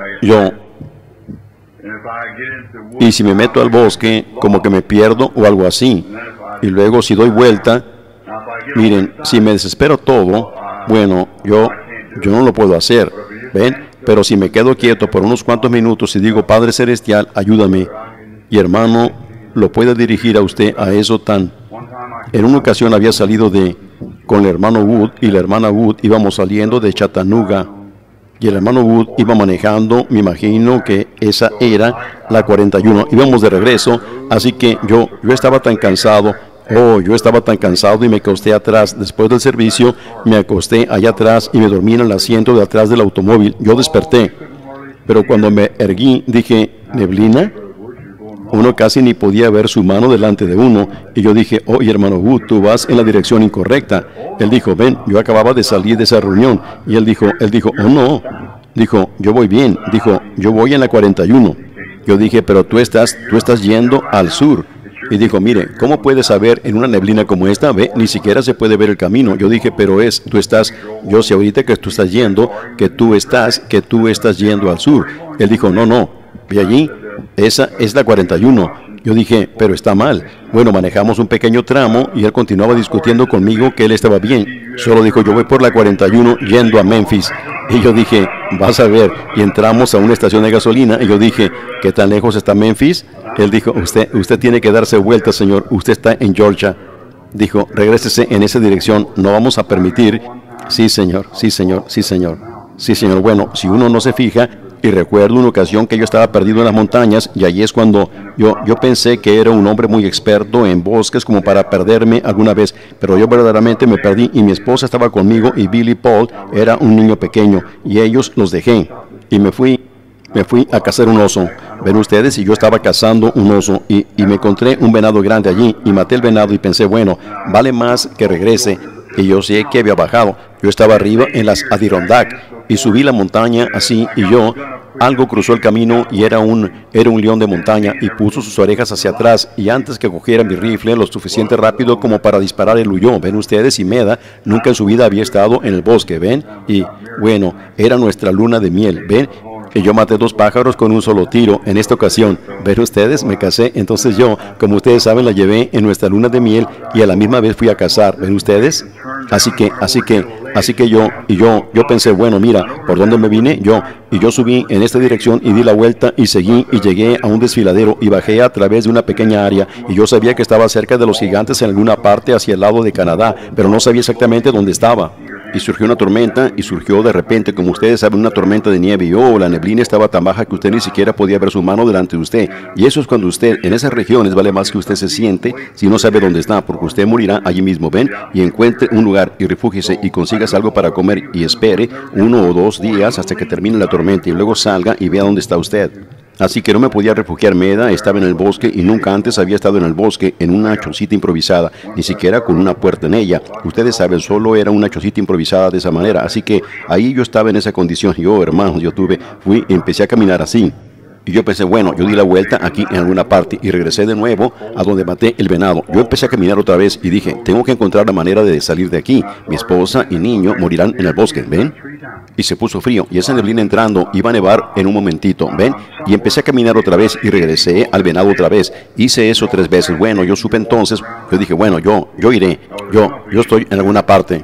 y si me meto al bosque, como que me pierdo o algo así. Y luego si doy vuelta, miren, si me desespero todo, bueno, yo no lo puedo hacer, ¿ven? Pero si me quedo quieto por unos cuantos minutos y digo, Padre Celestial, ayúdame, y hermano, lo puede dirigir a usted a eso tan... En una ocasión había salido con el hermano Wood y la hermana Wood íbamos saliendo de Chattanooga, y el hermano Wood iba manejando, me imagino que esa era la 41, íbamos de regreso, así que yo estaba tan cansado. Yo estaba tan cansado y me acosté atrás. Después del servicio, me acosté allá atrás y me dormí en el asiento de atrás del automóvil. Yo desperté, pero cuando me erguí, dije, ¿neblina? Uno casi ni podía ver su mano delante de uno. Y yo dije, oye, hermano Wood, tú vas en la dirección incorrecta. Él dijo, ven, yo acababa de salir de esa reunión. Y él dijo, oh no. Dijo, yo voy bien. Dijo, yo voy en la 41. Yo dije, pero tú estás yendo al sur. Y dijo, mire, ¿cómo puedes saber en una neblina como esta? Ve, ni siquiera se puede ver el camino. Yo dije, pero yo sé ahorita que tú estás yendo al sur. Él dijo, no, ve allí, esa es la 41. Yo dije, pero está mal. Bueno, manejamos un pequeño tramo y él continuaba discutiendo conmigo que él estaba bien. Solo dijo, yo voy por la 41 yendo a Memphis. Y yo dije, vas a ver. Y entramos a una estación de gasolina y yo dije, ¿qué tan lejos está Memphis? Él dijo, usted tiene que darse vuelta, señor. Usted está en Georgia. Dijo, regrésese en esa dirección. No vamos a permitir. Sí, señor. Sí, señor. Sí, señor. Sí, señor. Bueno, si uno no se fija, y recuerdo una ocasión que yo estaba perdido en las montañas y allí es cuando yo pensé que era un hombre muy experto en bosques como para perderme alguna vez, pero yo verdaderamente me perdí y mi esposa estaba conmigo y Billy Paul era un niño pequeño y ellos los dejé y me fui a cazar un oso. Ven ustedes, y yo estaba cazando un oso y me encontré un venado grande allí y maté el venado y pensé, bueno, vale más que regrese. Y yo sé que había bajado. Yo estaba arriba en las Adirondack y subí la montaña así y algo cruzó el camino y era un león de montaña y puso sus orejas hacia atrás y antes que cogiera mi rifle lo suficiente rápido como para disparar él huyó. Ven ustedes, y Meda nunca en su vida había estado en el bosque, ven, y bueno, era nuestra luna de miel, ven. Y yo maté 2 pájaros con un solo tiro en esta ocasión. Ven ustedes, me casé, entonces yo, como ustedes saben, la llevé en nuestra luna de miel y a la misma vez fui a cazar. ¿Ven ustedes? Así que yo pensé, bueno, mira, ¿por dónde me vine? Yo subí en esta dirección y di la vuelta y seguí y llegué a un desfiladero y bajé a través de una pequeña área y yo sabía que estaba cerca de los gigantes en alguna parte hacia el lado de Canadá, pero no sabía exactamente dónde estaba. Y surgió una tormenta y surgió de repente, como ustedes saben, una tormenta de nieve y la neblina estaba tan baja que usted ni siquiera podía ver su mano delante de usted. Y eso es cuando usted, en esas regiones, vale más que usted se siente si no sabe dónde está, porque usted morirá allí mismo, ven, y encuentre un lugar y refúgiese y consigas algo para comer y espere 1 o 2 días hasta que termine la tormenta y luego salga y vea dónde está usted. Así que no me podía refugiar. Meda estaba en el bosque y nunca antes había estado en el bosque en una chocita improvisada, ni siquiera con una puerta en ella. Ustedes saben, solo era una chocita improvisada de esa manera. Así que ahí yo estaba en esa condición. Hermanos, fui y empecé a caminar así. Y yo pensé, bueno, yo di la vuelta aquí en alguna parte y regresé de nuevo a donde maté el venado. Yo empecé a caminar otra vez y dije, tengo que encontrar la manera de salir de aquí. Mi esposa y niño morirán en el bosque, ¿ven? Y se puso frío y esa neblina entrando iba a nevar en un momentito, ¿ven? Y empecé a caminar otra vez y regresé al venado otra vez. Hice eso 3 veces. Bueno, yo supe entonces, yo dije, bueno, yo iré. Yo estoy en alguna parte.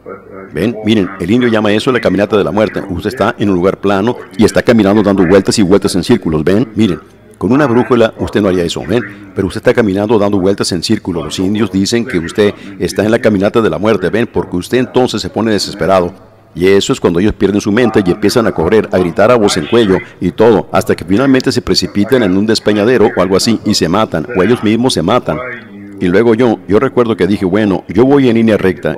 Ven, miren, el indio llama eso la caminata de la muerte. Usted está en un lugar plano y está caminando dando vueltas y vueltas en círculos. Ven, miren, con una brújula usted no haría eso, ven, pero usted está caminando dando vueltas en círculos. Los indios dicen que usted está en la caminata de la muerte, ven, porque usted entonces se pone desesperado. Y eso es cuando ellos pierden su mente y empiezan a correr, a gritar a voz en cuello y todo, hasta que finalmente se precipitan en un despeñadero o algo así y se matan, o ellos mismos se matan. Y luego yo recuerdo que dije, bueno, yo voy en línea recta,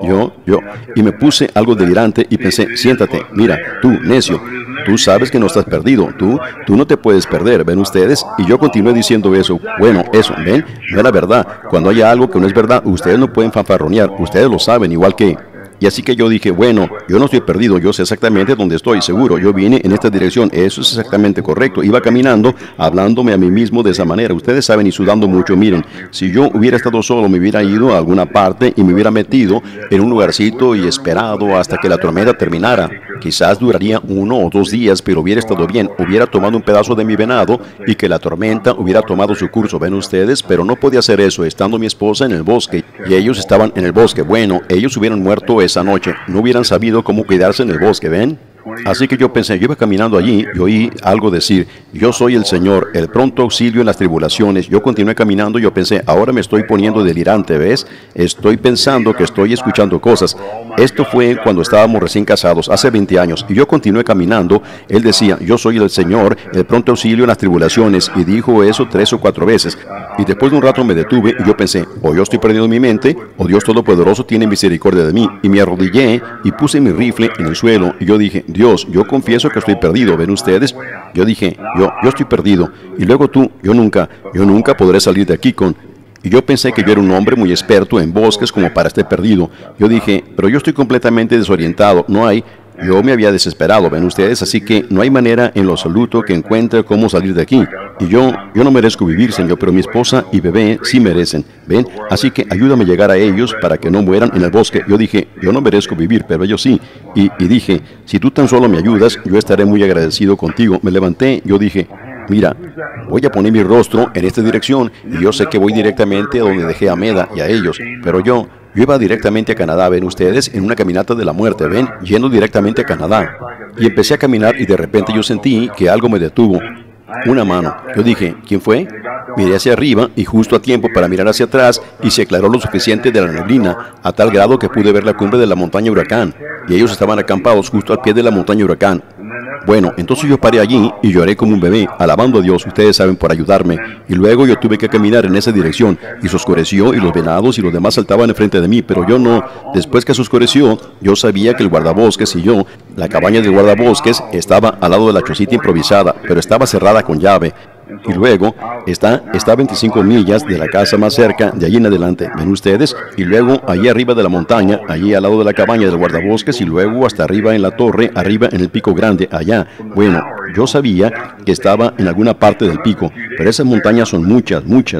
y me puse algo delirante y pensé, siéntate, mira, tú, necio, tú sabes que no estás perdido, tú no te puedes perder, ¿ven ustedes? Y yo continué diciendo eso, bueno, eso, ¿ven? No era verdad, cuando haya algo que no es verdad, ustedes no pueden fanfarronear, ustedes lo saben, igual que... Y así que yo dije, bueno, yo no estoy perdido, yo sé exactamente dónde estoy, seguro, yo vine en esta dirección, eso es exactamente correcto. Iba caminando, hablándome a mí mismo de esa manera, ustedes saben, y sudando mucho. Miren, si yo hubiera estado solo, me hubiera ido a alguna parte y me hubiera metido en un lugarcito y esperado hasta que la tormenta terminara. Quizás duraría 1 o 2 días, pero hubiera estado bien, hubiera tomado un pedazo de mi venado y que la tormenta hubiera tomado su curso, ven ustedes, pero no podía hacer eso estando mi esposa en el bosque y ellos estaban en el bosque. Bueno, ellos hubieran muerto esa noche, no hubieran sabido cómo cuidarse en el bosque, ¿ven? Así que yo pensé, yo iba caminando allí y oí algo decir, yo soy el Señor, el pronto auxilio en las tribulaciones. Yo continué caminando y yo pensé, ahora me estoy poniendo delirante, ¿ves? Estoy pensando que estoy escuchando cosas. Esto fue cuando estábamos recién casados, hace 20 años, y yo continué caminando. Él decía, yo soy el Señor, el pronto auxilio en las tribulaciones, y dijo eso 3 o 4 veces. Y después de un rato me detuve y yo pensé, o yo estoy perdiendo mi mente, o Dios Todopoderoso tiene misericordia de mí. Y me arrodillé y puse mi rifle en el suelo y yo dije, Dios, yo confieso que estoy perdido, ¿ven ustedes? Yo dije, yo estoy perdido. Y luego tú, yo nunca podré salir de aquí con... Y yo pensé que yo era un hombre muy experto en bosques como para estar perdido. Yo dije, pero yo estoy completamente desorientado, no hay... Yo me había desesperado, ven ustedes, así que no hay manera en lo absoluto que encuentre cómo salir de aquí. Y yo no merezco vivir, Señor, pero mi esposa y bebé sí merecen, ven, así que ayúdame a llegar a ellos para que no mueran en el bosque. Yo dije, yo no merezco vivir, pero ellos sí. Y dije, si tú tan solo me ayudas, yo estaré muy agradecido contigo. Me levanté, yo dije, mira, voy a poner mi rostro en esta dirección y yo sé que voy directamente a donde dejé a Meda y a ellos, pero yo iba directamente a Canadá, ven ustedes, en una caminata de la muerte, ven, yendo directamente a Canadá. Y empecé a caminar y de repente yo sentí que algo me detuvo. Una mano. Yo dije, ¿quién fue? Miré hacia arriba y justo a tiempo para mirar hacia atrás y se aclaró lo suficiente de la neblina, a tal grado que pude ver la cumbre de la montaña Huracán. Y ellos estaban acampados justo al pie de la montaña Huracán. Bueno, entonces yo paré allí y lloré como un bebé, alabando a Dios, ustedes saben, por ayudarme. Y luego yo tuve que caminar en esa dirección y se oscureció y los venados y los demás saltaban enfrente de mí, pero yo no. Después que se oscureció, yo sabía que el guardabosques y yo, la cabaña del guardabosques estaba al lado de la chocita improvisada, pero estaba cerrada con llave. Y luego está a 25 millas de la casa más cerca, de allí en adelante, ven ustedes, y luego allí arriba de la montaña, allí al lado de la cabaña del guardabosques, y luego hasta arriba en la torre, arriba en el pico grande, allá. Bueno, yo sabía que estaba en alguna parte del pico, pero esas montañas son muchas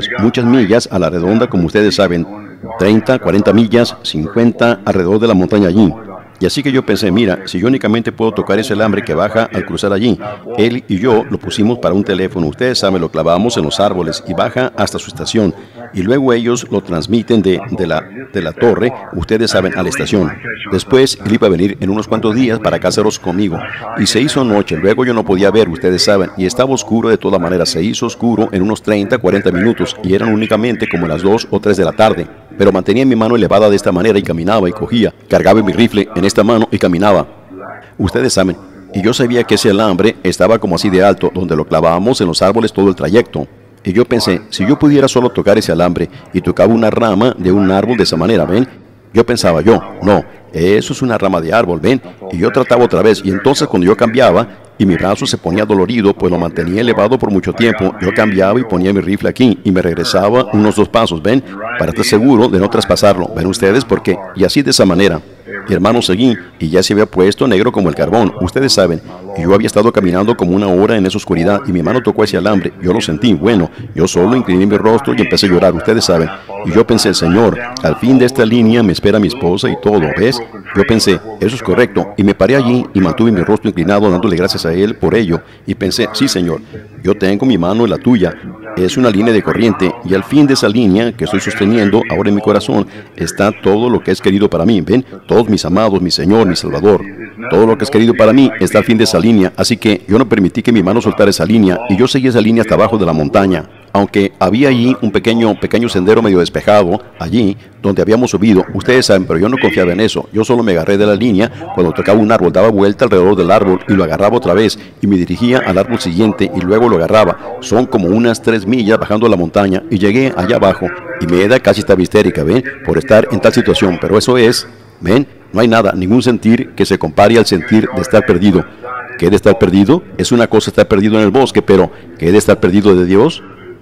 millas a la redonda, como ustedes saben, 30, 40 millas, 50 alrededor de la montaña allí. Y así que yo pensé, mira, si yo únicamente puedo tocar ese alambre que baja al cruzar allí. Él y yo lo pusimos para un teléfono, ustedes saben, lo clavamos en los árboles y baja hasta su estación. Y luego ellos lo transmiten de la torre, ustedes saben, a la estación. Después él iba a venir en unos cuantos días para casaros conmigo. Y se hizo noche, luego yo no podía ver, ustedes saben, y estaba oscuro de todas maneras. Se hizo oscuro en unos 30, 40 minutos y eran únicamente como las 2 o 3 de la tarde. Pero mantenía mi mano elevada de esta manera y caminaba y cogía, cargaba mi rifle en esta mano y caminaba. Ustedes saben, y yo sabía que ese alambre estaba como así de alto, donde lo clavábamos en los árboles todo el trayecto. Y yo pensé, si yo pudiera solo tocar ese alambre y tocaba una rama de un árbol de esa manera, ¿ven? Yo pensaba no, eso es una rama de árbol, ¿ven? Y yo trataba otra vez, y entonces cuando yo cambiaba, y mi brazo se ponía dolorido, pues lo mantenía elevado por mucho tiempo, yo cambiaba y ponía mi rifle aquí, y me regresaba unos 2 pasos, ¿ven? Para estar seguro de no traspasarlo, ¿ven ustedes? Porque, y así de esa manera. Mi hermano seguí, y ya se había puesto negro como el carbón, ustedes saben, y yo había estado caminando como una hora en esa oscuridad, y mi mano tocó ese alambre, yo lo sentí, bueno, yo solo incliné mi rostro y empecé a llorar, ustedes saben, y yo pensé, Señor, al fin de esta línea me espera mi esposa y todo, ¿ves? Yo pensé, eso es correcto, y me paré allí y mantuve mi rostro inclinado dándole gracias a Él por ello, y pensé, sí, Señor, yo tengo mi mano en la tuya, es una línea de corriente, y al fin de esa línea que estoy sosteniendo ahora en mi corazón está todo lo que es querido para mí, ¿ven? Todos mis amados, mi Señor, mi Salvador. Todo lo que es querido para mí está al fin de esa línea, así que yo no permití que mi mano soltara esa línea, y yo seguí esa línea hasta abajo de la montaña. Aunque había allí un pequeño sendero medio despejado, allí donde habíamos subido, ustedes saben, pero yo no confiaba en eso. Yo solo me agarré de la línea, cuando tocaba un árbol, daba vuelta alrededor del árbol y lo agarraba otra vez, y me dirigía al árbol siguiente y luego lo agarraba. Son como unas 3 millas bajando la montaña, y llegué allá abajo, y mi Eda casi estaba histérica, ¿ven? Por estar en tal situación, pero eso es, ¿ven? No hay nada, ningún sentir que se compare al sentir de estar perdido. ¿Qué de estar perdido? Es una cosa estar perdido en el bosque, pero ¿qué de estar perdido de Dios?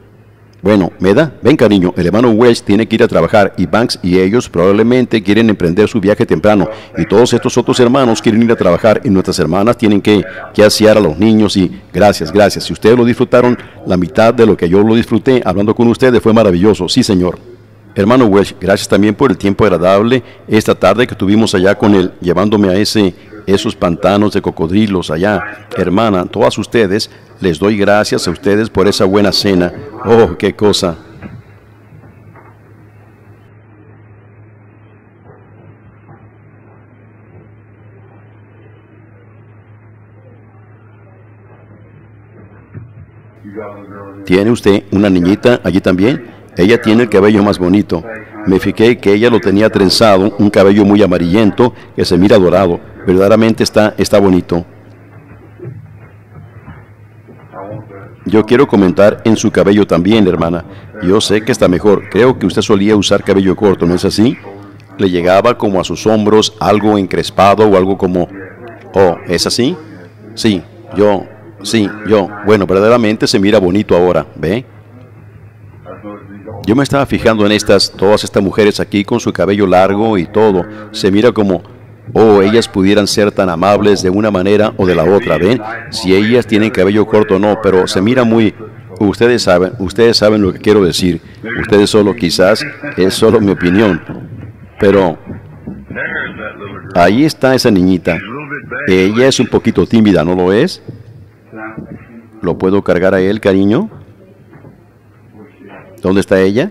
Bueno, Meda, ven cariño, el hermano Welch tiene que ir a trabajar y Banks y ellos probablemente quieren emprender su viaje temprano y todos estos otros hermanos quieren ir a trabajar y nuestras hermanas tienen que asear a los niños y gracias. Si ustedes lo disfrutaron, la mitad de lo que yo lo disfruté hablando con ustedes fue maravilloso, sí señor. Hermano Welch, gracias también por el tiempo agradable esta tarde que tuvimos allá con él, llevándome a esos pantanos de cocodrilos allá. Hermana, todas ustedes, les doy gracias a ustedes por esa buena cena. Oh, qué cosa. ¿Tiene usted una niñita allí también? Ella tiene el cabello más bonito. Me fijé que ella lo tenía trenzado, un cabello muy amarillento que se mira dorado. Verdaderamente está bonito. Yo quiero comentar en su cabello también, hermana. Yo sé que está mejor. Creo que usted solía usar cabello corto, ¿no es así? Le llegaba como a sus hombros algo encrespado o algo como... Oh, ¿es así? Sí, yo. Bueno, verdaderamente se mira bonito ahora, ¿ve? Yo me estaba fijando en todas estas mujeres aquí con su cabello largo y todo. Se mira como... Oh, ellas pudieran ser tan amables de una manera o de la otra, ¿ven? Si ellas tienen cabello corto o no, pero se mira muy... Ustedes saben lo que quiero decir. Ustedes solo, quizás, es solo mi opinión. Pero... ahí está esa niñita. Ella es un poquito tímida, ¿no lo es? ¿Lo puedo cargar a él, cariño? ¿Dónde está ella?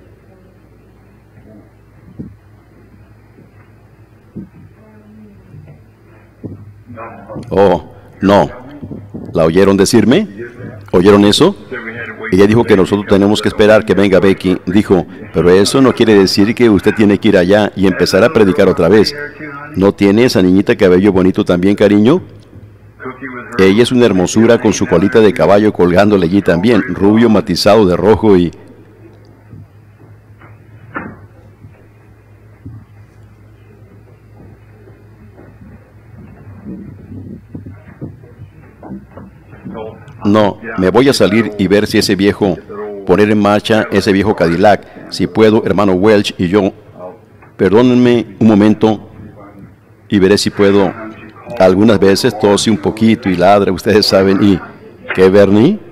Oh, no. ¿La oyeron decirme? ¿Oyeron eso? Ella dijo que nosotros tenemos que esperar que venga Becky. Dijo, pero eso no quiere decir que usted tiene que ir allá y empezar a predicar otra vez. ¿No tiene esa niñita cabello bonito también, cariño? Ella es una hermosura con su colita de caballo colgándole allí también, rubio matizado de rojo y... No, me voy a salir y ver si ese viejo, poner en marcha ese viejo Cadillac, si puedo, hermano Welch y yo. Perdónenme un momento y veré si puedo. Algunas veces tose un poquito y ladra, ustedes saben. ¿Y qué, Bernie?